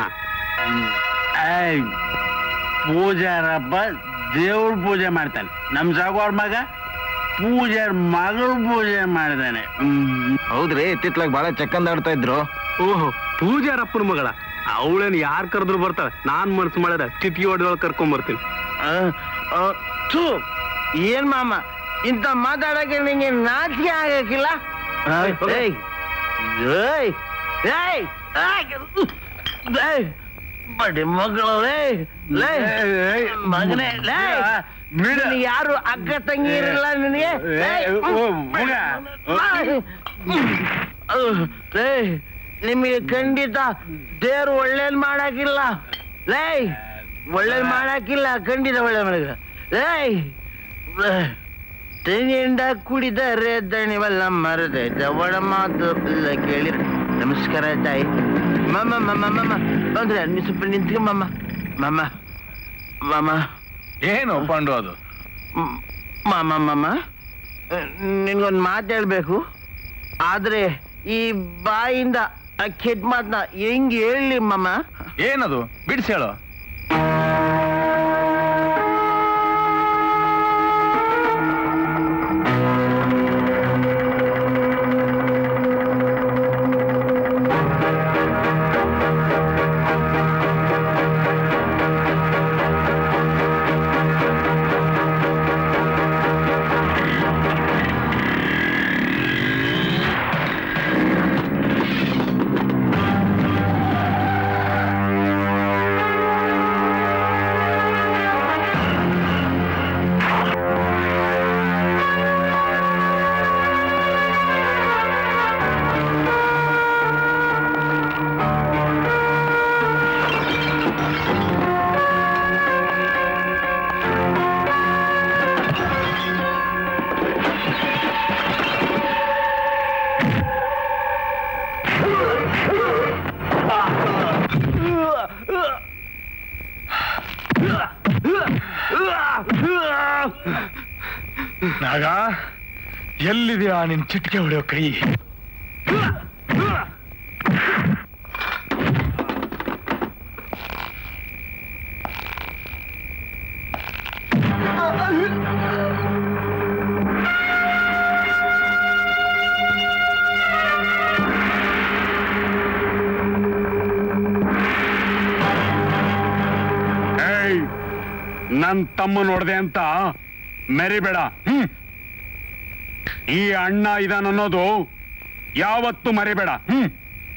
S8: ಪೂಜಾರಪ್ಪ ದೇವ್ರ ಪೂಜೆ ಮಾಡ್ತಾನೆ, ನಮ್ ಸಾಗೋರ್ ಮಗ ಪೂಜಾರ್ ಮಗಳು ಪೂಜೆ ಮಾಡ್ತಾನೆ.
S3: ಹೌದ್ರಿ, ಇತ್ತಿತ್ಲಾಗ ಬಹಳ ಚಕ್ಕಂದಾಡ್ತಾ ಇದ್ರು.
S4: ಓಹೋ, ಪೂಜಾರಪ್ಪನ ಮಗಳ? ಅವಳೇನ್ ಯಾರ್ ಕರೆದ್ರು ಬರ್ತಾಳೆ. ನಾನ್ ಮನ್ಸು ಮಾಡಿದ ಚಿಟ್ಕಿ ಹೊಡೆದೊಳಗೆ ಕರ್ಕೊಂಡ್ ಬರ್ತೀನಿ.
S8: ಏನ್ ಮಾಮ ಇಂತ ಮಾತಾಡಕ್ಕೆ ನಿಂಗೆ ನಾಚಿಕೆ ಆಗಕ್ಕಿಲ್ಲ? ಬಡಿ ಮಗಳು ಮಗನೇ, ಯಾರು ಅಕ್ಕ ತಂಗಿ ಇರಲ್ಲ ನಿನಗೆ? ನಿಮಗೆ ಖಂಡಿತ ದೇವ್ರು ಒಳ್ಳೇದ್ ಮಾಡಾಕಿಲ್ಲ. ಲೇ ಒಳ್ಳೇದ್ ಮಾಡಾಕಿಲ್ಲ, ಖಂಡಿತ ಒಳ್ಳೇದ್ ಮಾಡಿಲ್ಲ. ಲೇ ತೆಂಗಿಂಡ ಕುಡಿದರೆ ದಣಿವಲ್ಲ ಮರದೆ ಒಡ ಮಾತು ಇಲ್ಲ ಕೇಳಿ. ನಮಸ್ಕಾರ ತಾಯಿ. ಮಾಮ ಮಾಮ ಮಾಮ ಬಂದ್ರೆ ನೀವು ಸ್ವಲ್ಪ ನಿಂತ್ಕ ಮಾಮ. ಮಾಮ ಮಾಮ
S11: ಏನು ಪಾಂಡು ಅದು?
S8: ಮಾಮ ಮಾಮ ನಿನ್ಗೊಂದು ಮಾತು ಹೇಳ್ಬೇಕು, ಆದ್ರೆ ಈ ಬಾಯಿಂದ ಆ ಕೆಟ್ಟ ಮಾತನ್ನ ಹೆಂಗ್ ಹೇಳಿ ಮಾಮ?
S11: ಏನದು? ಬಿಡಿಸಿ ಹೇಳು. ನಾಗ ಎಲ್ಲಿದೆಯಾ ನಿನ್ ಚಿಟಿಕೆ ಹೊಡೆಯೋ ಕೈ?
S12: ನನ್ ತಮ್ಮ ನೋಡ್ದೆ ಅಂತ ಮೆರಿಬೇಡ. ಹ್ಮ್ ಈ ಅಣ್ಣ ಇದಾನನ್ನೋದು ಯಾವತ್ತೂ ಮರಿಬೇಡ. ಹ್ಮ್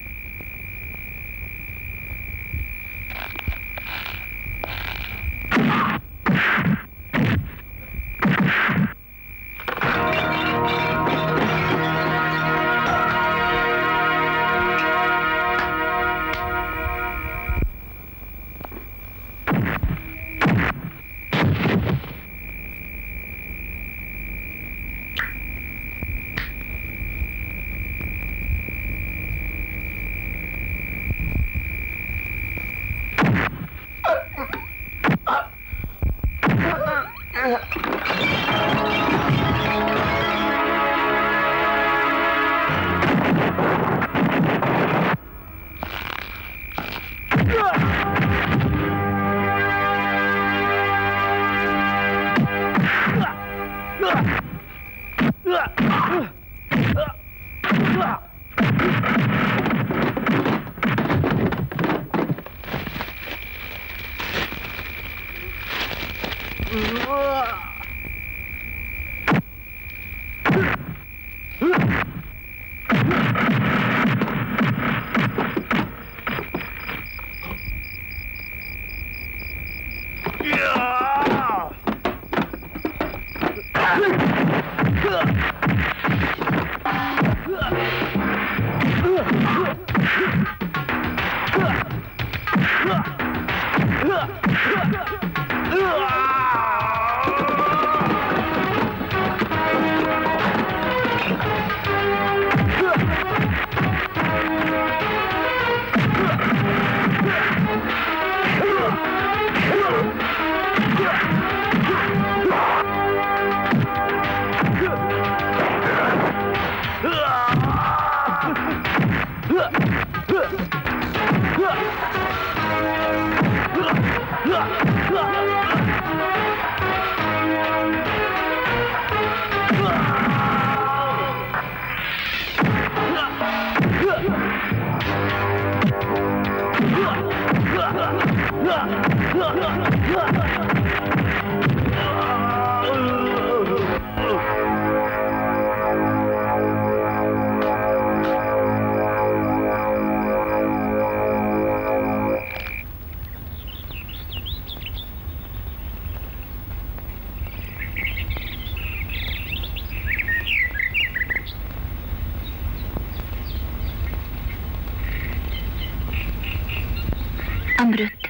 S6: ಅಮೃತ್,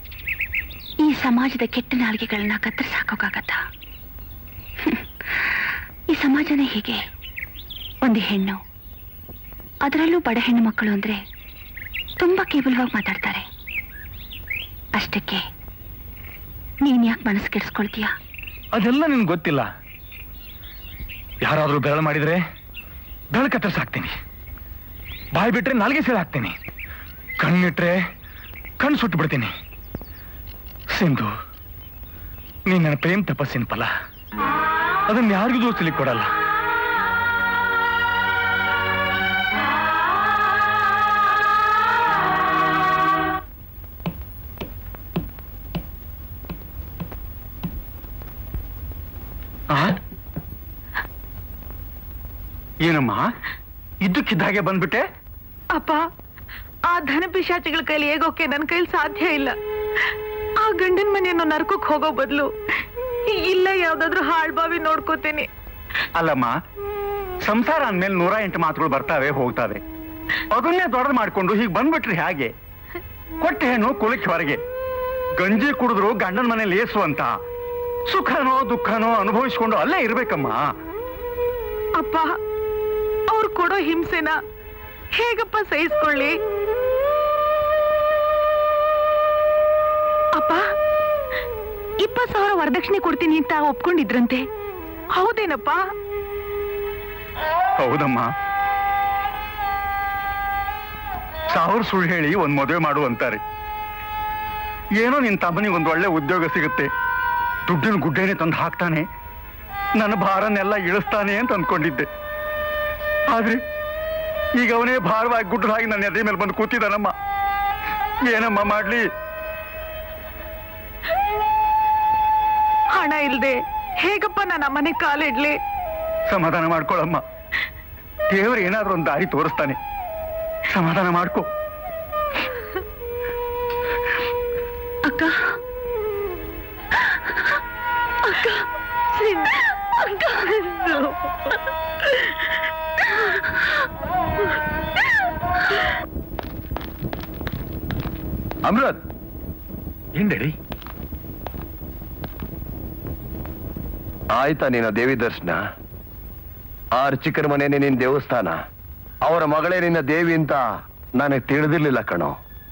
S6: ಈ ಸಮಾಜದ ಕೆಟ್ಟ ನಾಲ್ಗೆಗಳನ್ನ ಕತ್ತರಿಸಾಕೋಕ್ಕಾಗತ್ತ? ಈ ಸಮಾಜನೇ ಹೀಗೆ. ಒಂದು ಹೆಣ್ಣು, ಅದರಲ್ಲೂ ಬಡ ಹೆಣ್ಣು ಮಕ್ಕಳು ಅಂದ್ರೆ ತುಂಬಾ ಕೇವಲವಾಗಿ ಮಾತಾಡ್ತಾರೆ. ಅಷ್ಟಕ್ಕೆ ನೀನ್ ಯಾಕೆ ಮನಸ್ಸು ಕೆಡಿಸ್ಕೊಳ್ತೀಯ?
S11: ಅದೆಲ್ಲ ನಿನ್ಗೆ ಗೊತ್ತಿಲ್ಲ. ಯಾರಾದ್ರೂ ಬೆರಳು ಮಾಡಿದ್ರೆ ಬೆರಳು ಕತ್ತರಿಸಾಕ್ತೀನಿ, ಬಾಯಿ ಬಿಟ್ರೆ ನಾಲ್ಗೆ ಸೀಳು ಹಾಕ್ತೀನಿ, ಕಣ್ಣಿಟ್ರೆ ಕಣ್ಣು ಸುಟ್ಟು ಬಿಡ್ತೀನಿ. ಸಿಂಧು, ನೀನ್ ನನ್ನ ಪ್ರೇಮ್ ತಪಸ್ಸಿನ ಫಲ. ಅದನ್ನ ಯಾರಿಗೂ ದೋಸ್ತಿಲಿಕ್ಕೆ ಕೊಡಲ್ಲ.
S7: ಏನಮ್ಮ ಇದ್ದಕ್ಕಿದ್ದಾಗೆ ಬಂದ್ಬಿಟ್ಟೆ?
S13: ಅಪ್ಪ, ಆ ಧನ ಪಿಶಾಚಿಗಳ ಕೈಲಿ ಹೇಗೋಕೆ ನನ್ನ ಕೈಲಿ ಸಾಧ್ಯ ಇಲ್ಲ. ಆ ಗಂಡನ ಮನೆಯನ್ನು ನರ್ಕಕ್ಕೆ ಹೋಗೋ ಬದಲು ಇಲ್ಲ ಯಾವ್ದಾದ್ರು ಹಾಳ್ಬಾವಿ ನೋಡ್ಕೋತೇನೆ.
S7: ಅಲ್ಲಮ್ಮ, ಸಂಸಾರ ಅಂದ್ಮೇಲೆ ನೂರ ಎಂಟು ಮಾತುಗಳು ಬರ್ತಾವೆ ಹೋಗ್ತಾವೆ. ಅದನ್ನೇ ದೊಡ್ಡ ಮಾಡ್ಕೊಂಡು ಹೀಗೆ ಬಂದ್ಬಿಟ್ರಿ ಹೇಗೆ? ಕೊಟ್ಟೆ ಹೆಣ್ಣು ಕುಲಕ್ಕೆ ಹೊರಗೆ, ಗಂಜಿ ಕುಡಿದ್ರು ಗಂಡನ ಮನೇಲಿ ಏಸು ಅಂತ ಸುಖನೋ ದುಃಖನೋ ಅನುಭವಿಸ್ಕೊಂಡು ಅಲ್ಲೇ ಇರ್ಬೇಕಮ್ಮ.
S13: ಅಪ್ಪ, ಅವ್ರು ಕೊಡೋ ಹಿಂಸೆನ ಹೇಗಪ್ಪ ಸಹಿಸ್ಕೊಳ್ಳಿ? ಅಪ್ಪ, ಇಪ್ಪತ್ತು ಸಾವಿರ ವರದಕ್ಷಿಣೆ ಕೊಡ್ತೀನಿ ಅಂತ ಒಪ್ಕೊಂಡಿದ್ರಂತೆ. ಹೌದೇನಪ್ಪ?
S7: ಹೌದಮ್ಮ. ಸಾವಿರ ಸುಳ್ಳು ಹೇಳಿ ಒಂದ್ ಮದುವೆ ಮಾಡು ಅಂತಾರೆ. ಏನೋ ನಿನ್ ತಮ್ಮನಿಗೆ ಒಂದ್ ಒಳ್ಳೆ ಉದ್ಯೋಗ ಸಿಗುತ್ತೆ, ದುಡ್ಡಿನ ಗುಡ್ಡೇನೆ ತಂದು ಹಾಕ್ತಾನೆ, ನನ್ನ ಭಾರನೆಲ್ಲ ಇಳಿಸ್ತಾನೆ ಅಂತ ಅಂದ್ಕೊಂಡಿದ್ದೆ. ಆದ್ರೆ ಈಗ ಅವನೇ ಭಾರವಾಗಿ ಗುಡ್ಡರಾಗಿ ನನ್ನ ಎದೆ ಮೇಲೆ ಬಂದು ಕೂತಿದ್ದಾನಮ್ಮ. ಏನಮ್ಮ ಮಾಡ್ಲಿ?
S13: ಹಣ ಇಲ್ದೆ ಹೇಗಪ್ಪ ನಾನು ಅಮ್ಮನೆ ಕಾಲಿಡ್ಲಿ?
S7: ಸಮಾಧಾನ ಮಾಡ್ಕೊಳಮ್ಮ, ದೇವರು ಏನಾದ್ರೂ ಒಂದು ದಾರಿ ತೋರಿಸ್ತಾನೆ. ಸಮಾಧಾನ ಮಾಡ್ಕೊ.
S9: ಅಕ್ಕ ಅಕ್ಕ ಅಕ್ಕ
S5: ಅಮೃತ್,
S11: ಏನ್ ಡ್ಯಾಡಿ?
S5: ಆಯ್ತಾ ನಿನ್ನ ದೇವಿ ದರ್ಶನ? ಆ ಅರ್ಚಕರ ಮನೇನೆ ನಿನ್ ದೇವಸ್ಥಾನ. ಅವರ ಮಗಳೇ ನಿನ್ನ ದೇವಿ ಅಂತ ನನಗೆ ತಿಳಿದಿರ್ಲಿಲ್ಲ ಕಣೋ.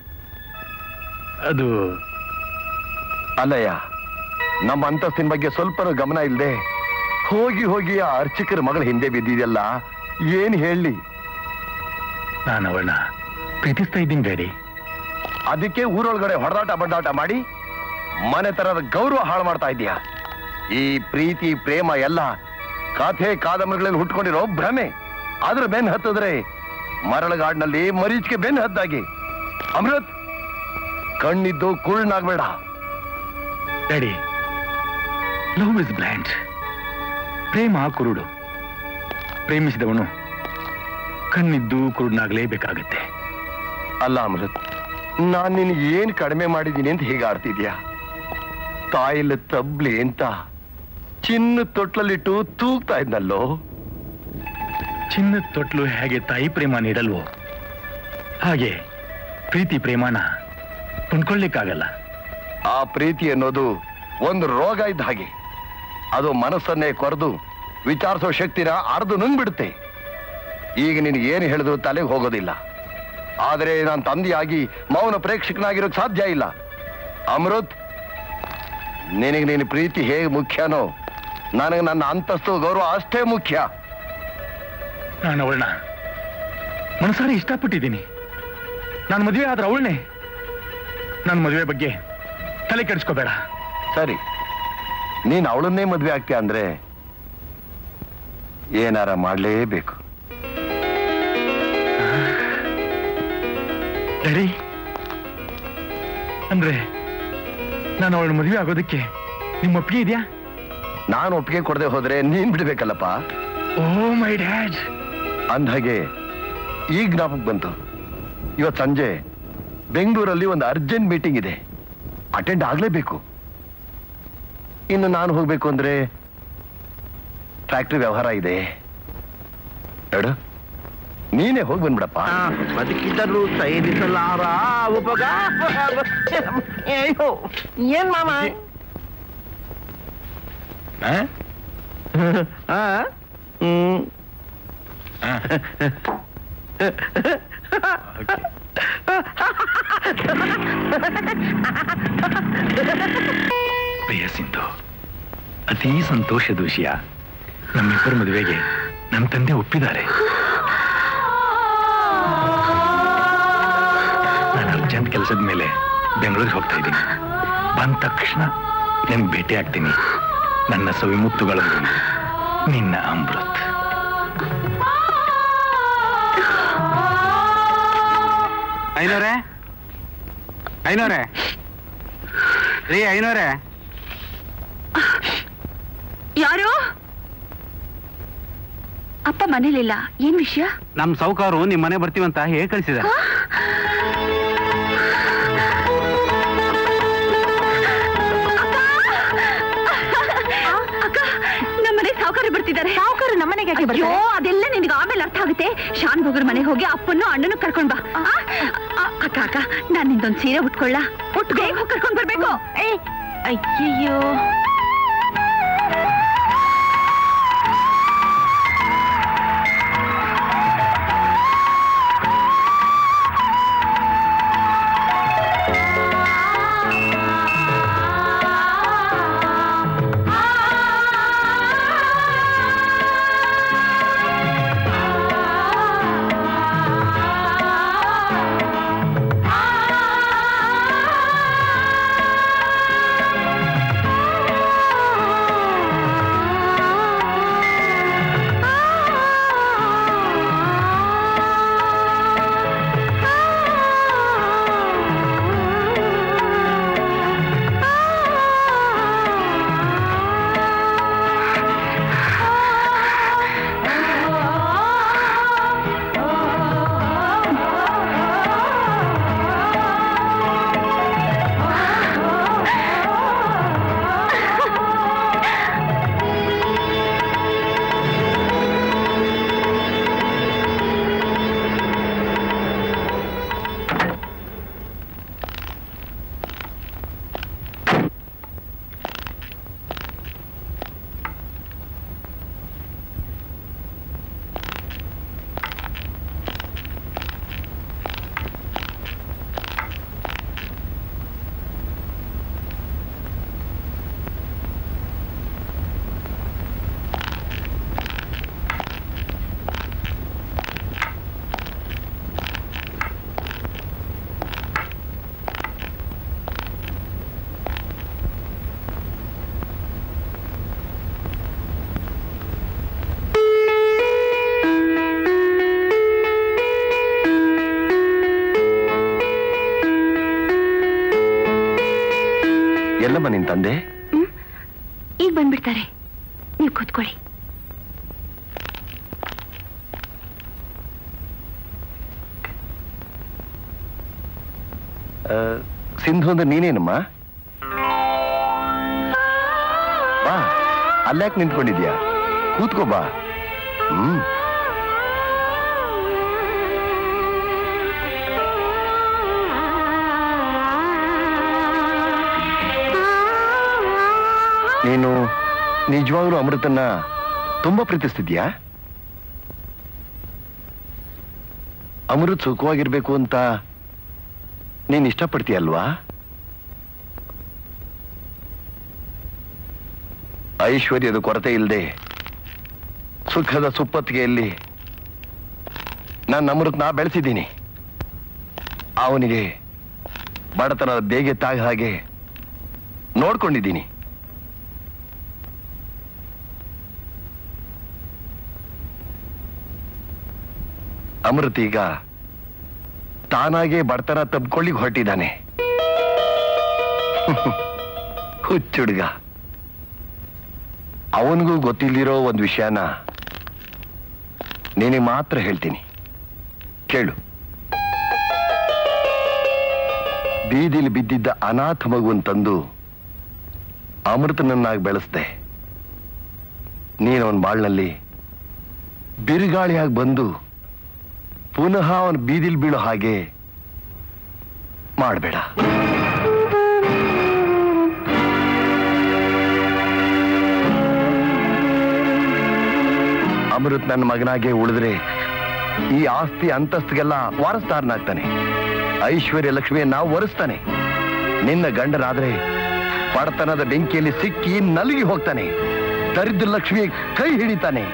S11: ಅದು
S5: ಅಲ್ಲಯ್ಯ, ನಮ್ಮ ಅಂತಸ್ತಿನ ಬಗ್ಗೆ ಸ್ವಲ್ಪನೂ ಗಮನ ಇಲ್ಲದೆ ಹೋಗಿ ಹೋಗಿ ಆ ಅರ್ಚಕರ ಮಗಳ ಹಿಂದೆ ಬಿದ್ದಿದೆಯಲ್ಲ, ಏನ್ ಹೇಳಿ?
S11: ನಾನು ಅವಳನ್ನ ಪ್ರೀತಿಸ್ತಾ ಇದ್ದೀನಿ ಡ್ಯಾಡಿ.
S5: ಅದಕ್ಕೆ ಊರೊಳಗಡೆ ಹೊಡೆದಾಟ ಬಡ್ದಾಟ ಮಾಡಿ ಮನೆ ತರದ ಗೌರವ ಹಾಳು ಮಾಡ್ತಾ ಇದೀಯಾ. ಈ ಪ್ರೀತಿ ಪ್ರೇಮ ಎಲ್ಲ ಕಥೆ ಕಾದಂಬರಿಗಳಲ್ಲಿ ಹುಟ್ಕೊಂಡಿರೋ ಭ್ರಮೆ. ಅದ್ರ ಬೆನ್ ಹತ್ತಿದ್ರೆ ಮರಳಗಾಡಿನಲ್ಲಿ ಮರೀಚಿಗೆ ಬೆನ್ ಹದ್ದಾಗಿ. ಅಮೃತ್, ಕಣ್ಣಿದ್ದು ಕುರುಳನಾಗ್ಬೇಡ.
S11: Daddy, love is blind. ಪ್ರೇಮ ಕುರುಡು. ಪ್ರೇಮಿಸಿದವನು ಕಣ್ಣಿದ್ದು ಕುರುಡನಾಗ್ಲೇಬೇಕಾಗತ್ತೆ.
S5: ಅಲ್ಲ ಅಮೃತ್, ನಾನ್ ನಿನ್ ಏನ್ ಕಡಿಮೆ ಮಾಡಿದ್ದೀನಿ ಅಂತ ಹೀಗೆ ಆಡ್ತಿದ್ಯಾ? ತಾಯಿಲ್ಲ ತಬ್ಲಿ ಅಂತ ಚಿನ್ನ ತೊಟ್ಲಲ್ಲಿಟ್ಟು ತೂಗ್ತಾ ಇದ್ನಲ್ಲೋ.
S11: ಚಿನ್ನದ ತೊಟ್ಲು ಹೇಗೆ ತಾಯಿ ಪ್ರೇಮ ನೀಡಲ್ವೋ ಹಾಗೆ ಪ್ರೀತಿ ಪ್ರೇಮನ ಕೊಂಡ್ಕೊಳ್ಳಿಕ್ಕಾಗಲ್ಲ.
S5: ಆ ಪ್ರೀತಿ ಅನ್ನೋದು ಒಂದು ರೋಗ ಇದ್ದ ಹಾಗೆ. ಅದು ಮನಸ್ಸನ್ನೇ ಕೊರೆದು ವಿಚಾರಿಸೋ ಶಕ್ತಿನ ಅರ್ದು ನುಂಗ್ಬಿಡುತ್ತೆ. ಈಗ ನಿನಗೆ ಏನು ಹೇಳಿದ್ರು ತಲೆಗೆ ಹೋಗೋದಿಲ್ಲ. ಆದರೆ ನಾನು ತಂದೆಯಾಗಿ ಮೌನ ಪ್ರೇಕ್ಷಕನಾಗಿರೋಕ್ ಸಾಧ್ಯ ಇಲ್ಲ. ಅಮೃತ್, ನಿನಗೆ ನಿನ್ನ ಪ್ರೀತಿ ಹೇಗೆ ಮುಖ್ಯನೋ ನನಗೆ ನನ್ನ ಅಂತಸ್ತು ಗೌರವ ಅಷ್ಟೇ ಮುಖ್ಯ.
S11: ನಾನು ಅವಳನ್ನ ಮನಸಾರಿ ಇಷ್ಟಪಟ್ಟಿದ್ದೀನಿ. ನಾನು ಮದುವೆ ಆದ್ರೆ ಅವಳನ್ನೇ. ನನ್ನ ಮದುವೆ ಬಗ್ಗೆ ತಲೆ ಕೆಡಿಸ್ಕೋಬೇಡ.
S5: ಸರಿ, ನೀನ್ ಅವಳನ್ನೇ ಮದ್ವೆ ಆಗ್ತೀಯ ಅಂದ್ರೆ ಏನಾರ ಮಾಡ್ಲೇಬೇಕು.
S11: ಡ್ಯಾಡಿ, ಅಂದ್ರೆ ನಾನು ಅವಳ ಮದುವೆ ಆಗೋದಕ್ಕೆ ನಿಮ್ಮ ಒಪ್ಪಿಗೆ ಇದೆಯಾ?
S5: ನಾನು ಒಪ್ಪಿಗೆ ಕೊಡದೆ ಹೋದ್ರೆ ನೀನ್ ಬಿಡ್ಬೇಕಲ್ಲಪ್ಪ.
S11: ಓ ಮೈ ಡ್ಯಾಡ್.
S5: ಅಂದ್ಹಾಗೆ ಈಗ ಜ್ಞಾಪಕ ಬಂತು. ಇವತ್ ಸಂಜೆ ಬೆಂಗಳೂರಲ್ಲಿ ಒಂದು ಅರ್ಜೆಂಟ್ ಮೀಟಿಂಗ್ ಇದೆ, ಅಟೆಂಡ್ ಆಗ್ಲೇಬೇಕು. ಇನ್ನು ನಾನು ಹೋಗ್ಬೇಕು ಅಂದ್ರೆ ಫ್ಯಾಕ್ಟ್ರಿ ವ್ಯವಹಾರ ಇದೆ. ನೋಡು, ನೀನೇ ಹೋಗಿ ಬಂದ್ಬಿಡಪ್ಪ.
S8: ಬದುಕಿದ್ದರೂ ಸೈರಿಸಲಾರ ಉಪಗ. ಅಯ್ಯೋ, ಏನ್ ಮಾಮ? ಹ್ಮ್
S11: ಪ್ರಿಯ ಸಿಂಧು, ಅತೀ ಸಂತೋಷದ ವಿಷಯ. ನಮ್ಮಿಬ್ಬರ ಮದುವೆಗೆ ನನ್ನ ತಂದೆ ಒಪ್ಪಿದ್ದಾರೆ. ನಾನು ಅರ್ಜೆಂಟ್ ಕೆಲಸದ ಮೇಲೆ ಬೆಂಗಳೂರಿಗೆ ಹೋಗ್ತಾ ಇದ್ದೀನಿ. ಬಂದ ತಕ್ಷಣ ನಿನ್ಗೆ ಭೇಟಿ ಆಗ್ತೀನಿ. ನನ್ನ ಸವಿಮುತ್ತುಗಳೊಂದಿಗೆ ನಿನ್ನ ಅಮೃತ್.
S4: ಐನೋರೆ, ಐನೋರೆ, ರೀ ಐನೋರೆ.
S6: ಯಾರು? ಅಪ್ಪ ಮನೇಲಿಲ್ಲ. ಏನ್ ವಿಷಯ?
S4: ನಮ್ ಸೌಕಾರು ನಿಮ್ ಮನೆ ಬರ್ತೀವಂತ ಹೇಗೆ ಕಳಿಸಿದ್ದಾರೆ.
S6: ನಮ್ಮನೆ ಸಾವುಕಾರ ಬರ್ತಿದ್ದಾರೆ. ಸಾವುಕಾರ ನಮ್ಮನೆಗೆ ಅಯ್ಯೋ, ಅದೆಲ್ಲ ನಿನಗೆ ಆಮೇಲೆ ಅರ್ಥ ಆಗುತ್ತೆ. ಶಾನ್ ಭೋಗರ್ ಮನೆಗೆ ಹೋಗಿ ಅಪ್ಪನ್ನು ಅಣ್ಣನು ಕರ್ಕೊಂಡ್ ಬಾ. ಅಕ್ಕ ಅಕ್ಕ, ನಾನ್ ನಿಂದೊಂದ್ ಸೀರೆ ಉಟ್ಕೊಳ್ಳ. ಉಟ್ಟು ಬೇಗ ಹೋಗಿ ಕರ್ಕೊಂಡ್ ಬರ್ಬೇಕು. ಏ ಅಯ್ಯಯ್ಯೋ,
S5: ಎಲ್ಲಮ್ಮ ನಿನ್ ತಂದೆ?
S9: ಹ್ಮ್ ಈಗ ಬಂದ್ಬಿಡ್ತಾರೆ, ನೀವು ಕೂತ್ಕೊಳ್ಳಿ.
S5: ಸಿಂಧು ಅಂದ್ರೆ ನೀನೇನಮ್ಮ? ಬಾ, ಅಲ್ಲ್ಯಾಕೆ ನಿಂತ್ಕೊಂಡಿದ್ಯಾ? ಕೂತ್ಕೋ ಬಾ. ಹ್ಮ್ ನೀನು ನಿಜವಾಗ್ಲೂ ಅಮೃತನ್ನ ತುಂಬಾ ಪ್ರೀತಿಸ್ತಿದ್ಯಾ? ಅಮೃತ್ ಸುಖವಾಗಿರ್ಬೇಕು ಅಂತ ನೀನ್ ಇಷ್ಟಪಡ್ತೀಯಲ್ವಾ? ಐಶ್ವರ್ಯದ ಕೊರತೆ ಇಲ್ಲದೆ ಸುಖದ ಸುಪ್ಪತ್ತಿಗೆಯಲ್ಲಿ ನಾನು ಅಮೃತ್ನ ಬೆಳೆಸಿದ್ದೀನಿ. ಅವನಿಗೆ ಬಡತನದ ಬೇಗೆ ತಾಗ ಹಾಗೆ ನೋಡ್ಕೊಂಡಿದ್ದೀನಿ. ಅಮೃತ್ ಈಗ ತಾನಾಗೆ ಬಡತನ ತಬ್ಕೊಳ್ಳಿಗೆ ಹೊರಟಿದ್ದಾನೆ. ಹುಚ್ಚುಡ್ಗ. ಅವನಿಗೂ ಗೊತ್ತಿಲ್ಲಿರೋ ಒಂದು ವಿಷಯನ ನೀನಿಗೆ ಮಾತ್ರ ಹೇಳ್ತೀನಿ, ಕೇಳು. ಬೀದಿಲಿ ಬಿದ್ದಿದ್ದ ಅನಾಥ ಮಗುವನ್ ತಂದು ಅಮೃತನನ್ನಾಗಿ ಬೆಳೆಸ್ದೆ. ನೀನವನ್ ಬಾಳ್ನಲ್ಲಿ ಬಿರುಗಾಳಿಯಾಗಿ ಬಂದು ಪುನಃ ಅವನು ಬೀದಿಲ್ ಬೀಳೋ ಹಾಗೆ ಮಾಡಬೇಡ. ಅಮೃತ್ ನನ್ನ ಮಗನಾಗೆ ಉಳಿದ್ರೆ ಈ ಆಸ್ತಿ ಅಂತಸ್ತಿಗೆಲ್ಲ ವಾರಸ್ದಾರನಾಗ್ತಾನೆ. ಐಶ್ವರ್ಯ ಲಕ್ಷ್ಮಿಯನ್ನ ಒರೆಸ್ತಾನೆ. ನಿನ್ನ ಗಂಡನಾದ್ರೆ ಬಡತನದ ಬೆಂಕಿಯಲ್ಲಿ ಸಿಕ್ಕಿ ನಲುಗಿ ಹೋಗ್ತಾನೆ. ದರಿದ್ರ ಲಕ್ಷ್ಮಿ ಕೈ ಹಿಡಿತಾನೆ.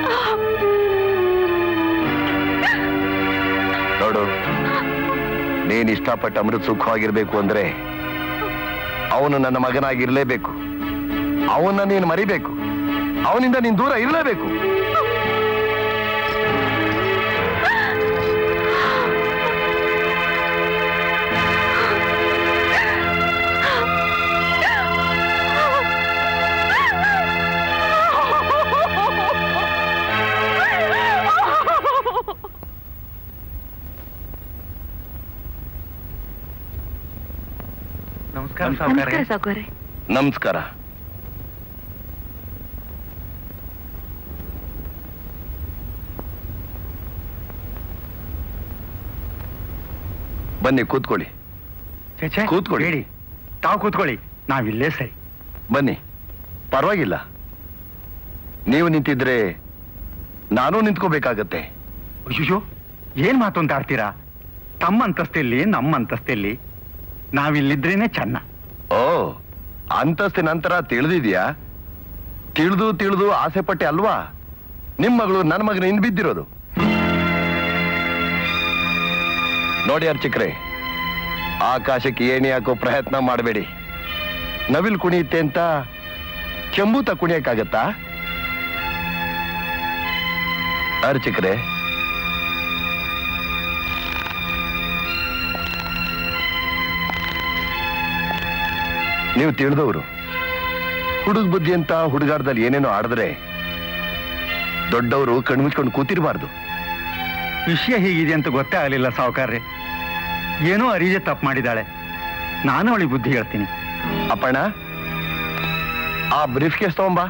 S5: ನೋಡು, ನೀನ್ ಇಷ್ಟಪಟ್ಟ ಅಮೃತ್ ಸುಖವಾಗಿರ್ಬೇಕು ಅಂದ್ರೆ ಅವನು ನನ್ನ ಮಗನಾಗಿರ್ಲೇಬೇಕು. ಅವನ್ನ ನೀನು ಮರಿಬೇಕು. ಅವನಿಂದ ನೀನ್ ದೂರ ಇರಲೇಬೇಕು.
S9: ನಮಸ್ಕಾರ ಸಾವುಕಾರೆ.
S5: ನಮಸ್ಕಾರ. ಬನ್ನಿ ಕೂತ್ಕೊಳ್ಳಿ. ಕೂತ್ಕೊಳ್ಳಿ.
S7: ಹೇಳಿ, ತಾವು ಕೂತ್ಕೊಳ್ಳಿ, ನಾವಿಲ್ಲೇ ಸರಿ.
S5: ಬನ್ನಿ, ಪರವಾಗಿಲ್ಲ. ನೀವು ನಿಂತಿದ್ರೆ ನಾನು ನಿಂತ್ಕೋಬೇಕಾಗತ್ತೆ.
S7: ಅಯ್ಯೋ, ಏನ್ ಮಾತು ಅಂತ ಆಡ್ತೀರಾ? ತಮ್ಮ ಅಂತಸ್ತಿಲ್ಲಿ ನಮ್ಮ ಅಂತಸ್ತಿಲ್ಲಿ ನಾವಿಲ್ಲಿದ್ರೇನೆ ಚೆನ್ನ.
S5: ಓ, ಅಂತಸ್ತಿನ ನಂತರ ತಿಳಿದಿದ್ಯಾ? ತಿಳಿದು ತಿಳಿದು ಆಸೆ ಪಟ್ಟೆ ಅಲ್ವಾ ನಿಮ್ ಮಗಳು ನನ್ನ ಮಗನ ಹಿಂದ್ ಬಿದ್ದಿರೋದು. ನೋಡಿ ಅರ್ಚಕ್ರೆ, ಆಕಾಶಕ್ಕೆ ಏಣಿ ಹಾಕೋ ಪ್ರಯತ್ನ ಮಾಡಬೇಡಿ. ನವಿಲ್ ಕುಣಿಯುತ್ತೆ ಅಂತ ಕೆಂಬೂತ ಕುಣಿಯಕ್ಕಾಗತ್ತಾ? ಅರ್ಚಕ್ರೆ, ನೀವು ತಿಳಿದವರು. ಹುಡುಗ ಬುದ್ಧಿ ಅಂತ ಹುಡುಗಾಟದಲ್ಲಿ ಏನೇನೋ ಆಡಿದ್ರೆ ದೊಡ್ಡವರು ಕಣ್ಮುಚ್ಕೊಂಡು ಕೂತಿರಬಾರ್ದು.
S7: ವಿಷಯ ಹೀಗಿದೆ ಅಂತ ಗೊತ್ತೇ ಆಗಲಿಲ್ಲ ಸಾವುಕಾರ್ರೆ. ಏನೋ ಅರಿಜೆ ತಪ್ಪು ಮಾಡಿದಾಳೆ. ನಾನು ಅವಳಿಗೆ ಬುದ್ಧಿ ಹೇಳ್ತೀನಿ.
S5: ಅಪ್ಪಣ್ಣ, ಆ ಬ್ರೀಫ್ ಕೇಸ್ ತಗೊಂಬಾ.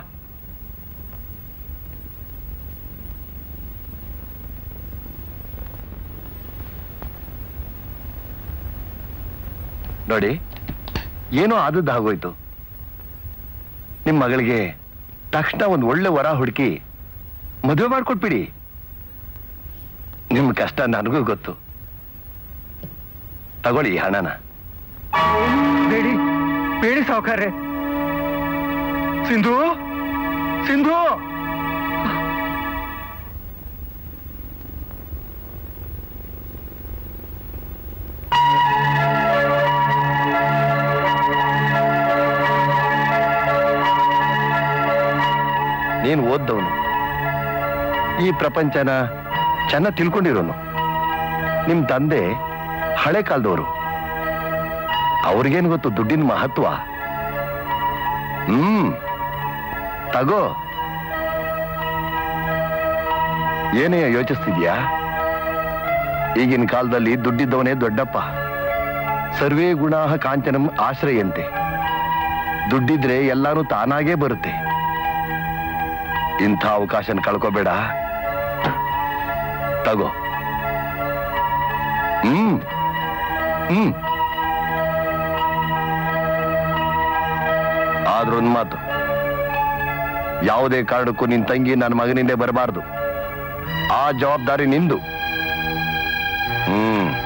S5: ನೋಡಿ, ಏನೋ ಆದದ್ದು ಆಗೋಯ್ತು. ನಿಮ್ ಮಗಳಿಗೆ ತಕ್ಷಣ ಒಂದು ಒಳ್ಳೆ ವರ ಹುಡುಕಿ ಮದುವೆ ಮಾಡ್ಕೊಟ್ಬಿಡಿ. ನಿಮ್ ಕಷ್ಟ ನನಗೂ ಗೊತ್ತು. ತಗೊಳ್ಳಿ ಹಣನ.
S7: ಬೇಡಿ ಬೇಡಿ ಸಾವುಕಾರ್ರೆ. ಸಿಂಧು, ಸಿಂಧು,
S5: ನೀನು ಓದ್ದವನು, ಈ ಪ್ರಪಂಚನ ಚೆನ್ನಾಗಿ ತಿಳ್ಕೊಂಡಿರೋನು. ನಿಮ್ ತಂದೆ ಹಳೆ ಕಾಲದವರು. ಅವ್ರಿಗೇನು ಗೊತ್ತು ದುಡ್ಡಿನ ಮಹತ್ವ. ಹ್ಮ್ ತಗೋ. ಏನೇ ಯೋಚಿಸ್ತಿದ್ಯಾ? ಈಗಿನ ಕಾಲದಲ್ಲಿ ದುಡ್ಡಿದ್ದವನೇ ದೊಡ್ಡಪ್ಪ. ಸರ್ವೇ ಗುಣಾಹ ಕಾಂಚನಂ ಆಶ್ರಯಂತೆ. ದುಡ್ಡಿದ್ರೆ ಎಲ್ಲಾನು ತಾನಾಗೇ ಬರುತ್ತೆ. ಇಂಥ ಅವಕಾಶನ ಕಳ್ಕೋಬೇಡ. ತಗೋ. ಹ್ಮ್ ಹ್ಮ್ ಆದ್ರೊಂದ್ ಮಾತು, ಯಾವುದೇ ಕಾರಣಕ್ಕೂ ನಿನ್ ತಂಗಿ ನನ್ನ ಮಗನಿಂದ ಬರಬಾರ್ದು. ಆ ಜವಾಬ್ದಾರಿ ನಿಂದು. ಹ್ಮ್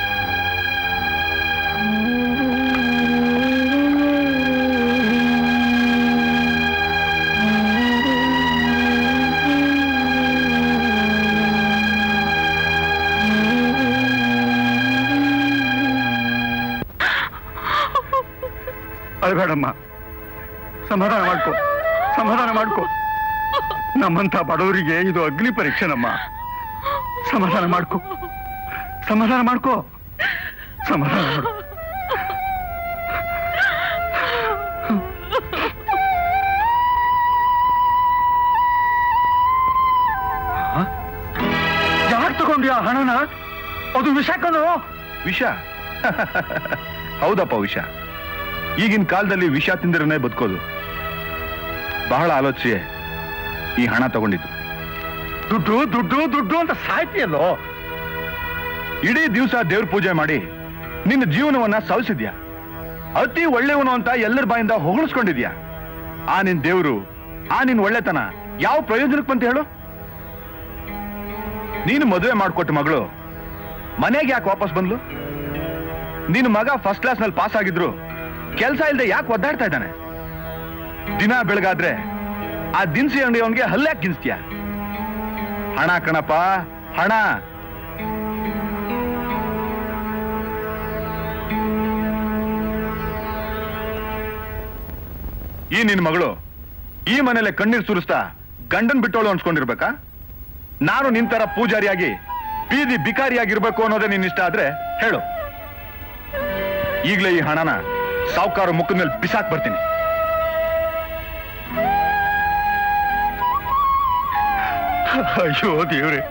S10: ಅಳಬೇಡಮ್ಮ, ಸಮಾಧಾನ ಮಾಡ್ಕೊ, ಸಮಾಧಾನ ಮಾಡ್ಕೊ. ನಮ್ಮಂತ ಬಡವರಿಗೆ ಇದು ಅಗ್ನಿ ಪರೀಕ್ಷೆನಮ್ಮ. ಸಮಾಧಾನ ಮಾಡ್ಕೊ, ಸಮಾಧಾನ ಮಾಡ್ಕೊ, ಸಮಾಧಾನ ಮಾಡ್ಕೊ. ಯಾಕೆ ತಗೊಂಡ್ಯಾ ಹಣನ? ಅದು ವಿಷ ಕಣೋ. ವಿಷ? ಹೌದಪ್ಪ, ವಿಷ. ಈಗಿನ ಕಾಲದಲ್ಲಿ ವಿಷ ತಿಂದಿರನೇ ಬದುಕೋದು. ಬಹಳ ಆಲೋಚನೆ ಈ ಹಣ ತಗೊಂಡಿದ್ದು. ದುಡ್ಡು ದುಡ್ಡು ದುಡ್ಡು ಅಂತ ಸಾಯ್ತಿಯಲ್ಲೋ. ಇಡೀ ದಿವಸ ದೇವ್ರ ಪೂಜೆ ಮಾಡಿ ನಿನ್ನ ಜೀವನವನ್ನ ಸವಿಸಿದ್ಯಾ. ಅತಿ ಒಳ್ಳೆಯವನು ಅಂತ ಎಲ್ಲರ ಬಾಯಿಂದ ಹೊಗಳಿಸ್ಕೊಂಡಿದ್ಯಾ. ಆ ನಿನ್ ದೇವ್ರು, ಆ ನಿನ್ ಒಳ್ಳೆತನ ಯಾವ ಪ್ರಯೋಜನಕ್ಕೆ ಬಂತ ಹೇಳು? ನೀನು ಮದುವೆ ಮಾಡ್ಕೊಟ್ಟು ಮಗಳು ಮನೆಗೆ ಯಾಕೆ ವಾಪಸ್ ಬಂದ್ಲು? ನಿನ್ನ ಮಗ ಫಸ್ಟ್ ಕ್ಲಾಸ್ ನಲ್ಲಿ ಪಾಸ್ ಆಗಿದ್ರು ಕೆಲಸ ಇಲ್ಲದೆ ಯಾಕೆ ಒದ್ದಾಡ್ತಾ ಇದ್ದಾನೆ? ದಿನ ಬೆಳಗಾದ್ರೆ ಆ ದಿನಸಿ ಅಂಗಡಿ ಅವನಿಗೆ ಹಲ್ಲಾಕ್ ಗಿನ್ಸ್ತೀಯ. ಹಣ ಕಣಪ್ಪ, ಹಣ. ಈ ನಿನ್ನ ಮಗಳು ಈ ಮನೇಲೆ ಕಣ್ಣೀರ್ ಸುರಿಸ್ತಾ ಗಂಡನ್ ಬಿಟ್ಟೋಳು ಅನ್ಸ್ಕೊಂಡಿರ್ಬೇಕಾ? ನಾನು ನಿಂತರ ಪೂಜಾರಿಯಾಗಿ ಬೀದಿ ಬಿಕಾರಿಯಾಗಿರ್ಬೇಕು ಅನ್ನೋದೇ ನಿನ್ನ ಇಷ್ಟ ಆದ್ರೆ ಹೇಳು. ಈಗಲೇ ಈ ಹಣನ ಸಾವುಕಾರ ಮುಖದ ಮೇಲೆ ಬಿಸಾಕ್ ಬರ್ತೀನಿ. ಅಯ್ಯೋ ದೇವ್ರೆ.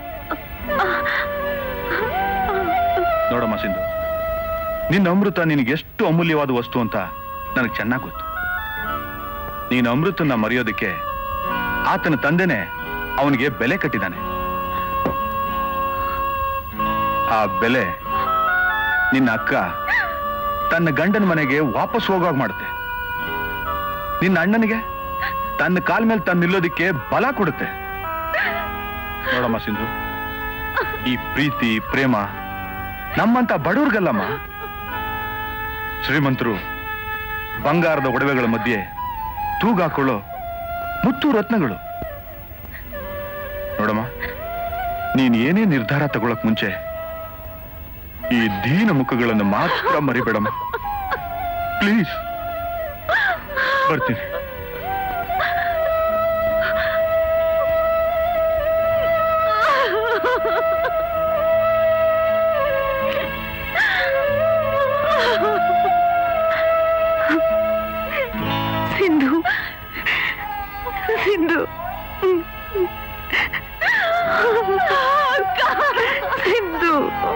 S10: ನೋಡಮ್ಮ ಸಿಂಧು, ನಿನ್ನ ಅಮೃತ ನಿನಗೆ ಎಷ್ಟು ಅಮೂಲ್ಯವಾದ ವಸ್ತು ಅಂತ ನನಗೆ ಚೆನ್ನಾಗಿ ಗೊತ್ತು. ನೀನು ಅಮೃತನ ಮರೆಯೋದಕ್ಕೆ ಆತನ ತಂದೆನೆ ಅವನಿಗೆ ಬೆಲೆ ಕಟ್ಟಿದ್ದಾನೆ. ಆ ಬೆಲೆ ನಿನ್ನ ಅಕ್ಕ ತನ್ನ ಗಂಡನ ಮನೆಗೆ ವಾಪಸ್ ಹೋಗುವಾಗ ಮಾಡುತ್ತೆ. ನಿನ್ನ ಅಣ್ಣನಿಗೆ ತನ್ನ ಕಾಲ ಮೇಲೆ ತಾನು ನಿಲ್ಲೋದಿಕ್ಕೆ ಬಲ ಕೊಡುತ್ತೆ. ನೋಡಮ್ಮ ಸಿಂಧು, ಈ ಪ್ರೀತಿ ಪ್ರೇಮ ನಮ್ಮಂತ ಬಡವ್ರಿಗಲ್ಲಮ್ಮ. ಶ್ರೀಮಂತರು ಬಂಗಾರದ ಒಡವೆಗಳ ಮಧ್ಯೆ ತೂಗಾಕೊಳ್ಳೋ ಮುತ್ತು ರತ್ನಗಳು. ನೋಡಮ್ಮ, ನೀನ್ ಏನೇ ನಿರ್ಧಾರ ತಗೊಳಕ್ ಮುಂಚೆ ಈ ದೀನ ಮುಖಗಳನ್ನು ಮಾತ್ರ ಮರಿಬೇಡಮ್ಮ. ಪ್ಲೀಸ್. ಬರ್ತೀನಿ.
S13: ಸಿಂಧು, ಸಿಂಧು, ಸಿಂಧು.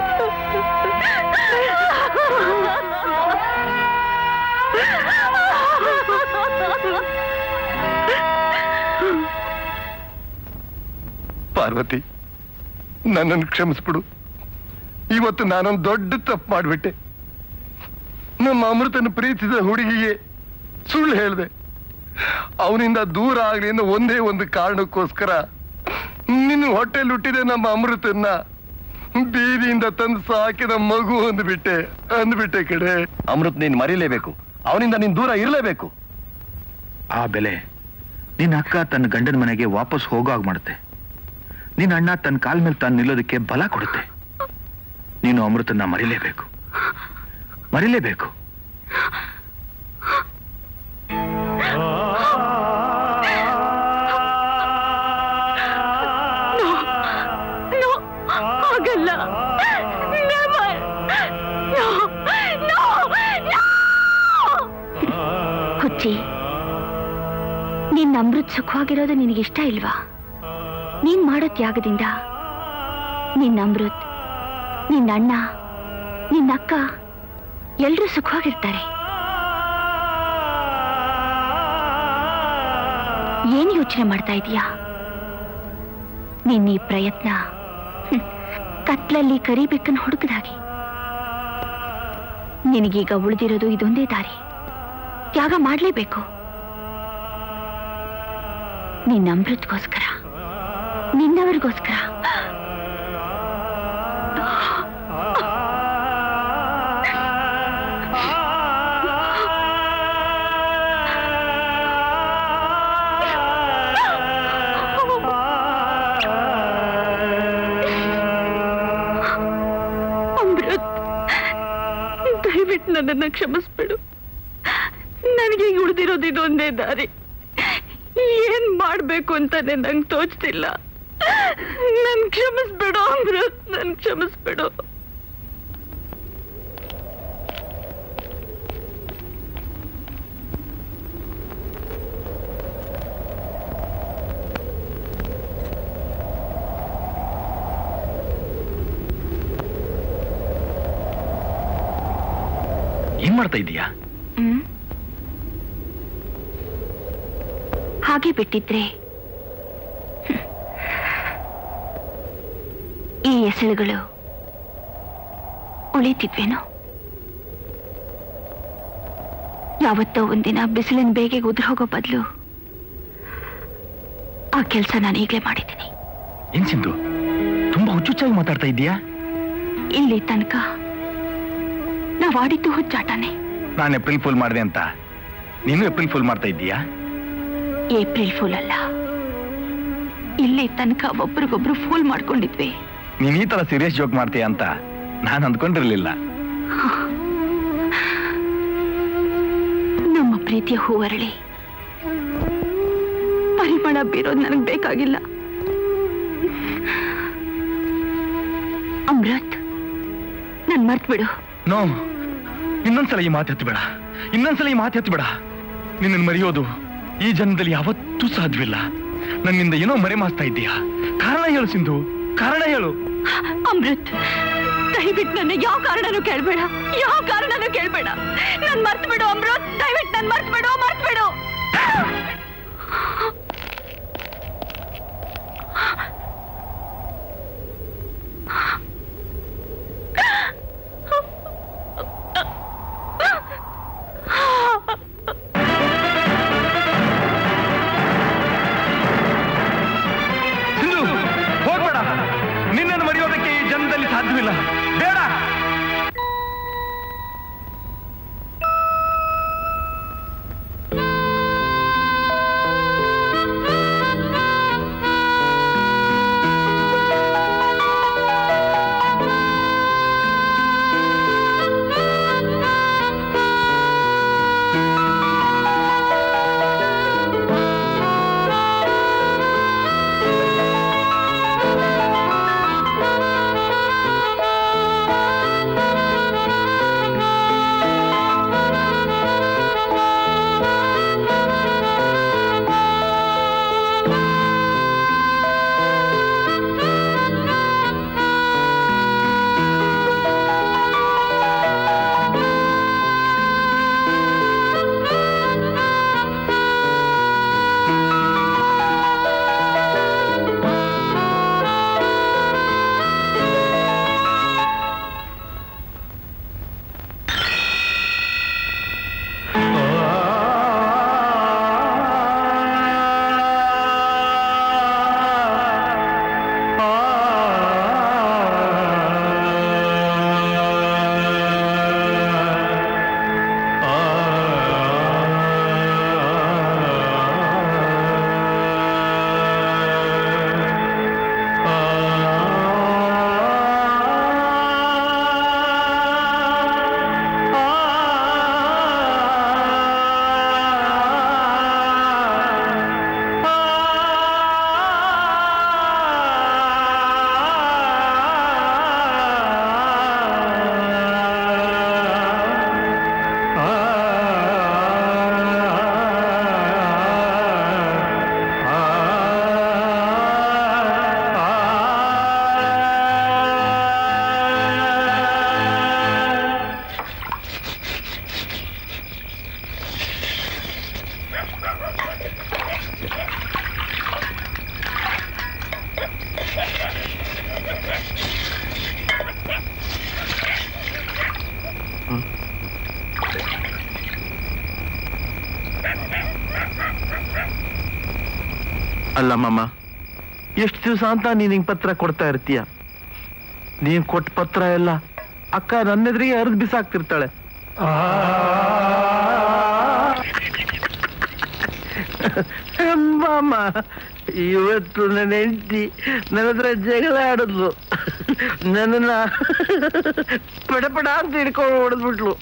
S5: ಪಾರ್ವತಿ, ನನ್ನನ್ನು ಕ್ಷಮಿಸ್ಬಿಡು. ಇವತ್ತು ನಾನೊಂದು ದೊಡ್ಡ ತಪ್ಪು ಮಾಡ್ಬಿಟ್ಟೆ. ನಮ್ಮ ಅಮೃತನ ಪ್ರೀತಿಸಿದ ಹುಡುಗಿಗೆ ಸುಳ್ಳು ಹೇಳಿದೆ. ಅವನಿಂದ ದೂರ ಆಗ್ಲಿ ಅನ್ನೋ ಒಂದೇ ಒಂದು ಕಾರಣಕ್ಕೋಸ್ಕರ ನಿನ್ನ ಹೊಟ್ಟೆಲಿ ಹುಟ್ಟಿದೆ ನಮ್ಮ ಅಮೃತನ್ನ ಬೀದಿಯಿಂದ ತಂದು ಸಾಕಿದ ಮಗು ಅಂದ್ಬಿಟ್ಟೆ ಅಂದ್ಬಿಟ್ಟೆ ಕಡೆ. ಅಮೃತ್ ನೀನ್ ಮರಿಲೇಬೇಕು, ಅವನಿಂದ ನೀನ್ ದೂರ ಇರಲೇಬೇಕು.
S7: ಆ ಬೆಲೆ ನಿನ್ನ ಅಕ್ಕ ತನ್ನ ಗಂಡನ ಮನೆಗೆ ವಾಪಸ್ ಹೋಗೋವಾಗ ಮಾಡುತ್ತೆ. ನಿನ್ನ ಅಣ್ಣ ತನ್ನ ಕಾಲ ಮೇಲೆ ತಾನು ನಿಲ್ಲೋದಕ್ಕೆ ಬಲ ಕೊಡುತ್ತೆ. ನೀನು ಅಮೃತನ್ನ ಮರಿಲೇಬೇಕು, ಮರಿಲೇಬೇಕು.
S13: ಆಗಲ್ಲ.
S9: ಹುಚ್ಚಿ, ನಿನ್ನ ಅಮೃತ್ ಸುಖವಾಗಿರೋದು ನಿನಗಿಷ್ಟ ಇಲ್ವಾ? ನೀನ್ ಮಾಡೋ ತ್ಯಾಗದಿಂದ ನಿನ್ನ ಅಮೃತ್, ನಿನ್ನ ಅಣ್ಣ, ನಿನ್ನ ಅಕ್ಕ ಎಲ್ರೂ ಸುಖವಾಗಿರ್ತಾರೆ. ಏನ್ ಯೋಚನೆ ಮಾಡ್ತಾ ಇದೀಯಾ? ನಿನ್ನ ಈ ಪ್ರಯತ್ನ ಕತ್ಲಲ್ಲಿ ಕರಿಬೇಕನ್ನು ಹುಡುಕದಾಗೆ. ನಿನಗೀಗ ಉಳಿದಿರೋದು ಇದೊಂದೇ ದಾರಿ. ತ್ಯಾಗ ಮಾಡ್ಲೇಬೇಕು. ನಿನ್ನ ಅಮೃತ್ಗೋಸ್ಕರ, ನಿನ್ನವರಿಗೋಸ್ಕರ.
S6: ದಯವಿಟ್ಟು ನನ್ನನ್ನು ಕ್ಷಮಿಸ್ಬಿಡು. ನನಗೆ ಉಳಿದಿರೋದು ಇದೊಂದೇ ದಾರಿ. ಏನ್ ಮಾಡ್ಬೇಕು ಅಂತಾನೆ ನಂಗೆ ತೋಚ್ತಿಲ್ಲ. ನನ್ ಕ್ಷಮಿಸ್ಬಿಡು ಅಮೃತ್, ನನ್ ಕ್ಷಮಿಸ್ಬಿಡು.
S11: ಏನ್ ಮಾಡ್ತಾ ಇದೀಯಾ?
S9: ಹಾಗೆ ಬಿಟ್ಟಿದ್ರೆ ಈ ಎಸಳುಗಳು ಉಳಿತಿದ್ವೇನೋ? ಯಾವತ್ತೋ ಒಂದಿನ ಬಿಸಿಲಿನ ಬೇಗೆಗೆ ಉದುರು ಹೋಗೋ ಬದಲು ಆ ಕೆಲಸ ನಾನು ಈಗಲೇ ಮಾಡಿದ್ದೀನಿ.
S11: ಏನ್ ಸಿಂಧು, ತುಂಬಾ ಹುಚ್ಚುಚ್ಚಾಗಿ ಮಾತಾಡ್ತಾ ಇದ್ದೀಯಾ?
S9: ಇಲ್ಲಿ ತನಕ ನಾವ್ ಆಡಿದ್ದು ಹುಚ್ಚಾಟನೆ.
S11: ನಾನು ಏಪ್ರಿಲ್ ಫುಲ್ ಮಾಡಿದೆ ಅಂತ ನೀನು ಏಪ್ರಿಲ್ ಫುಲ್ ಮಾಡ್ತಾ ಇದ್ದೀಯಾ?
S9: ಏಪ್ರಿಲ್ ಫೂಲ್ ಅಲ್ಲ, ಇಲ್ಲಿ ತನಕ ಒಬ್ರಿಗೊಬ್ರು ಫೂಲ್ ಮಾಡ್ಕೊಂಡಿದ್ವಿ.
S11: ನೀನ್ ಈ ತರ ಸೀರಿಯಸ್ ಜೋಕ್ ಮಾಡ್ತೀಯ ಅಂತ ನಾನು ಅಂದ್ಕೊಂಡಿರ್ಲಿಲ್ಲ.
S9: ನಮ್ಮ ಪ್ರೀತಿಯ ಹೂವರಳಿ ಪರಿಮಳ ಬೀರೋದು ನನಗೆ ಬೇಕಾಗಿಲ್ಲ. ಅಮೃತ್, ನನ್ ಮರ್ತ್ ಬಿಡು.
S11: ನೋ, ಇನ್ನೊಂದ್ಸಲ ಈ ಮಾತು ಎತ್ತು ಬೇಡ. ಇನ್ನೊಂದ್ಸಲ ಈ ಮಾತು ಎತ್ತು ಬೇಡ. ನಿನ್ನನ್ನು ಮರೆಯೋದು ಈ ಜನ್ಮದಲ್ಲಿ ಯಾವತ್ತೂ ಸಾಧ್ಯವಿಲ್ಲ. ನನ್ನಿಂದ ಏನೋ ಮರೆ ಮಾಸ್ತಾ ಇದ್ದೀಯಾ. ಕಾರಣ ಹೇಳು ಸಿಂಧು, ಕಾರಣ ಹೇಳು.
S9: ಅಮೃತ್, ದಯವಿಟ್ಟು ನನ್ನ ಯಾವ ಕಾರಣನೂ ಕೇಳ್ಬೇಡ, ಯಾವ ಕಾರಣನೂ ಕೇಳ್ಬೇಡ. ನನ್ ಮರ್ತ್ ಬಿಡು ಅಮೃತ್, ದಯವಿಟ್ಟು ನನ್ ಮರ್ತ್ ಬಿಡು, ಮರ್ತ್ ಬಿಡು.
S11: ನಿನ್ನನ್ನು ಮರೆಯೋದಕ್ಕೆ ಈ ಜನ್ಮದಲ್ಲಿ ಸಾಧ್ಯವಿಲ್ಲ. ಬೇಡ.
S8: ಅಲ್ಲ ಮಾಮ, ಎಷ್ಟು ದಿವಸ ಅಂತ ನೀನ್ ಹಿಂಗ್ ಪತ್ರ ಕೊಡ್ತಾ ಇರ್ತೀಯ? ನೀನ್ ಕೊಟ್ಟ ಪತ್ರ ಎಲ್ಲ ಅಕ್ಕ ನನ್ನೆದ್ರಿಗೆ ಹರಿದು ಬಿಸಾಕ್ತಿರ್ತಾಳೆ. ಮಾಮ, ಇವತ್ತು ನನ್ನ ಹೆಂಡತಿ ನನ್ನ ಹತ್ರ ಜಗಳ ಆಡಿದ್ಲು. ನನ್ನನ್ನ ಪಡಪಡ ಅಂತ ಹಿಡ್ಕೊಂಡು ಹೊಡೆದ್ಬಿಟ್ಲು.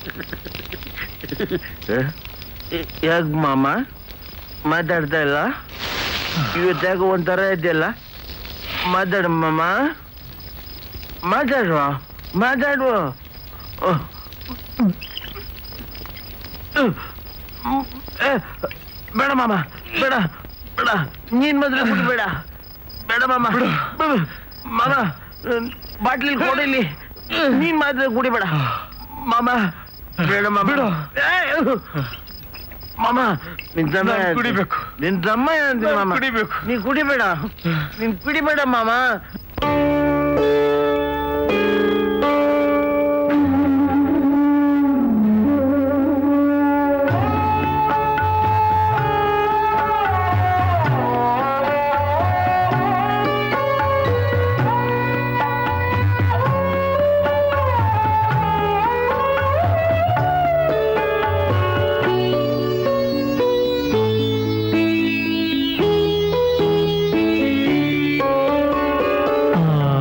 S8: ಯಾಕ ಮಾಮ ಮಾತಾಡ್ತಾ ಇಲ್ಲ? ಇವತ್ತಾಗ ಒಂಥರ ಇದೆಯಲ್ಲ, ಮಾತಾಡ ಮಾಮ, ಮಾತಾಡುವ ಮಾತಾಡುವ. ಬೇಡ ಮಾಮ, ಬೇಡ ಬೇಡ, ನೀನ್ ಮದ್ವೆ ಬೇಡ ಬೇಡ ಮಾಮ. ಮಾಮ ಬಾಟ್ಲಿ ಕೊಡಿಲಿ, ನೀನ್ ಮಾತ್ರ ಕುಡಿಬೇಡ ಮಾಮ. ಬೇಡ ಮಾಮ, ಮಾಮ ನಿನ್ ತಮ್ಮ ಕುಡಿಬೇಕು, ನಿನ್ ತಮ್ಮ ಮಾಮ ಕುಡಿಬೇಕು. ನೀನ್ ಕುಡಿಬೇಡ, ನೀನ್ ಕುಡಿಬೇಡ ಮಾಮ.
S1: ಆ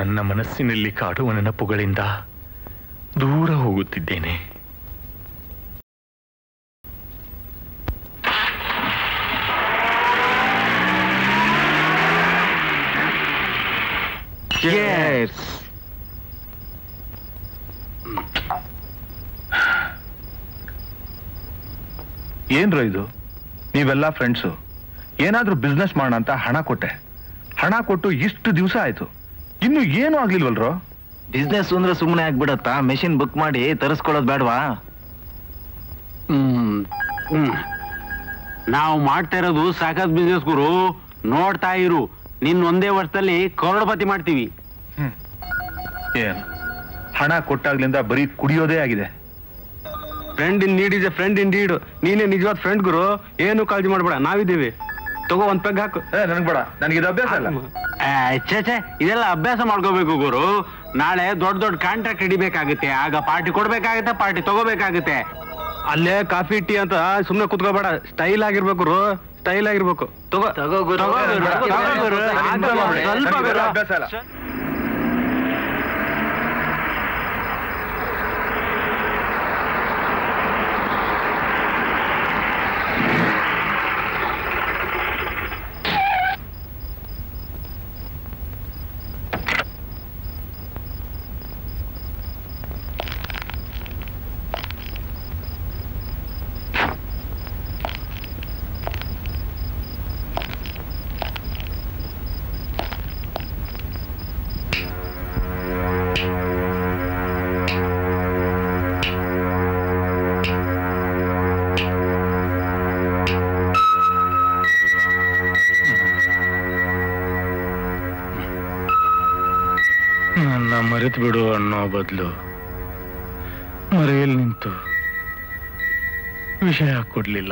S11: ನನ್ನ ಮನಸ್ಸಿನಲ್ಲಿ ಕಾಡುವ ನೆನಪುಗಳಿಂದ ದೂರ ಹೋಗುತ್ತಿದ್ದೇನೆ.
S10: ಏನ್ರ ಇದು? ನೀವೆಲ್ಲ ಫ್ರೆಂಡ್ಸು ಏನಾದ್ರೂ ಬಿಸ್ನೆಸ್ ಮಾಡೋಣ ಅಂತ ಹಣ ಕೊಟ್ಟೆ. ಹಣ ಕೊಟ್ಟು ಇಷ್ಟು ದಿವಸ ಆಯ್ತು, ಇನ್ನು ಏನು ಆಗ್ಲಿಲ್ವಲ್ರೋ?
S3: ಬಿಸ್ನೆಸ್ ಅಂದ್ರೆ ಸುಮ್ಮನೆ ಆಗ್ಬಿಡತ್ತಾ? ಮೆಷಿನ್ ಬುಕ್ ಮಾಡಿ ತರಿಸ್ಕೊಳ್ಳೋದು ಬೇಡವಾ?
S4: ಹ್ಮ್ ಹ್ಮ್ ನಾವು ಮಾಡ್ತಾ ಇರೋದು ಸಾಕತ್ ಬಿಸ್ನೆಸ್ ಗುರು. ನೋಡ್ತಾ ಇರು, ನಿನ್ ಒಂದೇ ವರ್ಷದಲ್ಲಿ ಕರೋಡಪತಿ ಮಾಡ್ತೀವಿ.
S10: ಹ್ಮ್ ಏನ್ ಹಣ ಕೊಟ್ಟಾಗ್ಲಿಂದ ಬರೀ ಕುಡಿಯೋದೇ ಆಗಿದೆ.
S14: Friend in need is a friend in deed. ನೀನೇ ನಿಜವಾದ ಫ್ರೆಂಡ್ ಗುರು, ಏನು ಕಾಳಜಿ ಮಾಡ್ಬೇಡ, ನಾವಿದ್ದೀವಿ. ತಗೋ ಒಂದ್ ಪೆಗ್ ಹಾಕು.
S10: ನನಗ್ ಬೇಡ, ನನಗೆ ಇದು ಅಭ್ಯಾಸ ಅಲ್ಲ.
S4: ಛೇ ಛೇ ಇದೆಲ್ಲ ಅಭ್ಯಾಸ ಮಾಡ್ಕೋಬೇಕು ಗುರು. ನಾಳೆ ದೊಡ್ಡ ದೊಡ್ಡ ಕಾಂಟ್ರಾಕ್ಟ್ ಹಿಡಿಬೇಕಾಗುತ್ತೆ, ಆಗ ಪಾರ್ಟಿ ಕೊಡ್ಬೇಕಾಗುತ್ತೆ, ಪಾರ್ಟಿ ತಗೋಬೇಕಾಗುತ್ತೆ.
S14: ಅಲ್ಲೇ ಕಾಫಿ ಟೀ ಅಂತ ಸುಮ್ನೆ ಕುತ್ಕೋಬೇಡ, ಸ್ಟೈಲ್ ಆಗಿರ್ಬೇಕು ಗುರು, ಸ್ಟೈಲ್ ಆಗಿರ್ಬೇಕು. ತಗೋ
S3: ತಗೋ ಗುರು.
S4: ಸ್ವಲ್ಪ ಗುರು.
S10: ಅಭ್ಯಾಸ ಅಲ್ಲ.
S11: ಮರೆತು ಬಿಡು ಅನ್ನೋ ಬದಲು ಮರೆಯಲ್ಲಿ ನಿಂತು ವಿಷಯ ಕೊಡ್ಲಿಲ್ಲ.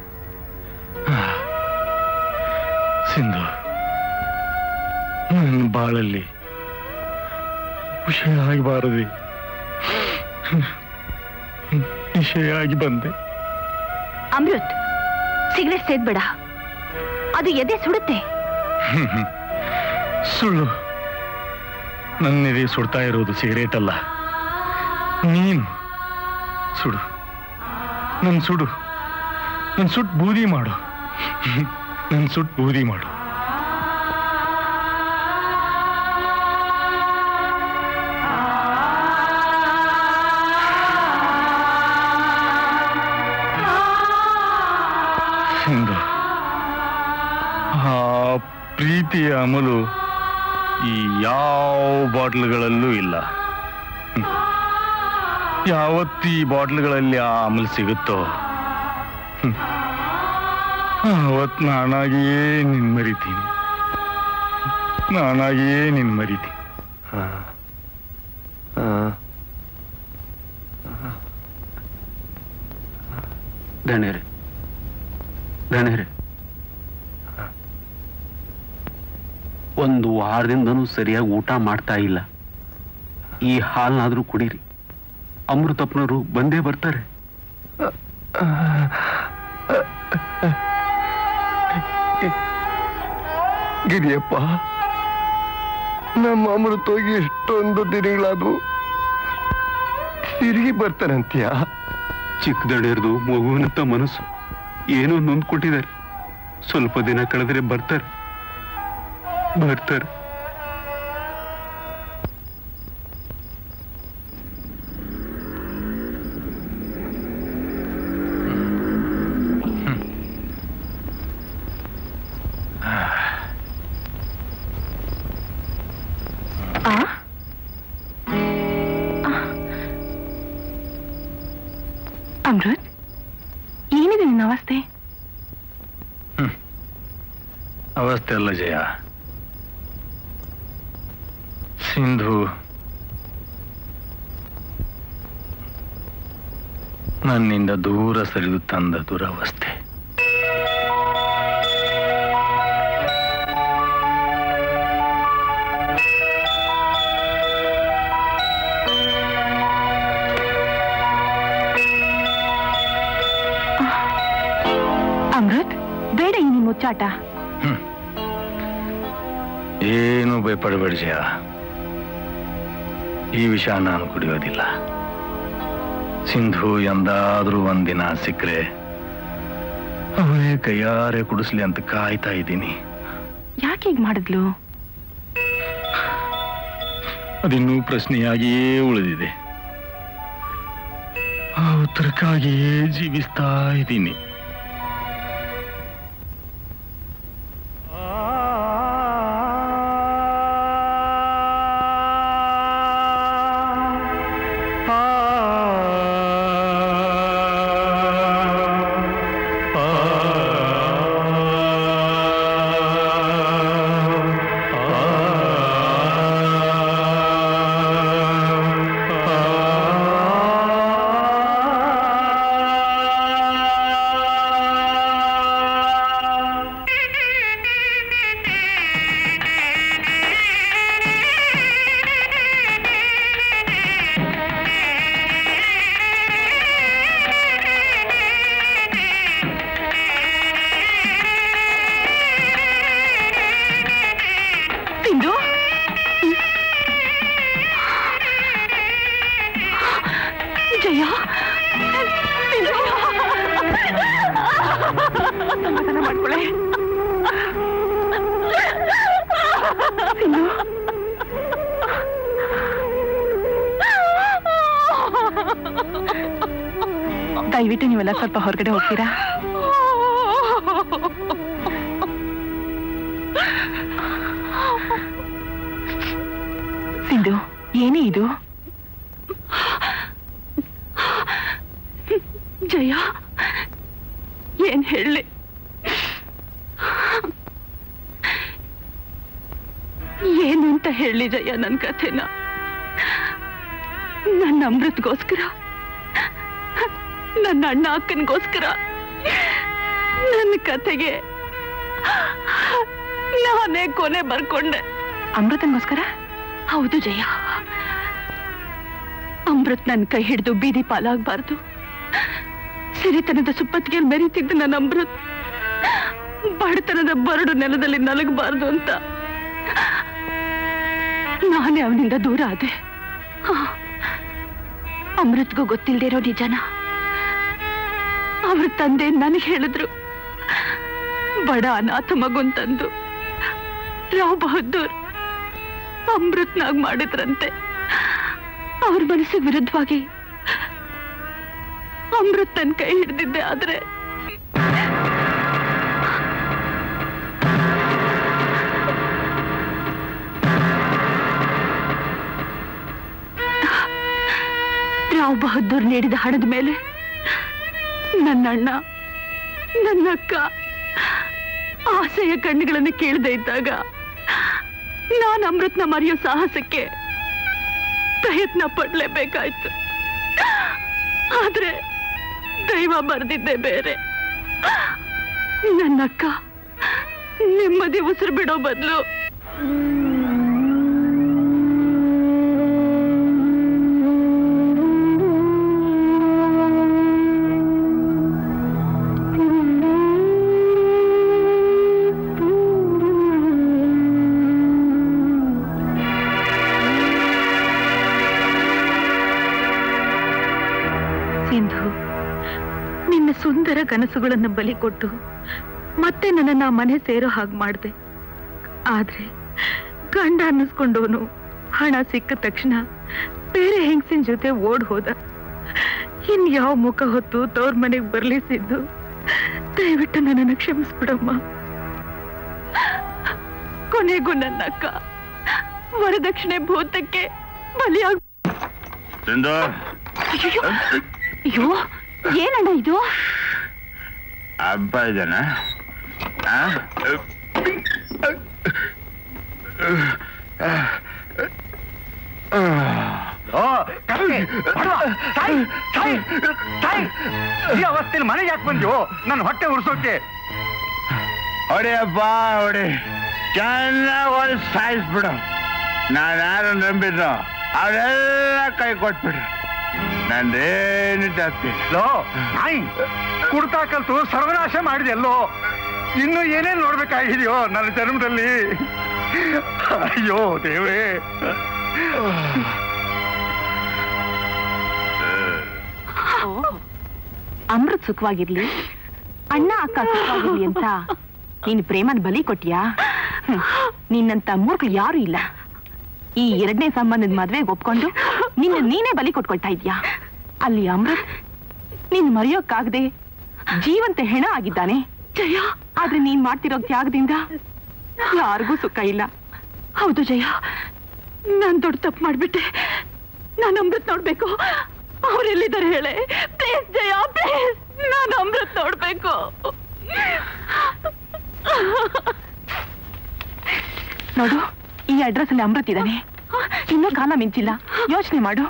S11: ಸಿಂಧು, ನನ್ನ ಬಾಳಲ್ಲಿ ವಿಷಯ ಆಗಬಾರದೆ ವಿಷಯ ಆಗಿ ಬಂದೆ.
S9: ಅಮೃತ್, ಸಿಗರೇಟ್ ಸೇದ್ಬೇಡ, ಅದು ಎದೆ ಸುಡುತ್ತೆ.
S11: ಸುಳ್ಳು. ನನ್ನೆದೆ ಸುಡ್ತಾ ಇರೋದು ಸಿಗರೇಟ್ ಅಲ್ಲ, ನೀನು. ಸುಡು, ನನ್ ಸುಡು, ನನ್ ಸುಟ್ಟು ಬೂದಿ ಮಾಡು, ನನ್ ಸುಟ್ಟು ಬೂದಿ ಮಾಡು. ಸಿಂಧು, ಆ ಪ್ರೀತಿಯ ಅಮಲು ಈ ಯಾವ ಬಾಟ್ಲ್ಗಳಲ್ಲೂ ಇಲ್ಲ. ಯಾವತ್ತು ಈ ಬಾಟ್ಲ್ಗಳಲ್ಲಿ ಆ ಅಮಲು ಸಿಗುತ್ತೋ ಅವತ್ ನಾನಾಗಿಯೇ ನಿನ್ ಮರಿತೀನಿ, ನಾನಾಗಿಯೇ ನಿನ್ ಮರಿತೀನಿ.
S4: ಧನ್ಯರೇ ಧನ್ಯರೇ ಒಂದು ವಾರದಿಂದನೂ ಸರಿಯಾಗಿ ಊಟ ಮಾಡ್ತಾ ಇಲ್ಲ. ಈ ಹಾಲ್ನಾದ್ರೂ ಕುಡೀರಿ, ಅಮೃತಪ್ಪನವರು ಬಂದೇ ಬರ್ತಾರೆ.
S5: ಗಿರಿಯಪ್ಪ, ನಮ್ಮ ಅಮೃತ ಹೋಗಿ ಎಷ್ಟೊಂದು ದಿನಗಳಾದ್ವು, ತಿರುಗಿ ಬರ್ತಾನಂತೀಯ?
S4: ಚಿಕ್ಕದಡಿಯರ್ದು ಮಗುವಿನಂತ ಮನಸ್ಸು ಏನೋ ನೊಂದ್ಕೊಟ್ಟಿದ್ದಾರೆ. ಸ್ವಲ್ಪ ದಿನ ಕಳೆದ್ರೆ ಬರ್ತಾರೆ ಬರ್ತಾರೆ
S13: ಅಮೃತ್, ಏನಿದೆ ನಿನ್ನ ಅವಸ್ಥೆ?
S11: ಅವಸ್ಥೆ ಅಲ್ಲ ಜಯ, ಸಿಂಧು ನನ್ನಿಂದ ದೂರ ಸರಿದು ತಂದ ದುರವಸ್ಥೆ.
S13: ಅಮೃತ್, ಬೇಡ ಈ ನಿಮ್ಮ ಮುಚ್ಚಾಟ.
S11: ಏನು ಭಯಪಡಬೇಡ ಜಯ, ಈ ವಿಷ ನಾನು ಕುಡಿಯೋದಿಲ್ಲ. ಸಿಂಧು ಎಂದಾದ್ರೂ ಒಂದಿನ ಸಿಕ್ಕರೆ ಅವಳೇ ಕೈಯಾರೆ ಕುಡಿಸ್ಲಿ ಅಂತ ಕಾಯ್ತಾ ಇದ್ದೀನಿ.
S9: ಯಾಕೆ ಹೀಗ್ ಮಾಡಿದ್ಲು?
S11: ಅದಿನ್ನೂ ಪ್ರಶ್ನೆಯಾಗಿಯೇ ಉಳಿದಿದೆ. ಆ ಉತ್ತರಕ್ಕಾಗಿಯೇ ಜೀವಿಸ್ತಾ ಇದ್ದೀನಿ.
S9: ದಯವಿಟ್ಟು ನೀವೆಲ್ಲ ಸ್ವಲ್ಪ ಹೊರಗಡೆ ಹೋಗ್ತೀರಾ? ಸಿಂಧು, ಏನೇ ಇದು? ಜಯ, ಏನ್ ಹೇಳಿ? ಏನು ಅಂತ ಹೇಳಿ ಜಯ ನನ್ನ ಕಥೆನ? ನನ್ನ ಅಮೃತ್ಗೋಸ್ಕರ, ನನ್ನ ಅಣ್ಣ ಅಕ್ಕನಿಗೋಸ್ಕರ ನನ್ನ ಕಥೆಗೆ ನಾನೇ ಕೊನೆ ಬರ್ಕೊಂಡೆ. ಅಮೃತನ್ಗೋಸ್ಕರ? ಹೌದು ಜಯ. ಅಮೃತ್ ನನ್ನ ಕೈ ಹಿಡಿದು ಬೀದಿ ಪಾಲಾಗಬಾರ್ದು. ಸಿರಿತನದ ಸುಪ್ಪತ್ತಿಗೆ ಮೆರೀತಿದ್ದು ನನ್ನ ಅಮೃತ್ ಬಡತನದ ಬರಡು ನೆಲದಲ್ಲಿ ನಲಗಬಾರ್ದು ಅಂತ ನಾನೇ ಅವನಿಂದ ದೂರ ಆದೆ. ಅಮೃತ್ಗೂ ಗೊತ್ತಿಲ್ಲದೆ ಇರೋ ನಿಜನ ಅವ್ರ ತಂದೆ ನನಗೆ ಹೇಳಿದ್ರು. ಬಡ ಅನಾಥ ಮಗುನ್ ತಂದು ರಾವ್ ಬಹದ್ದೂರ್ ಅಮೃತ್ನಾಗ್ ಮಾಡಿದ್ರಂತೆ. ಅವ್ರ ಮನಸ್ಸಿಗೆ ವಿರುದ್ಧವಾಗಿ ಅಮೃತ್ ತನ್ನ ಕೈ ಹಿಡಿದಿದ್ದೆ. ಆದ್ರೆ ರಾವ್ ಬಹದ್ದೂರ್ ನೀಡಿದ ಹಣದ ಮೇಲೆ ನನ್ನ ಅಣ್ಣ, ನನ್ನ ಅಕ್ಕ ಆಸೆಯ ಕಣ್ಣುಗಳನ್ನು ಕೇಳದೆ ಇದ್ದಾಗ ನಾನು ಅಮೃತ್ನ ಮರೆಯೋ ಸಾಹಸಕ್ಕೆ ಪ್ರಯತ್ನ ಪಡ್ಲೇಬೇಕಾಯ್ತು. ಆದ್ರೆ ದೈವ ಬರೆದಿದ್ದೆ ಬೇರೆ. ನನ್ನ ಅಕ್ಕ ನೆಮ್ಮದಿ ಉಸಿರು ಬಿಡೋ ಬದಲು ಸಿಂಧು, ನಿನ್ನ ಸುಂದರ ಕನಸುಗಳನ್ನು ಬಲಿ ಕೊಟ್ಟು ಮತ್ತೆ ನನ್ನ ಮನೆ ಸೇರೋ ಹಾಗೆ ಮಾಡಿದೆ. ಆದ್ರೆ ಗಂಡ ಅನ್ನಿಸ್ಕೊಂಡವನು ಹಣ ಸಿಕ್ಕ ತಕ್ಷಣ ಬೇರೆ ಹೆಂಗಸಿನ ಜೊತೆ ಓಡ್ ಹೋದ. ಇನ್ ಯಾವ ಮುಖ ಹೊತ್ತು ತವ್ರ ಮನೆಗೆ ಬರ್ಲಿ ಸಿದ್ದು, ದಯವಿಟ್ಟು ನನ್ನನ್ನು ಕ್ಷಮಿಸ್ಬಿಡಮ್ಮ. ಕೊನೆಗೂ ನನ್ನ ಅಕ್ಕ ವರದಕ್ಷಿಣೆ ಭೂತಕ್ಕೆ ಬಲಿಯಾಗ. ಅಯ್ಯೋ, ಏನಣ್ಣ ಇದು?
S10: ಹಬ್ಬ ಇದೆನಾ?
S7: ಈ ಅವಸ್ಥೆಯಲ್ಲಿ ಮನೆಗೆ ಯಾಕೆ ಬಂದ್ಯೋ? ನನ್ನ ಹೊಟ್ಟೆ ಉರ್ಸೋಕೆ.
S10: ಹೊಡೆ ಹಬ್ಬ ಹೊಡೆ, ಚೆನ್ನಾಗಿ ಒಂದು ಸಾಯಿಸ್ಬಿಡು. ನಾನು ಯಾರು ನಂಬಿದ್ರು ಅವರೆಲ್ಲ ಕೈ ಕೊಟ್ಬಿಡ್ರು. ನಂದೇನು ಜಾಸ್ತಿಲೋ
S7: ನಾಯಿ ಕುಡ್ತಾ ಕಲ್ತು ಸರ್ವನಾಶ ಮಾಡಿದೆಲ್ಲೋ. ಇನ್ನು ಏನೇನ್ ನೋಡ್ಬೇಕಾಗಿದೆಯೋ ನನ್ನ ಜನ್ಮದಲ್ಲಿ. ಅಯ್ಯೋ ದೇವ್ರೇ.
S15: ಅಮೃತ್ ಸುಖವಾಗಿರ್ಲಿ, ಅಣ್ಣ ಅಕ್ಕ ಸುಖವಾಗಿರ್ಲಿ ಅಂತ ನೀನು ಪ್ರೇಮನ ಬಲಿ ಕೊಟ್ಟಿಯಾ? ನಿನ್ನಂತ ಮೂರ್ಖರು ಯಾರು ಇಲ್ಲ. ಈ ಎರಡನೇ ಸಂಬಂಧದ ಮದ್ವೆಗೆ ಒಪ್ಕೊಂಡು ನಿನ್ನ ನೀನೇ ಬಲಿ ಕೊಟ್ಕೊಳ್ತಾ ಇದ್ಯಾ. ಅಲ್ಲಿ ಅಮೃತ್ ನೀನ್ ಮರೆಯೋಕ್ಕಾಗದೆ ಜೀವಂತ ಹೆಣ ಆಗಿದ್ದಾನೆ. ಜಯ, ಆದ್ರೆ ನೀನ್ ಮಾಡ್ತಿರೋ ತ್ಯಾಗದಿಂದ ಯಾರಿಗೂ ಸುಖ ಇಲ್ಲ.
S9: ಹೌದು ಜಯ, ನಾನ್ ದೊಡ್ಡ ತಪ್ಪು ಮಾಡ್ಬಿಟ್ಟೆ. ನಾನು ಅಮೃತ್ ನೋಡ್ಬೇಕು. ಅವ್ರೆಲ್ಲಿದ್ದಾರೆ ಹೇಳೆ? ಪ್ಲೀಸ್ ಜಯ, ಪ್ಲೀಸ್, ನಾನು ಅಮೃತ್ ನೋಡ್ಬೇಕು.
S15: ನೋಡು, ಈ ಅಡ್ರೆಸ್ ಅಲ್ಲಿ ಅಮೃತ್ ಇದ್ದಾನೆ. ಇನ್ನೂ ಕಾಲ ಮಿಂಚಿಲ್ಲ, ಯೋಚನೆ ಮಾಡು.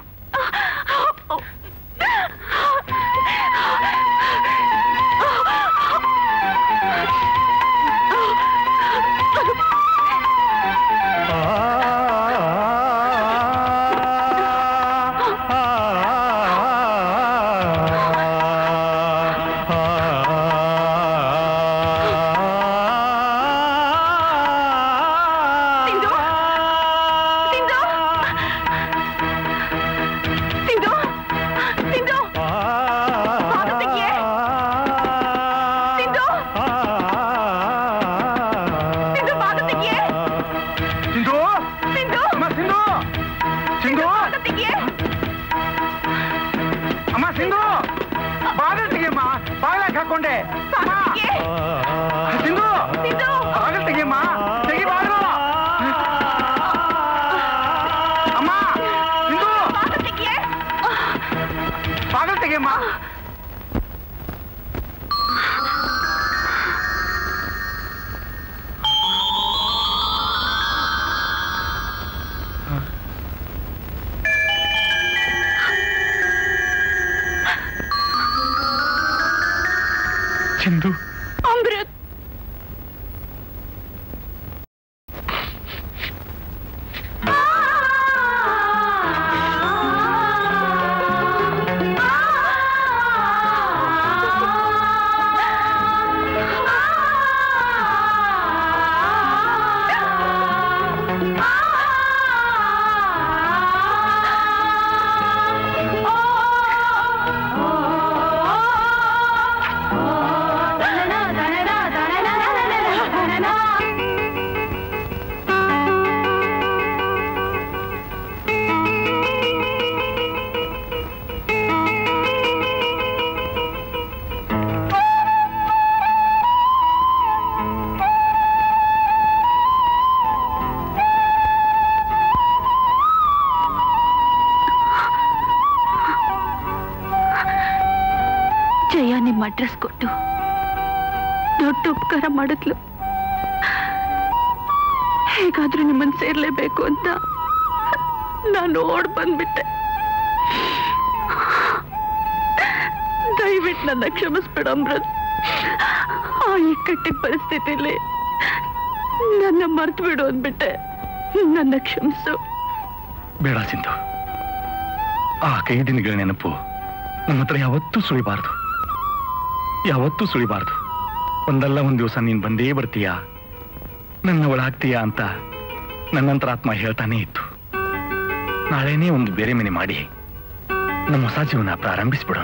S11: ಸಿಂಧು,
S9: ಅಮೃತ್, ಅಡ್ರೆಸ್ ಕೊಟ್ಟು ದೊಡ್ಡ ಉಪಕಾರ ಮಾಡಿದ್ಲು. ಹೇಗಾದ್ರೂ ನಿಮ್ಮನ್ನು ಸೇರ್ಲೇಬೇಕು ಅಂತ ನಾನು ಓಡ್ ಬಂದ್ಬಿಟ್ಟೆ. ದಯವಿಟ್ಟು ನನ್ನ ಕ್ಷಮಿಸ್ಬೇಡ ಅಮೃತ್. ಆ ಇಕ್ಕಟ್ಟಿನ ಪರಿಸ್ಥಿತಿಯಲ್ಲಿ ನನ್ನ ಮರ್ತು ಬಿಡು ಅಂದ್ಬಿಟ್ಟೆ. ನನ್ನ ಕ್ಷಮಿಸು.
S11: ಬೇಡ ಸಿಂಧು, ಆ ಕೈ ದಿನಗಳ ನೆನಪು ನಮ್ಮ ಹತ್ರ ಯಾವತ್ತೂ ಸುಳಿಬಾರದು, ಯಾವತ್ತೂ ಸುಳಿಬಾರದು. ಒಂದಲ್ಲ ಒಂದ್ ದಿವಸ ನೀನ್ ಬಂದೇ ಬರ್ತೀಯಾ, ನನ್ನ ಒಳಾಗ್ತೀಯಾ ಅಂತ ನನ್ನಂತರಾತ್ಮ ಹೇಳ್ತಾನೆ ಇತ್ತು. ನಾಳೆನೇ ಒಂದು ಬೇರೆ ಮನೆ ಮಾಡಿ ನಮ್ಮ ಹೊಸ ಜೀವನ ಪ್ರಾರಂಭಿಸ್ಬಿಡೋಣ.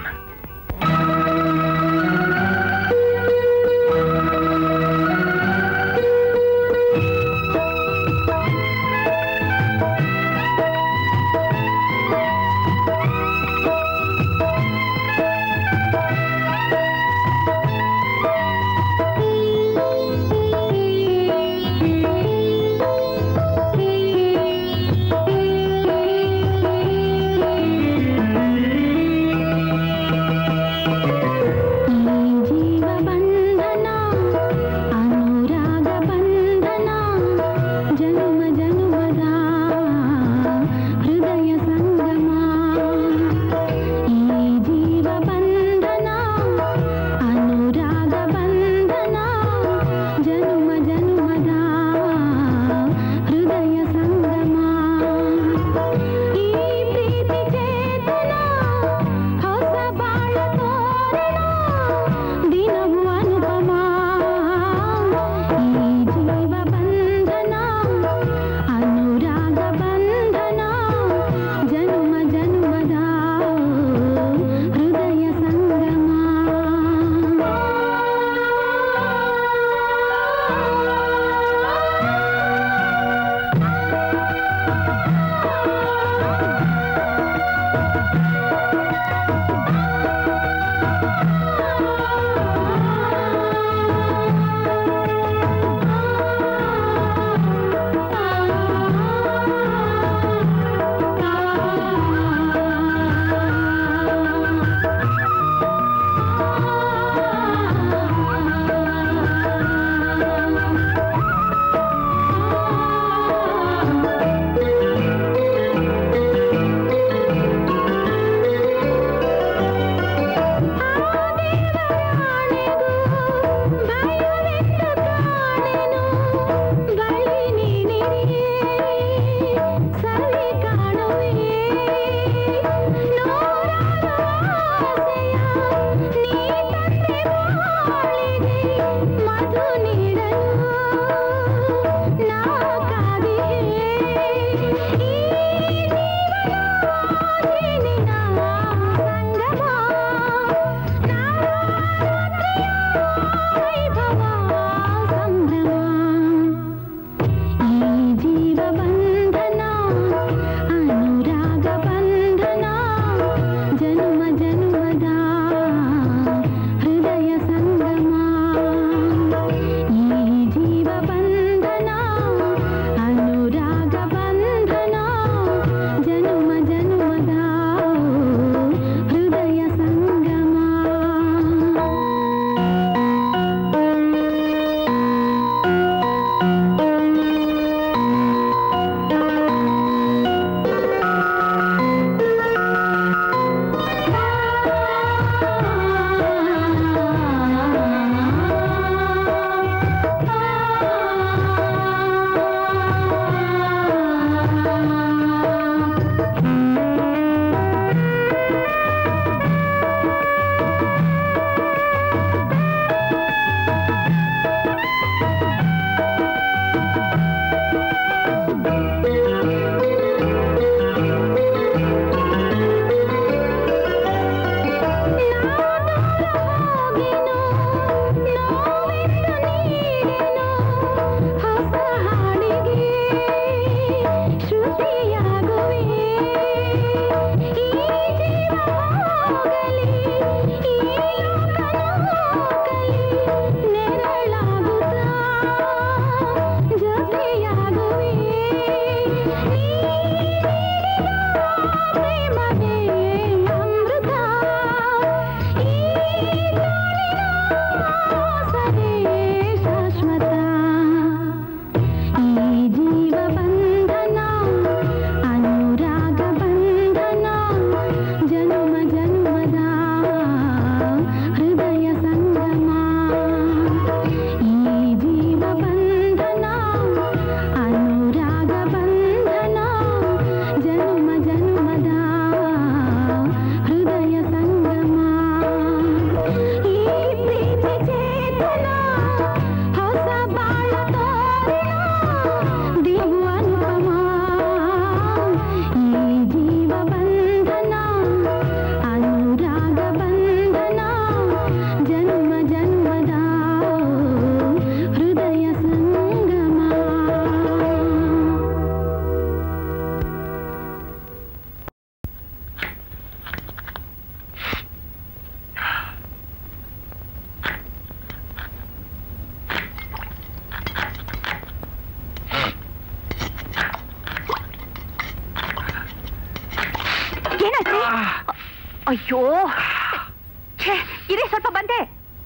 S6: ಅಯ್ಯೋ ಛೇ ಇರೇ ಸ್ವಲ್ಪ ಬಂದೆ.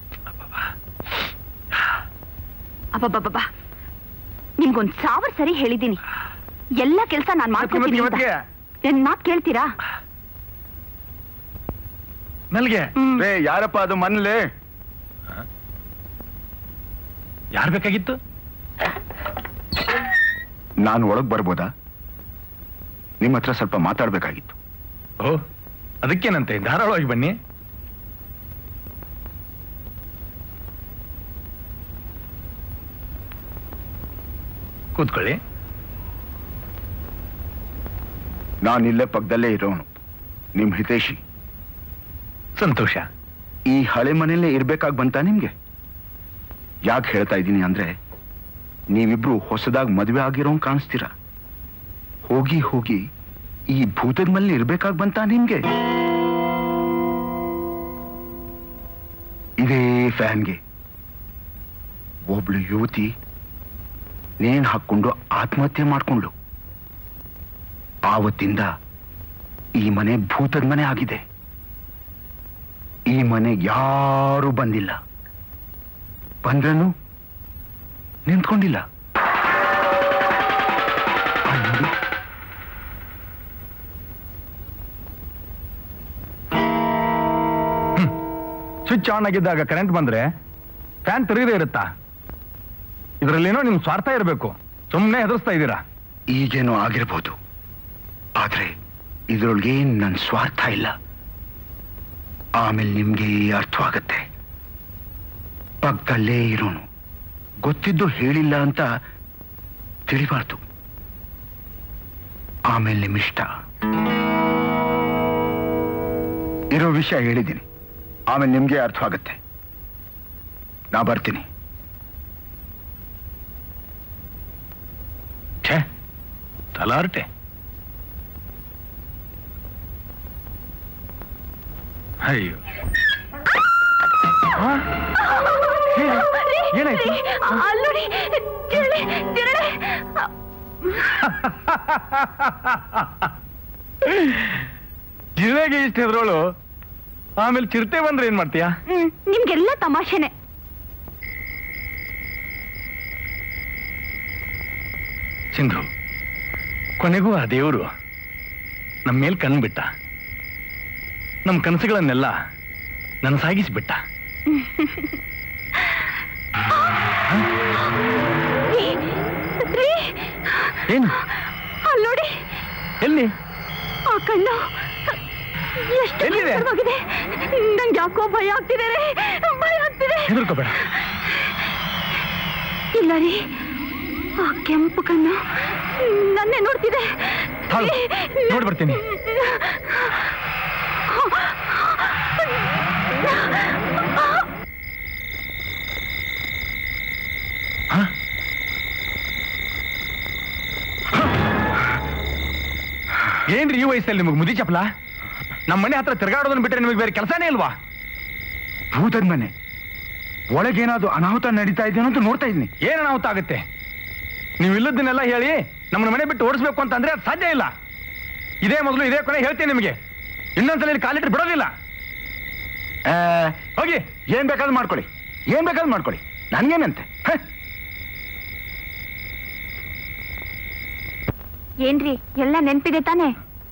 S6: ಅಬ್ಬಬ್ಬಬ್ಬಾ ನಿಮ್ಗೊಂದ್ ಸಾವಿರ ಸರಿ ಹೇಳಿದ್ದೀನಿ, ಎಲ್ಲ ಕೆಲಸ ನಾನ್ ಮಾಡ್ಕೊತೀನಿ. ನನ್ ಮಾತ್ ಕೇಳ್ತೀರಾ?
S11: ನಲ್ಗೆ
S3: ಯಾರಪ್ಪ ಅದು ಮನ್ಲೆ?
S11: ಯಾರು ಬೇಕಾಗಿತ್ತು?
S10: ನಾನು ಒಳಗ್ ಬರ್ಬೋದಾ? ನಿಮ್ಮ ಹತ್ರ ಸ್ವಲ್ಪ ಮಾತಾಡ್ಬೇಕಾಗಿತ್ತು.
S11: ಓ ಅದಕ್ಕೇನಂತೆ, ಧಾರಾಳವಾಗಿ ಬನ್ನಿ. ಕೂತ್ಕೊಳ್ಳಿ.
S10: ನಾನಿಲ್ಲೇ ಪಕ್ಕದಲ್ಲೇ ಇರೋನು, ನಿಮ್ ಹಿತೇಶಿ.
S11: ಸಂತೋಷ.
S10: ಈ ಹಳೆ ಮನೆಯಲ್ಲೇ ಇರ್ಬೇಕಾಗ್ ಬಂತ ನಿಮ್ಗೆ? ಯಾಕೆ ಹೇಳ್ತಾ ಇದ್ದೀನಿ ಅಂದ್ರೆ, ನೀವಿಬ್ರು ಹೊಸದಾಗಿ ಮದುವೆ ಆಗಿರೋ ಕಾಣಿಸ್ತೀರ. ಹೋಗಿ ಹೋಗಿ ಈ ಭೂತದ ಮನೇಲಿ ಇರ್ಬೇಕಾಗ್ ಬಂತ ನಿಮ್ಗೆ? ಇದೇ ಫ್ಯಾನ್ಗೆ ಒಬ್ಳು ಯುವತಿ ನೇಣು ಹಾಕೊಂಡು ಆತ್ಮಹತ್ಯೆ ಮಾಡ್ಕೊಂಡ್ಳು. ಆವತ್ತಿಂದ ಈ ಮನೆ ಭೂತದ ಮನೆ ಆಗಿದೆ. ಈ ಮನೆಗೆ ಯಾರೂ ಬಂದಿಲ್ಲ, ಬಂದ್ರನು ನಿಂತ್ಕೊಂಡಿಲ್ಲ.
S11: ಸ್ವಿಚ್ ಆನ್ ಆಗಿದ್ದಾಗ ಕರೆಂಟ್ ಬಂದ್ರೆ ಫ್ಯಾನ್ ತಿರುಗದೇ ಇರುತ್ತಾ? ಇದರಲ್ಲೇನೋ ನಿಮ್ ಸ್ವಾರ್ಥ ಇರಬೇಕು, ಸುಮ್ಮನೆ ಹೆದರ್ಸ್ತಾ ಇದ್ದೀರಾ.
S10: ಈಗೇನೋ ಆಗಿರ್ಬೋದು, ಆದ್ರೆ ಇದ್ರೊಳಗೆ ನನ್ನ ಸ್ವಾರ್ಥ ಇಲ್ಲ. ಆಮೇಲೆ ನಿಮ್ಗೆ ಅರ್ಥವಾಗತ್ತೆ. ಪಕ್ಕದಲ್ಲೇ ಇರೋನು, ಗೊತ್ತಿದ್ದು ಹೇಳಿಲ್ಲ ಅಂತ ತಿಳಿಬಾರ್ದು. ಆಮೇಲೆ ನಿಮ್ಮಿಷ್ಟ. ಇರೋ ವಿಷಯ ಹೇಳಿದ್ದೀನಿ, ಆಮೇಲೆ ನಿಮ್ಗೆ ಅರ್ಥವಾಗತ್ತೆ. ನಾ ಬರ್ತೀನಿ.
S11: ಛೇ ತಲಾರ್ಟೆ. ಅಯ್ಯೋ ಏನಾಯ್ತು?
S6: ಅಲ್ಲೋಡಿ
S11: ಜಿರಳೆಗೆ ಇಷ್ಟ ಹೆದ್ರೋಳು, ಆಮೇಲೆ ಚಿರತೆ ಬಂದ್ರೆ ಏನ್ ಮಾಡ್ತೀಯಾ?
S6: ನಿಮ್ಗೆಲ್ಲ ತಮಾಷೆನೆ.
S11: ಸಿಂಧು, ಕೊನೆಗೂ ಆ ದೇವರು ನಮ್ಮ ಮೇಲ್ ಕಣ್ಣು ಬಿಟ್ಟ. ನಮ್ಮ ಕನಸುಗಳನ್ನೆಲ್ಲ ನನ್ನ ಸಾಗಿಸಿಬಿಟ್ಟ. ಏನು?
S6: ಅಲ್ಲೋಡಿ.
S11: ಎಲ್ಲಿ?
S6: ಆ ಕಣ್ಣು ಎಷ್ಟು ಭಯಂಕರವಾಗಿದೆ. ನಂಗೆ ಯಾಕೋ ಭಯ ಆಗ್ತಿದೆ ರೀ, ಭಯ ಆಗ್ತಿದೆ.
S11: ಹೆದರ್ಕೋಬೇಡ.
S6: ಇಲ್ಲ ರೀ, ಆ ಕೆಂಪು ಕಣ್ಣು ನನ್ನೇ ನೋಡ್ತಿದೆ.
S11: ನೋಡಿ ಬರ್ತೀನಿ. ಏನ್ರಿ ಈ ವಯಸ್ಸಲ್ಲಿ ನಿಮಗೆ ಮುದಿ ಚಪಲ? ನಮ್ಮ ಮನೆ ಹತ್ರ ತಿರ್ಗಾಡೋದನ್ನ ಬಿಟ್ಟರೆ ನಿಮಗೆ ಬೇರೆ ಕೆಲಸನೇ ಇಲ್ವಾ?
S10: ಭೂತದ ಮನೆ ಒಳಗೇನಾದ್ರು ಅನಾಹುತ ನಡೀತಾ ಇದೆ ಅಂತ ನೋಡ್ತಾ ಇದ್ದೀನಿ.
S11: ಏನ್ ಅನಾಹುತ ಆಗುತ್ತೆ? ನೀವು ಇಲ್ಲದನ್ನೆಲ್ಲ ಹೇಳಿ ನಮ್ಮನ್ನ ಮನೆ ಬಿಟ್ಟು ಓಡಿಸ್ಬೇಕು ಅಂತಂದ್ರೆ ಅದು ಸಾಧ್ಯ ಇಲ್ಲ. ಇದೇ ಮೊದಲು ಇದೇ ಕೊನೆ ಹೇಳ್ತೀನಿ ನಿಮಗೆ. ಇನ್ನೊಂದ್ಸಲ ಕಾಲಿಟ್ರೆ ಬಿಡೋದಿಲ್ಲ.
S10: ಹೋಗಿ ಏನ್ ಬೇಕಾದ್ರೂ ಮಾಡ್ಕೊಳ್ಳಿ, ಏನ್ ಬೇಕಾದ್ರೂ ಮಾಡ್ಕೊಳ್ಳಿ, ನನ್ಗೇನಂತೆ.
S6: ಏನ್ರಿ ಎಲ್ಲ ನೆನ್ಪಿದೆ ತಾನೆ?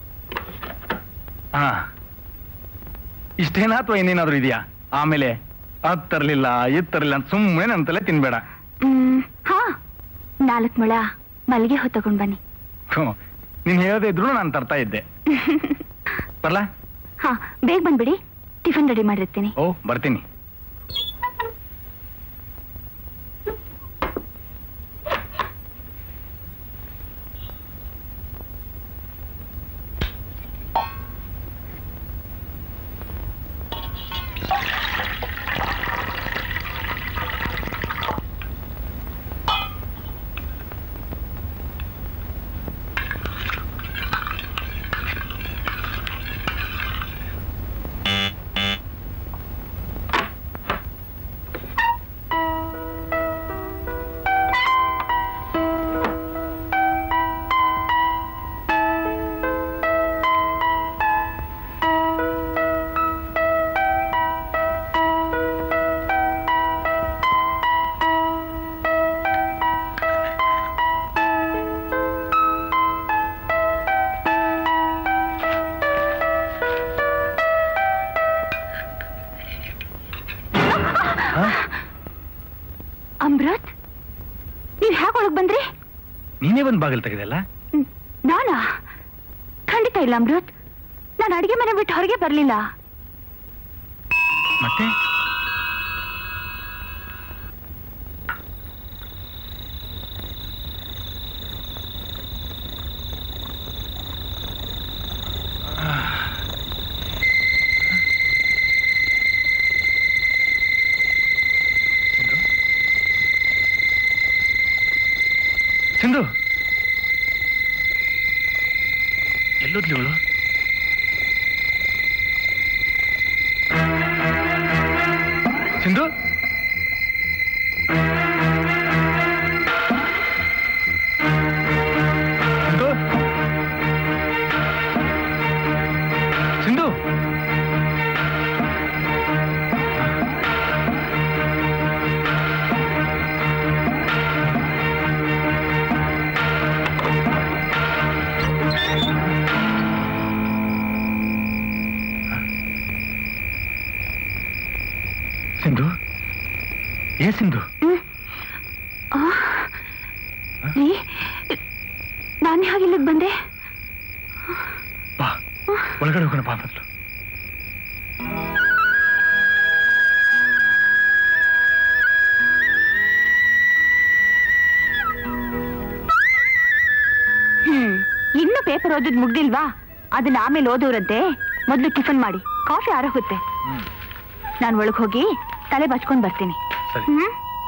S11: ಹಾ, ಇಷ್ಟೇನಾ ಅಥವಾ ಇನ್ನೇನಾದ್ರೂ ಇದೆಯಾ? ಆಮೇಲೆ ಅದ್ ತರ್ಲಿಲ್ಲ ಇದ್ ತರ್ಲಿಲ್ಲ ಅಂತ ಸುಮ್ಮನೆ ನನ್ನ ತಲೆ ತಿನ್ಬೇಡ.
S6: ಹ್ಮ್ ಹಾ, ನಾಲ್ಕು ಮೊಳ ಮಲ್ಲಿಗೆ ಹೂ ತಗೊಂಡ್ ಬನ್ನಿ.
S11: ಹ್ಮ್, ನೀನ್ ಹೇಳದೇ ಇದ್ರು ನಾನು ತರ್ತಾ ಇದ್ದೆ. ಬರ್ಲಾ?
S6: ಹಾ, ಬೇಗ ಬಂದ್ಬಿಡಿ, ಟಿಫನ್ ರೆಡಿ ಮಾಡಿರ್ತೀನಿ.
S11: ಓ, ಬರ್ತೀನಿ. ನೀನೇ ಬಂದು ಬಾಗಿಲು ತೆಗೆದಲ್ಲ?
S6: ನಾನಾ? ಖಂಡಿತ ಇಲ್ಲ ಅಮೃತ್. ನಾನು ಅಡಿಗೆ ಮನೆ ಬಿಟ್ಟು ಹೊರಗೆ ಬರ್ಲಿಲ್ಲ.
S11: ಮತ್ತೆ ಸಿಂಧು ಎಲ್ಲೋದ್ಲಿ ಇವಳು? ಸಿಂಧು ಸಿಂಧು ಸಿಂಧು ಸಿಂಧು ಏ ಸಿಂಧು
S6: ನಾನು ಹಾಗೆ ಇಲ್ಲಿಗೆ ಬಂದೆ.
S11: ಬಾ ಒಳಗಡೆ ಹೋಗೋಣ ಬಾ ಮೊದಲು.
S6: ಹ್ಮ್ ಇನ್ನು ಪೇಪರ್ ಓದಿದ್ ಮುಗ್ದಿಲ್ವಾ? ಅದನ್ನ ಆಮೇಲೆ ಓದೋರಂತೆ. ಮೊದ್ಲು ಟಿಫನ್ ಮಾಡಿ, ಕಾಫಿ ಆರೋಗುತ್ತೆ. ನಾನು ಒಳಗ್ ಹೋಗಿ ತಲೆ ಬಚ್ಕೊಂಡ್ ಬರ್ತೀನಿ. ಹ್ಮ್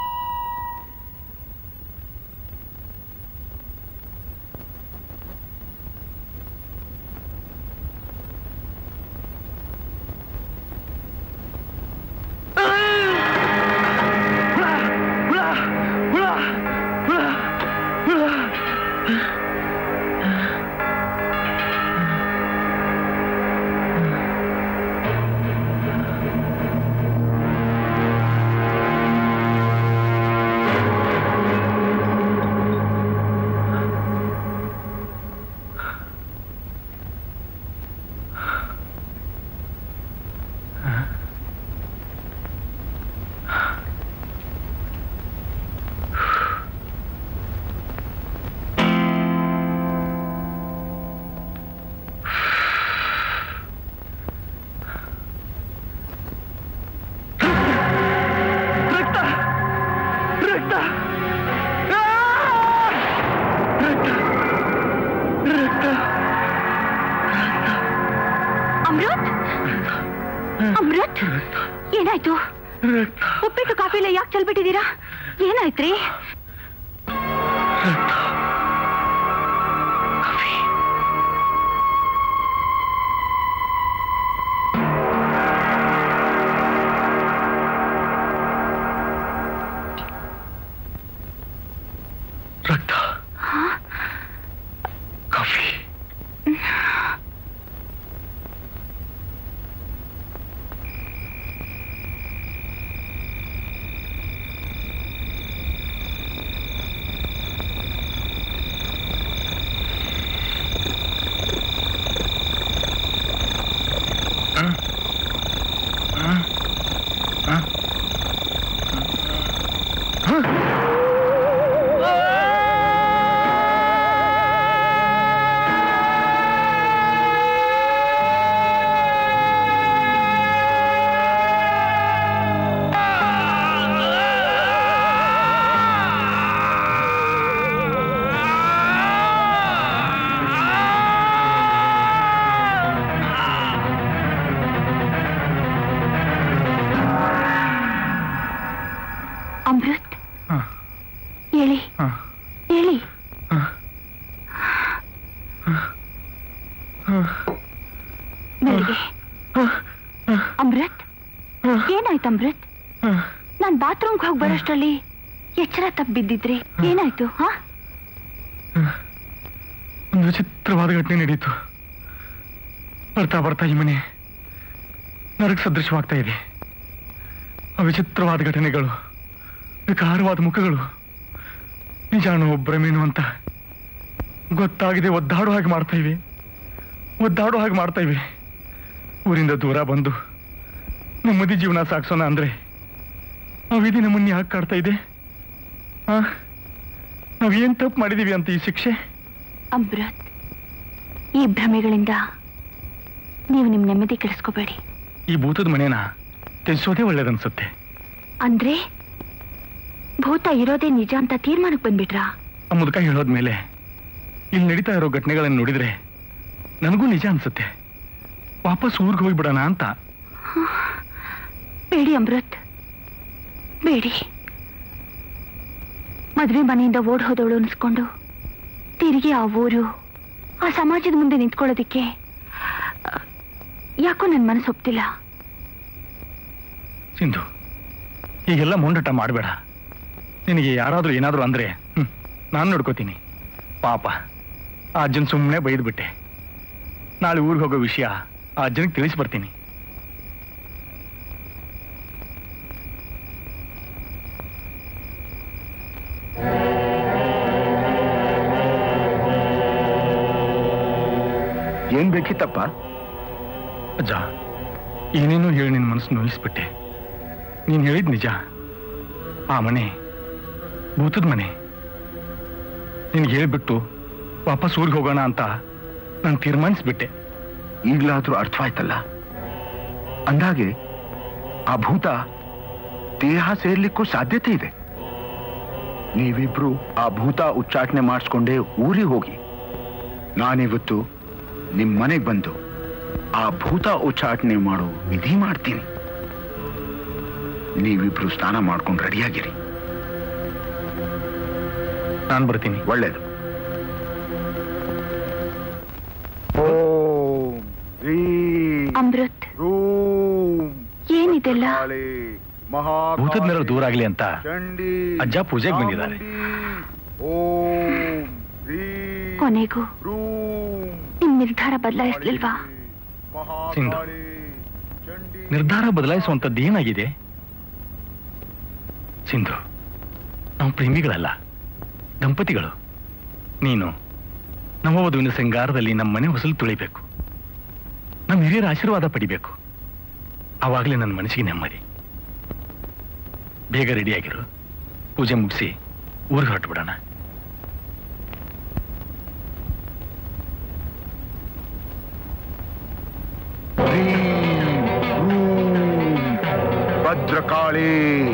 S6: ಏನಾಯ್ತು? ಉಪ್ಪಿಟ್ಟು ಕಾಫಿ ಎಲ್ಲ ಯಾಕೆ ಚೆಲ್ಬಿಟ್ಟಿದ್ದೀರಾ? ಏನಾಯ್ತ್ರಿ?
S11: ರಕ್ತ ಕಾಫಿ.
S6: ಅಮೃತ್ ಹೇಳಿ ಹೇಳಿ. ಬೆಳಿಗ್ಗೆ ಅಮೃತ್ ಏನಾಯ್ತು? ಅಮೃತ್ ನಾನ್ ಬಾತ್ರೂಮ್ಗೆ ಹೋಗಿ ಬರೋಷ್ಟರಲ್ಲಿ ಎಚ್ಚರ ತಪ್ಪು ಬಿದ್ದಿದ್ರಿ. ಏನಾಯ್ತು? ಹಾ
S11: ಒಂದು ವಿಚಿತ್ರವಾದ ಘಟನೆ ನಡೀತು. ಬರ್ತಾ ಬರ್ತಾ ಈ ಮನೆ ನರಕ ಸದೃಶವಾಗ್ತಾ ಇದೆ. ಆ ವಿಚಿತ್ರವಾದ ಘಟನೆಗಳು, ವಿಕಾರವಾದ ಮುಖಗಳು ನಿಜಾನು ಭ್ರಮೇನು ಅಂತ ಗೊತ್ತಾಗಿದೆ ಒದ್ದಾಡೋ ಹಾಗೆ ಮಾಡ್ತಾ ಇವೆ ಒದ್ದಾಡೋ ಹಾಗೆ ಮಾಡ್ತಾ ಇವೆ. ಊರಿಂದ ದೂರ ಬಂದು ನೆಮ್ಮದಿ ಜೀವನ ಸಾಗಿಸೋಣ ಅಂದ್ರೆ ಆ ವಿಧಿ ನಮ್ಮನ್ನ ಯಾಕೆ ಕಾಡ್ತಾ ಇದೆ? ಆ ನಾವೇನ್ ತಪ್ಪು ಮಾಡಿದೀವಿ ಅಂತ ಈ ಶಿಕ್ಷೆ?
S15: ಅಮೃತ್, ಈ ಭ್ರಮೆಗಳಿಂದ ನೀವು ನಿಮ್ ನೆಮ್ಮದಿ ಕೆಡಿಸ್ಕೋಬೇಡಿ.
S11: ಈ ಭೂತದ ಮನೇನ ತ್ಯಜಿಸೋದೇ ಒಳ್ಳೇದನ್ಸುತ್ತೆ.
S15: ಅಂದ್ರೆ ಭೂತ ಇರೋದೇ ನಿಜ ಅಂತ ತೀರ್ಮಾನಕ್ಕೆ ಬಂದ್ಬಿಟ್ರಾ?
S11: ಆ ಮುದುಕ ಹೇಳೋದ್ಮೇಲೆ ಇಲ್ಲಿ ನಡೀತಾ ಇರೋ ಘಟನೆಗಳನ್ನು ನೋಡಿದ್ರೆ ನನಗೂ ನಿಜ ಅನ್ಸುತ್ತೆ. ವಾಪಸ್ ಊರಿಗೆ ಹೋಗ್ಬಿಡೋಣ ಅಂತ.
S15: ಬೇಡಿ ಅಮೃತ್, ಬೇಡಿ. ಮದ್ವೆ ಮನೆಯಿಂದ ಓಡ್ ಹೋದವಳು ಅನ್ಸ್ಕೊಂಡು ತಿರುಗಿ ಆ ಊರು, ಆ ಸಮಾಜದ ಮುಂದೆ ನಿಂತ್ಕೊಳ್ಳೋದಿಕ್ಕೆ ಯಾಕೋ ನನ್ನ ಮನಸ್ಸು ಒಪ್ತಿಲ್ಲ.
S11: ಸಿಂಧು, ಹೀಗೆಲ್ಲ ಮೊಂಡಟ ಮಾಡಬೇಡ. ನಿನಗೆ ಯಾರಾದ್ರೂ ಏನಾದ್ರೂ ಅಂದ್ರೆ ಹ್ಮ್ ನಾನು ನೋಡ್ಕೋತೀನಿ. ಪಾಪ ಆ ಅಜ್ಜನ್ ಸುಮ್ಮನೆ ಬೈದ್ಬಿಟ್ಟೆ. ನಾಳೆ ಊರಿಗೆ ಹೋಗೋ ವಿಷಯ ಆ ಅಜ್ಜನಿಗೆ ತಿಳಿಸಿ ಬರ್ತೀನಿ.
S10: ಏನ್ ಬೇಕಿತ್ತಪ್ಪ?
S11: ಅಜ್ಜ, ಏನೇನೋ ಹೇಳಿ ನಿನ್ನ ಮನಸ್ಸು ನೋಯಿಸ್ಬಿಟ್ಟೆ. ನೀನ್ ಹೇಳಿದ್ ನಿಜ. ಆ ಮನೆ ಭೂತದ ಮನೆ. ನಿನ್ಗೆ ಹೇಳ್ಬಿಟ್ಟು ವಾಪಸ್ ಊರಿಗೆ ಹೋಗೋಣ ಅಂತ ನಾನು ತೀರ್ಮಾನಿಸ್ಬಿಟ್ಟೆ.
S10: ಈಗ್ಲಾದ್ರೂ ಅರ್ಥವಾಯ್ತಲ್ಲ. ಅಂದಾಗೆ ಆ ಭೂತ ದೇಹ ಸೇರ್ಲಿಕ್ಕೂ ಸಾಧ್ಯತೆ ಇದೆ. ನೀವಿಬ್ರು ಆ ಭೂತ ಉಚ್ಚಾಟನೆ ಮಾಡಿಸ್ಕೊಂಡೇ ಊರಿಗೆ ಹೋಗಿ. ನಾನಿವತ್ತು ನಿಮ್ ಮನೆಗೆ ಬಂದು ಆ ಭೂತ ಉಚ್ಚಾಟನೆ ಮಾಡೋ ವಿಧಿ ಮಾಡ್ತೀನಿ. ನೀವಿಬ್ರು ಸ್ನಾನ ಮಾಡ್ಕೊಂಡು ರೆಡಿಯಾಗಿರಿ.
S11: ನಾನು ಬರ್ತೀನಿ.
S10: ಒಳ್ಳೇದು.
S15: ಅಮೃತ್, ಏನಿದೆಲ್ಲ?
S11: ಭೂತದ ನೆರಳು ದೂರ ಆಗ್ಲಿ ಅಂತ ಅಜ್ಜ ಪೂಜೆಗೆ ಬಂದಿದ್ದಾರೆ.
S15: ಕೊನೆಗೂ ನಿಮ್ ನಿರ್ಧಾರ ಬದಲಾಯಿಸ್ಲಿಲ್ವಾ?
S11: ಸಿಂಧು, ನಿರ್ಧಾರ ಬದಲಾಯಿಸುವಂತದ್ದು ಏನಾಗಿದೆ? ಸಿಂಧು, ನಾವು ಪ್ರೇಮಿಗಳಲ್ಲ, ದಂಪತಿಗಳು. ನೀನು ನವವಧುವಿನ ಶೃಂಗಾರದಲ್ಲಿ ನಮ್ಮ ಮನೆ ಹೊಸಲು ತುಳಿಬೇಕು. ನಮ್ಮ ಹಿರಿಯರ ಆಶೀರ್ವಾದ ಪಡಿಬೇಕು. ಆವಾಗಲೇ ನನ್ನ ಮನಸ್ಸಿಗೆ ನೆಮ್ಮದಿ. ಬೇಗ ರೆಡಿಯಾಗಿರು. ಪೂಜೆ ಮುಗಿಸಿ ಊರಿಗೆ ಹೊರಟುಬಿಡೋಣ.
S10: ಭದ್ರಕಾಳಿ.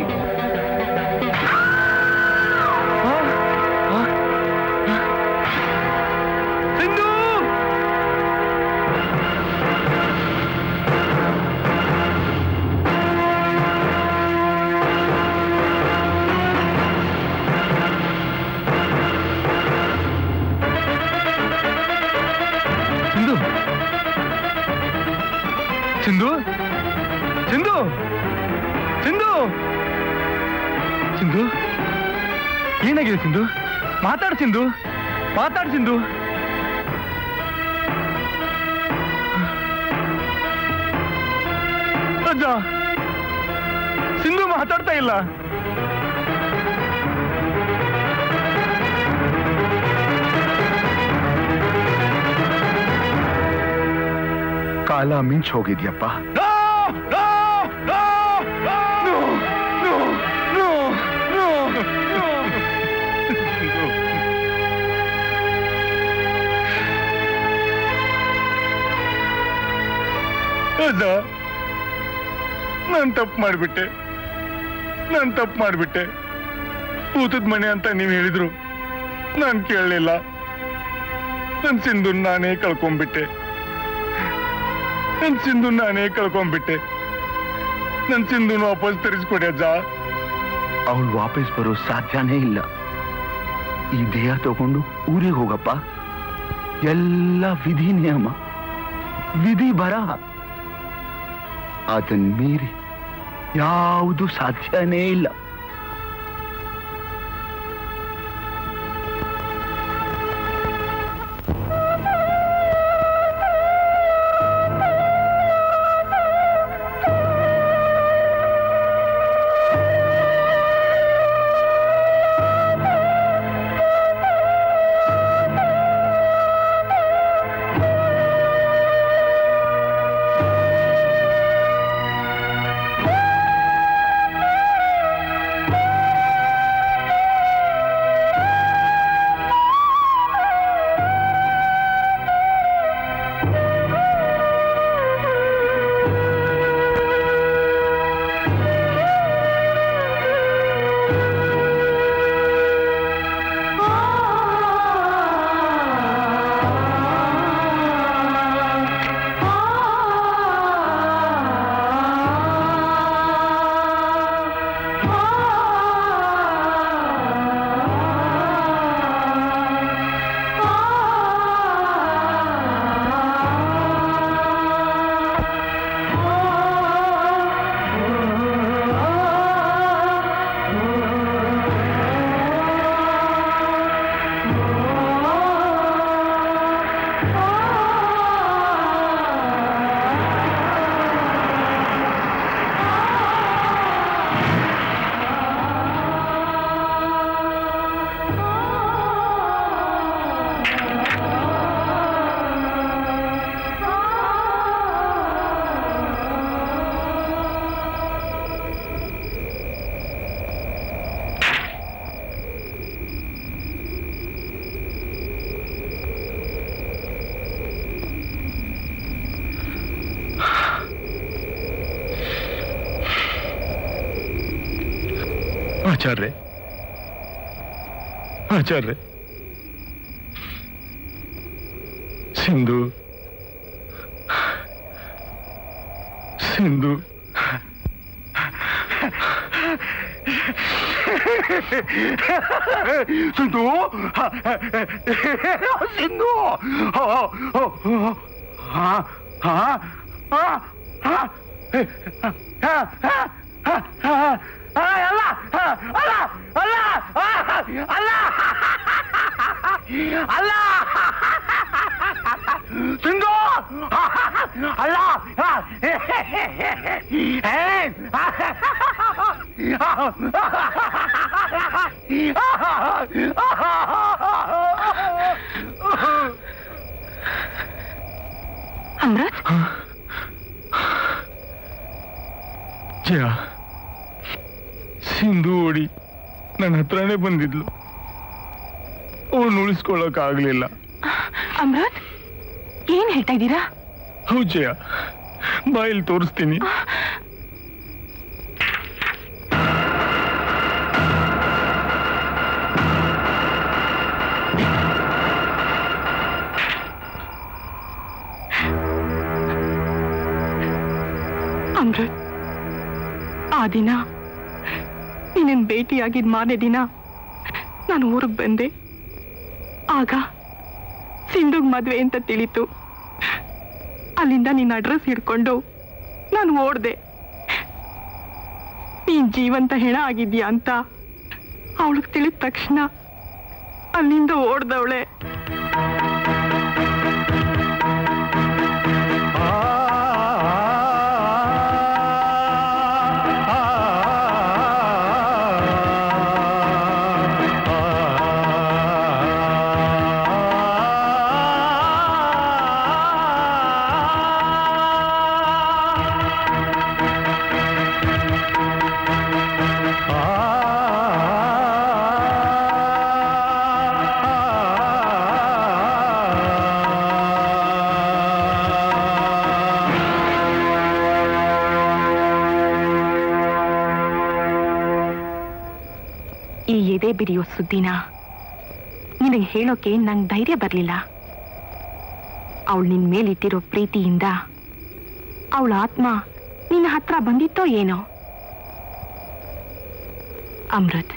S11: ಸಿಂಧು, ಸಿಂಧು, ಸಿಂಧು, ಸಿಂಧು, ಏನಾಗಿದೆ ಸಿಂಧು? ಮಾತಾಡು ಸಿಂಧು, ಮಾತಾಡು ಸಿಂಧು. ಅಜ್ಜ, ಸಿಂಧು ಮಾತಾಡ್ತಾ ಇಲ್ಲ.
S10: ಕಾಲ ಮಿಂಚ್ ಹೋಗಿದ್ಯಪ್ಪ.
S11: ಅಜ್ಜ, ನಾನು ತಪ್ಪು ಮಾಡಿಬಿಟ್ಟೆ, ನಾನು ತಪ್ಪು ಮಾಡಿಬಿಟ್ಟೆ. ಭೂತದ ಮನೆ ಅಂತ ನೀವು ಹೇಳಿದ್ರು ನಾನು ಕೇಳಲಿಲ್ಲ. ನನ್ನ ಸಿಂಧು ನಾನೇ ಕಳ್ಕೊಂಡ್ಬಿಟ್ಟೆ. ನನ್ನ ಸಿಂಧು ನಾನೇ ಕಳ್ಕೊಂಡ್ಬಿಟ್ಟೆ. ನನ್ನ ಸಿಂಧುನ ವಾಪಸ್ ತರಿಸ್ಕೊಡಿ ಅಜ್ಜ.
S10: ಅವಳು ವಾಪಸ್ ಬರೋ ಸಾಧ್ಯನೇ ಇಲ್ಲ. ಈ ದೇಹ ತಗೊಂಡು ಊರಿಗೆ ಹೋಗಪ್ಪ. ಎಲ್ಲ ವಿಧಿ ನಿಯಮ, ವಿಧಿ ಬರಹ. ಅದನ್ ಮೀರಿ ಯಾವುದು ಸಾಧ್ಯನೇ ಇಲ್ಲ.
S11: ಆಚಾರ್ಯ ಆಚಾರ್ಯ ಸಿಂಧು ಸಿಂಧು
S10: ಸಿಂಧು ಸಿಂಧು ಅಲ್ಲ ಅಲ್ಲ ಅಲ್ಲ ಅಲ್ಲ ಅಲ್ಲ ಸಿಂಧು ಅಲ್ಲ
S15: ಅಮೃತ್
S11: ಜಯ ಸಿಂಧು ಓಡಿ ನನ್ನ ಹತ್ರನೇ ಬಂದಿದ್ಲು. ಅವನು ಉಳಿಸ್ಕೊಳ್ಳಕ್ ಆಗ್ಲಿಲ್ಲ.
S15: ಅಮೃತ್ ಏನ್ ಹೇಳ್ತಾ ಇದ್ದೀರಾ?
S11: ಹೌದು ಜಯ, ಬಾಯಲ್ಲಿ ತೋರಿಸ್ತೀನಿ.
S15: ಅಮೃತ್, ಆ ದಿನ ನಿನ್ನ ಭೇಟಿಯಾಗಿದ್ದ ಮಾರನೇ ದಿನ ನಾನು ಊರಿಗೆ ಬಂದೆ. ಆಗ ಸಿಂಧುಗ್ ಮದ್ವೆ ಅಂತ ತಿಳಿತು. ಅಲ್ಲಿಂದ ನಿನ್ನ ಅಡ್ರೆಸ್ ಹಿಡ್ಕೊಂಡು ನಾನು ಓಡ್ದೆ. ನೀನ್ ಜೀವಂತ ಹೆಣ ಆಗಿದ್ಯಾ ಅಂತ ಅವಳಿಗೆ ತಿಳಿದ ತಕ್ಷಣ ಅಲ್ಲಿಂದ ಓಡ್ದವಳೆ. ಎದೆ ಬಿರಿಯೋ ಸುದ್ದಿನ ನಿನಗೆ ಹೇಳೋಕೆ ನಂಗೆ ಧೈರ್ಯ ಬರಲಿಲ್ಲ. ಅವಳು ನಿನ್ ಮೇಲಿಟ್ಟಿರೋ ಪ್ರೀತಿಯಿಂದ ಅವಳ ಆತ್ಮ ನಿನ್ನ ಹತ್ರ ಬಂದಿತ್ತೋ ಏನೋ. ಅಮೃತ್,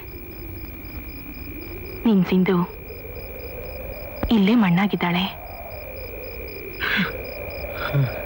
S15: ನಿನ್ ಸಿಂಧು ಇಲ್ಲೇ ಮಣ್ಣಾಗಿದ್ದಾಳೆ.